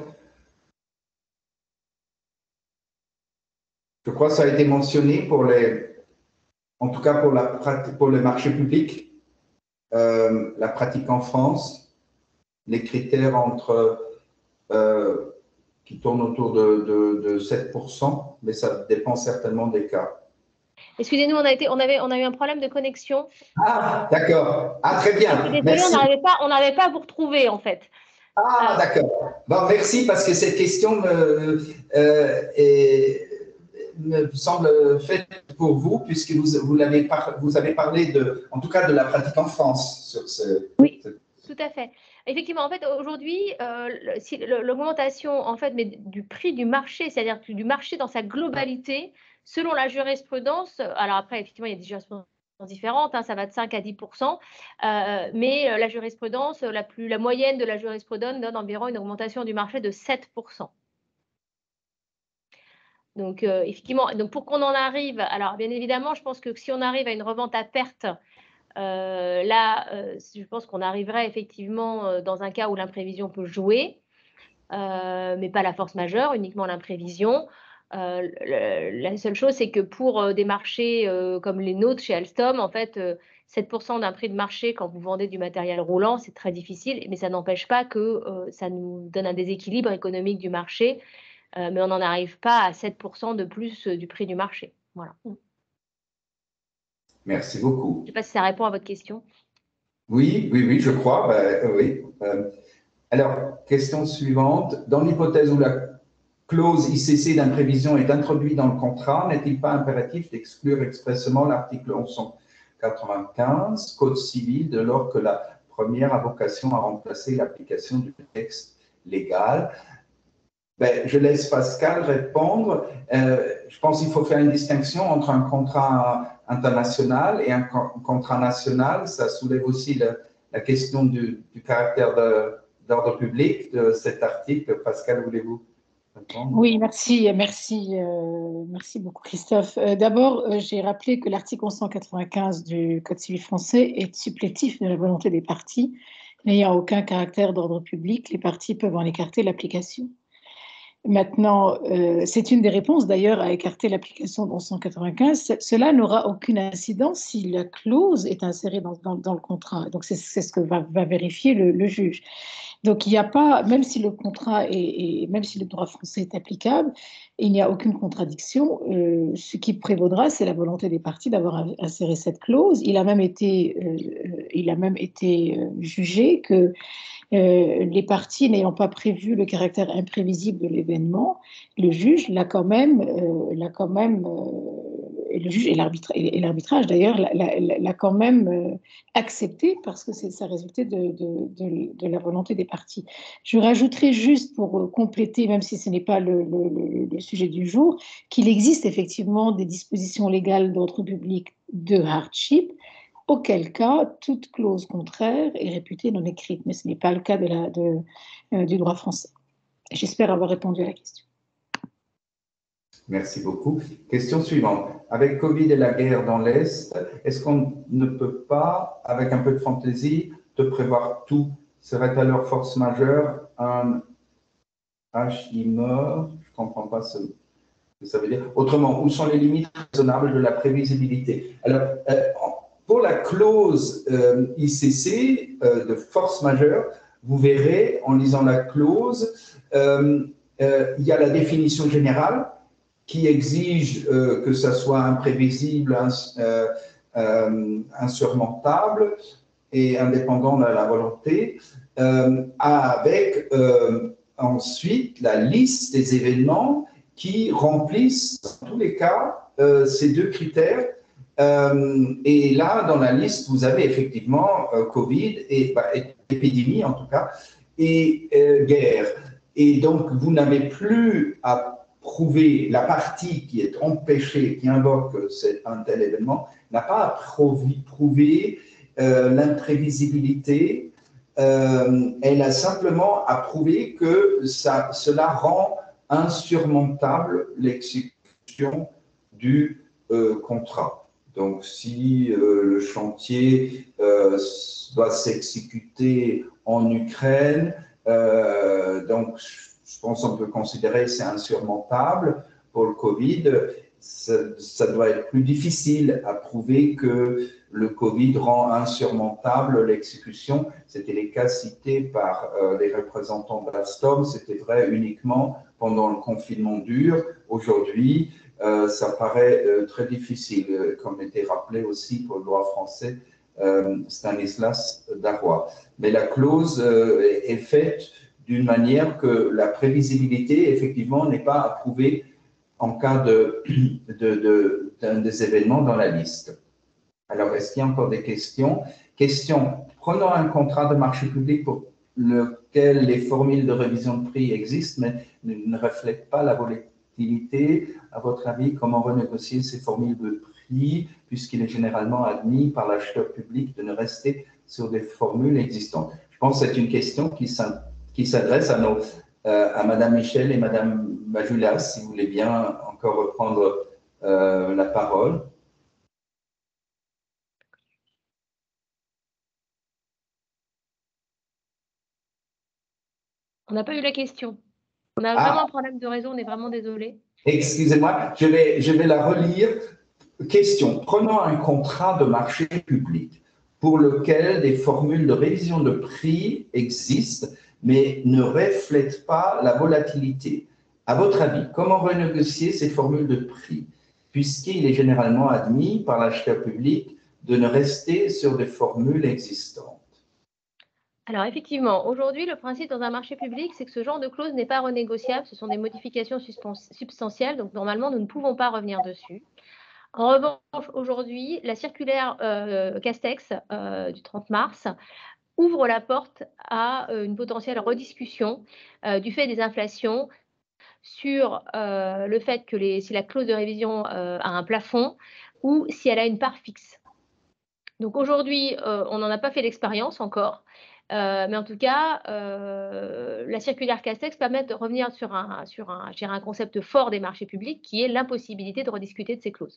Je crois que ça a été mentionné pour les, en tout cas pour, la, pour le marché public, euh, la pratique en France, les critères entre, euh, qui tournent autour de, de, de sept pour cent, mais ça dépend certainement des cas. Excusez-nous, on a, été, on, avait, on a eu un problème de connexion. Ah, d'accord. Ah, très bien. Désolée, merci. on n'arrivait pas, on n'arrivait pas à vous retrouver, en fait. Ah, euh, d'accord. Bon, merci, parce que cette question me, euh, est, me semble faite pour vous, puisque vous, vous, l'avez par, vous avez parlé, de, en tout cas, de la pratique en France. Sur ce, oui, ce... tout à fait. Effectivement, en fait, aujourd'hui, euh, si, l'augmentation en fait, mais du prix du marché, c'est-à-dire du marché dans sa globalité, selon la jurisprudence, alors après, effectivement, il y a des jurisprudences différentes, hein, ça va de cinq à dix pour cent, euh, mais la jurisprudence, la, plus, la moyenne de la jurisprudence donne environ une augmentation du marché de sept pour cent. Donc, euh, effectivement, donc pour qu'on en arrive, alors bien évidemment, je pense que si on arrive à une revente à perte, euh, là, euh, je pense qu'on arriverait effectivement euh, dans un cas où l'imprévision peut jouer, euh, mais pas la force majeure, uniquement l'imprévision. Euh, le, la seule chose, c'est que pour euh, des marchés euh, comme les nôtres chez Alstom, en fait, euh, sept pour cent d'un prix de marché quand vous vendez du matériel roulant, c'est très difficile, mais ça n'empêche pas que euh, ça nous donne un déséquilibre économique du marché, euh, mais on n'en arrive pas à sept pour cent de plus euh, du prix du marché. Voilà. Merci beaucoup. Je ne sais pas si ça répond à votre question. Oui, oui, oui, je crois. Ben, oui. Euh, alors, question suivante. Dans l'hypothèse où la clause I C C d'imprévision est introduite dans le contrat, n'est-il pas impératif d'exclure expressément l'article onze cent quatre-vingt-quinze, Code civil, de lors que la première a vocation à remplacer l'application du texte légal? Ben, je laisse Pascal répondre. Euh, je pense qu'il faut faire une distinction entre un contrat international et un contrat national. Ça soulève aussi le, la question du, du caractère d'ordre public de cet article. Pascal, voulez-vous répondre? Oui, merci, merci, euh, merci beaucoup Christophe. Euh, D'abord, euh, j'ai rappelé que l'article onze cent quatre-vingt-quinze du Code civil français est supplétif de la volonté des parties, n'ayant aucun caractère d'ordre public. Les parties peuvent en écarter l'application. Maintenant, euh, c'est une des réponses d'ailleurs à écarter l'application de onze cent quatre-vingt-quinze. Cela n'aura aucune incidence si la clause est insérée dans, dans, dans le contrat. Donc, c'est ce que va, va vérifier le, le juge. Donc, il n'y a pas, même si le contrat est, est, même si le droit français est applicable, il n'y a aucune contradiction. Euh, ce qui prévaudra, c'est la volonté des parties d'avoir inséré cette clause. Il a même été, euh, il a même été euh, jugé que Euh, les parties n'ayant pas prévu le caractère imprévisible de l'événement, le juge l'a quand même, euh, l'a quand même euh, et le juge et l'arbitrage d'ailleurs l'a quand même euh, accepté parce que ça résultait de, de, de, de la volonté des parties. Je rajouterai juste pour euh, compléter, même si ce n'est pas le, le, le sujet du jour, qu'il existe effectivement des dispositions légales d'ordre public de hardship, auquel cas, toute clause contraire est réputée non écrite, mais ce n'est pas le cas de la, de, euh, du droit français. J'espère avoir répondu à la question. Merci beaucoup. Question suivante. Avec Covid et la guerre dans l'Est, est-ce qu'on ne peut pas, avec un peu de fantaisie, te prévoir tout? Serait alors force majeure un H I mort? Je ne comprends pas ce que ça veut dire. Autrement, où sont les limites raisonnables de la prévisibilité? Alors, euh, pour la clause euh, I C C euh, de force majeure, vous verrez en lisant la clause, euh, euh, il y a la définition générale qui exige euh, que ça soit imprévisible, ins, euh, euh, insurmontable et indépendant de la volonté, euh, avec euh, ensuite la liste des événements qui remplissent, dans tous les cas, euh, ces deux critères. Euh, et là, dans la liste, vous avez effectivement euh, Covid, et bah, épidémie en tout cas, et euh, guerre. Et donc, vous n'avez plus à prouver, la partie qui est empêchée, qui invoque un tel événement, n'a pas à prouver euh, l'imprévisibilité. Euh, elle a simplement à prouver que ça, cela rend insurmontable l'exécution du euh, contrat. Donc, si euh, le chantier euh, doit s'exécuter en Ukraine Euh, donc, je pense qu'on peut considérer que c'est insurmontable pour le Covid. Ça, ça doit être plus difficile à prouver que le Covid rend insurmontable l'exécution. C'était les cas cités par euh, les représentants d'Alstom. C'était vrai uniquement pendant le confinement dur. Aujourd'hui, euh, ça paraît euh, très difficile, comme était rappelé aussi pour le droit français, euh, Stanislas Darrois. Mais la clause euh, est faite d'une manière que la prévisibilité, effectivement, n'est pas approuvée en cas de, de, de, d'un des événements dans la liste. Alors, est-ce qu'il y a encore des questions? Question, prenons un contrat de marché public pour lequel les formules de révision de prix existent, mais ne reflètent pas la volatilité. À votre avis, comment renégocier ces formules de prix, puisqu'il est généralement admis par l'acheteur public de ne rester sur des formules existantes? Je pense que c'est une question qui s'adresse à nos Euh, à Madame Michel et Madame Majula, si vous voulez bien encore reprendre euh, la parole. On n'a pas eu la question. On a Ah, vraiment un problème de réseau, on est vraiment désolé. Excusez-moi, je vais, je vais la relire. Question, prenons un contrat de marché public pour lequel des formules de révision de prix existent, mais ne reflètent pas la volatilité. À votre avis, comment renégocier ces formules de prix, puisqu'il est généralement admis par l'acheteur public de ne rester sur des formules existantes? Alors effectivement, aujourd'hui, le principe dans un marché public, c'est que ce genre de clause n'est pas renégociable. Ce sont des modifications substantielles, donc normalement, nous ne pouvons pas revenir dessus. En revanche, aujourd'hui, la circulaire euh, Castex euh, du trente mars ouvre la porte à euh, une potentielle rediscussion euh, du fait des inflations sur euh, le fait que les, si la clause de révision euh, a un plafond ou si elle a une part fixe. Donc aujourd'hui, euh, on n'en a pas fait l'expérience encore, euh, mais en tout cas, euh, la circulaire Castex permet de revenir sur un, sur un, je dirais un concept fort des marchés publics qui est l'impossibilité de rediscuter de ces clauses.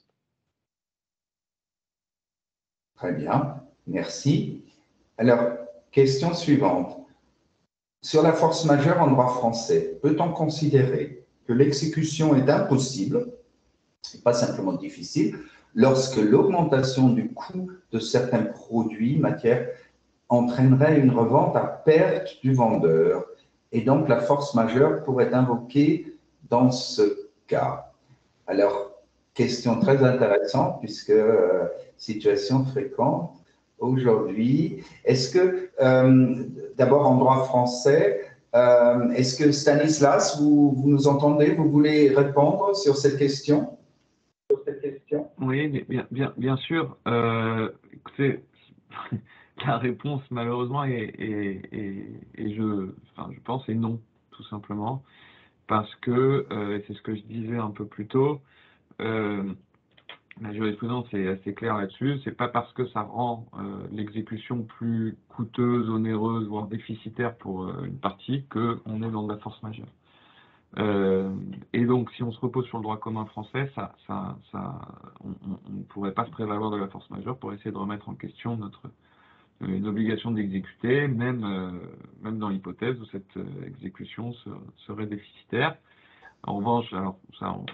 Très bien, merci. Alors, question suivante. Sur la force majeure en droit français, peut-on considérer que l'exécution est impossible, et pas simplement difficile, lorsque l'augmentation du coût de certains produits, matières, entraînerait une revente à perte du vendeur, et donc la force majeure pourrait être invoquée dans ce cas? Alors, question très intéressante, puisque euh, situation fréquente aujourd'hui. Est-ce que, euh, d'abord en droit français, euh, est-ce que Stanislas, vous, vous nous entendez, vous voulez répondre sur cette question? Sur cette question? Oui, bien, bien, bien sûr. Euh, écoutez, la réponse, malheureusement, est, est, est, est je, enfin, je pense, est non, tout simplement, parce que, euh, et c'est ce que je disais un peu plus tôt, euh, la jurisprudence est assez claire là-dessus. C'est pas parce que ça rend euh, l'exécution plus coûteuse, onéreuse, voire déficitaire pour euh, une partie qu'on est dans de la force majeure. Euh, et donc, si on se repose sur le droit commun français, ça, ça, ça, on ne pourrait pas se prévaloir de la force majeure pour essayer de remettre en question notre une obligation d'exécuter, même, euh, même dans l'hypothèse où cette euh, exécution se, serait déficitaire. En revanche, alors ça, on,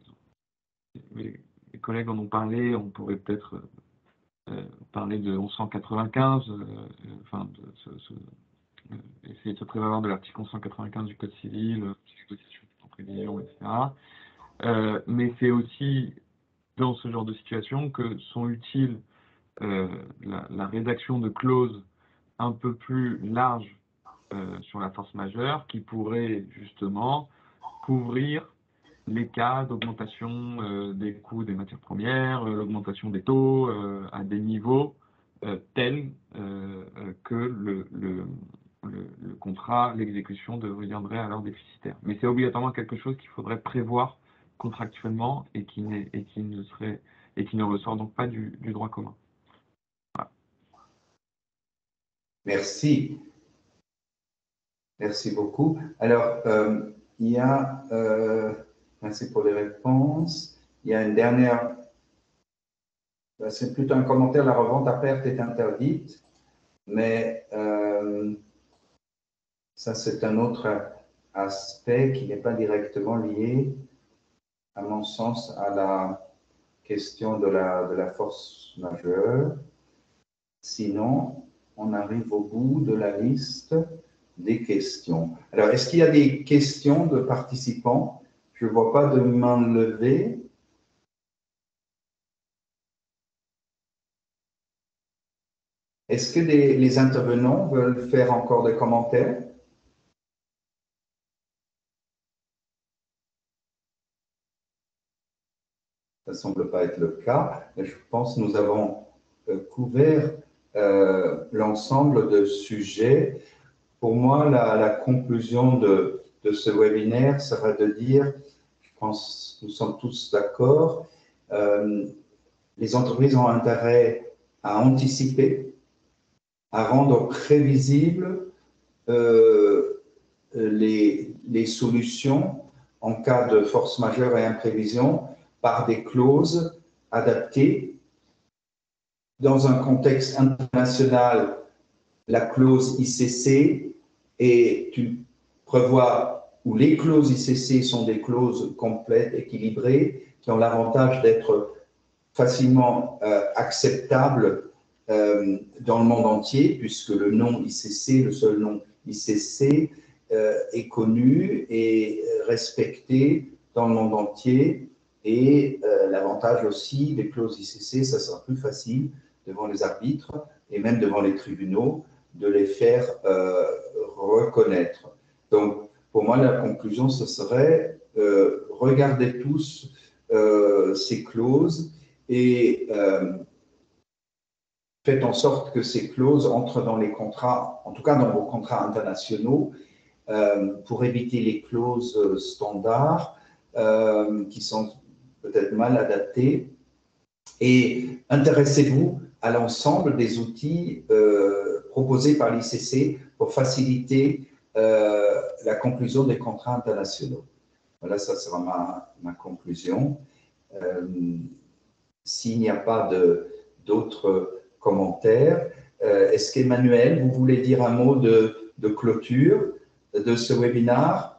les, les collègues en ont parlé, on pourrait peut-être euh, parler de onze cent quatre-vingt-quinze, euh, enfin, de, ce, ce, euh, essayer de se prévaloir de l'article onze cent quatre-vingt-quinze du Code civil, euh, en prévision, et cetera. Euh, mais c'est aussi dans ce genre de situation que sont utiles euh, la, la rédaction de clauses un peu plus larges euh, sur la force majeure qui pourraient justement couvrir les cas d'augmentation euh, des coûts des matières premières, euh, l'augmentation des taux euh, à des niveaux euh, tels euh, que le, le, le, le contrat, l'exécution deviendrait alors déficitaire. Mais c'est obligatoirement quelque chose qu'il faudrait prévoir contractuellement et qui, et qui ne serait et qui ne ressort donc pas du, du droit commun. Voilà. Merci. Merci beaucoup. Alors, euh, il y a, euh, merci pour les réponses. Il y a une dernière, c'est plutôt un commentaire, la revente à perte est interdite, mais euh, Ça, c'est un autre aspect qui n'est pas directement lié, à mon sens, à la question de la, de la force majeure. Sinon, on arrive au bout de la liste des questions. Alors, est-ce qu'il y a des questions de participants? Je ne vois pas de main levée. Est-ce que les, les intervenants veulent faire encore des commentaires? Ça ne semble pas être le cas. Je pense que nous avons euh, couvert euh, l'ensemble de sujets. Pour moi, la, la conclusion de, de ce webinaire serait de dire, je pense que nous sommes tous d'accord, euh, les entreprises ont intérêt à anticiper, à rendre prévisibles euh, les, les solutions en cas de force majeure et imprévision par des clauses adaptées. Dans un contexte international, la clause I C C est une prévoit où les clauses I C C sont des clauses complètes, équilibrées, qui ont l'avantage d'être facilement euh, acceptables euh, dans le monde entier, puisque le nom I C C, le seul nom I C C, euh, est connu et respecté dans le monde entier. Et euh, l'avantage aussi des clauses I C C, ça sera plus facile devant les arbitres et même devant les tribunaux de les faire euh, reconnaître. Donc, pour moi, la conclusion, ce serait euh, regardez tous euh, ces clauses et euh, faites en sorte que ces clauses entrent dans les contrats, en tout cas dans vos contrats internationaux, euh, pour éviter les clauses standards euh, qui sont peut-être mal adaptées. Et intéressez-vous à l'ensemble des outils euh, proposés par l'I C C pour faciliter euh, la conclusion des contrats internationaux. Voilà, ça sera ma, ma conclusion. Euh, S'il n'y a pas d'autres commentaires, euh, est-ce qu'Emmanuel, vous voulez dire un mot de, de clôture de ce webinaire?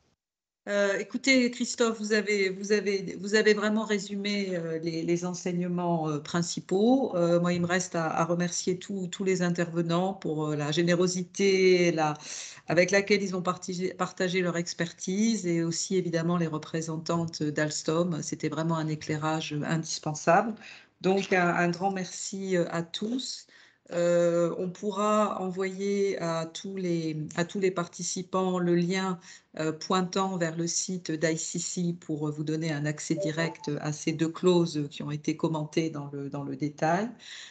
Euh, écoutez, Christophe, vous avez, vous avez, vous avez vraiment résumé euh, les, les enseignements euh, principaux. Euh, moi, il me reste à, à remercier tous tous les intervenants pour euh, la générosité la, avec laquelle ils ont partagé, partagé leur expertise et aussi évidemment les représentantes d'Alstom. C'était vraiment un éclairage indispensable. Donc, un, un grand merci à tous. Euh, on pourra envoyer à tous les, à tous les participants le lien euh, pointant vers le site d'I C C pour vous donner un accès direct à ces deux clauses qui ont été commentées dans le, dans le détail.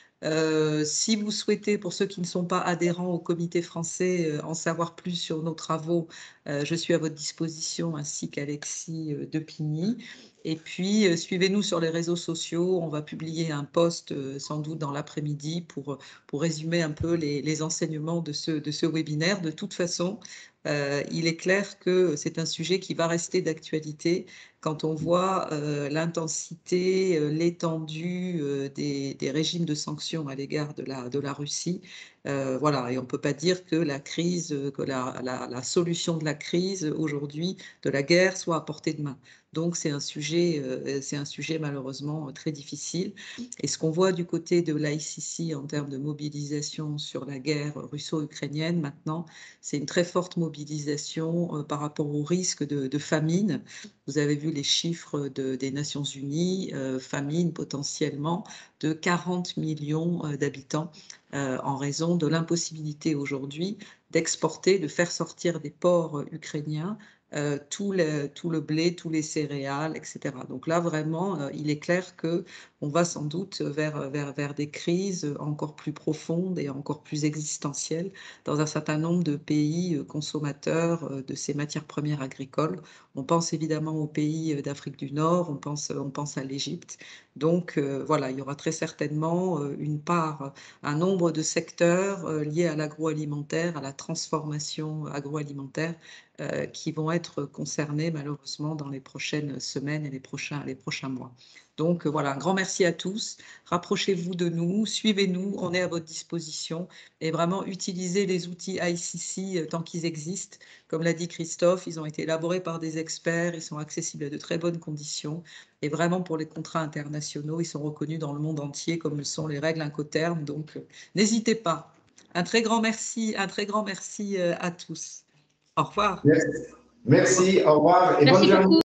Euh, si vous souhaitez, pour ceux qui ne sont pas adhérents au comité français, euh, en savoir plus sur nos travaux, euh, je suis à votre disposition, ainsi qu'Alexis euh, Depigny. Et puis, euh, suivez-nous sur les réseaux sociaux. On va publier un post euh, sans doute dans l'après-midi pour, pour résumer un peu les, les enseignements de ce, de ce webinaire. De toute façon, euh, il est clair que c'est un sujet qui va rester d'actualité quand on voit euh, l'intensité, euh, l'étendue euh, des, des régimes de sanctions à l'égard de la, de la Russie. Euh, voilà, et on ne peut pas dire que la crise, que la, la, la solution de la crise aujourd'hui, de la guerre, soit à portée de main. Donc c'est un sujet, euh, c'est un sujet malheureusement très difficile. Et ce qu'on voit du côté de l'I C C en termes de mobilisation sur la guerre russo-ukrainienne maintenant, c'est une très forte mobilisation euh, par rapport au risque de, de famine. Vous avez vu les chiffres de, des Nations Unies, euh, famine potentiellement de quarante millions euh, d'habitants euh, en raison de l'impossibilité aujourd'hui d'exporter, de faire sortir des ports euh, ukrainiens euh, tout, le, tout le blé, tous les céréales, et cetera. Donc là, vraiment, euh, il est clair qu'on va sans doute vers, vers, vers des crises encore plus profondes et encore plus existentielles dans un certain nombre de pays consommateurs de ces matières premières agricoles. On pense évidemment aux pays d'Afrique du Nord, on pense, on pense à l'Égypte. Donc euh, voilà, il y aura très certainement euh, une part, un nombre de secteurs euh, liés à l'agroalimentaire, à la transformation agroalimentaire, euh, qui vont être concernés malheureusement dans les prochaines semaines et les prochains, les prochains mois. Donc voilà, un grand merci à tous. Rapprochez-vous de nous, suivez-nous, on est à votre disposition et vraiment utilisez les outils I C C tant qu'ils existent. Comme l'a dit Christophe, ils ont été élaborés par des experts, ils sont accessibles à de très bonnes conditions et vraiment pour les contrats internationaux, ils sont reconnus dans le monde entier comme le sont les règles Incoterms. Donc n'hésitez pas. Un très grand merci, un très grand merci à tous. Au revoir. Merci, merci, au revoir et Merci bonne journée. beaucoup.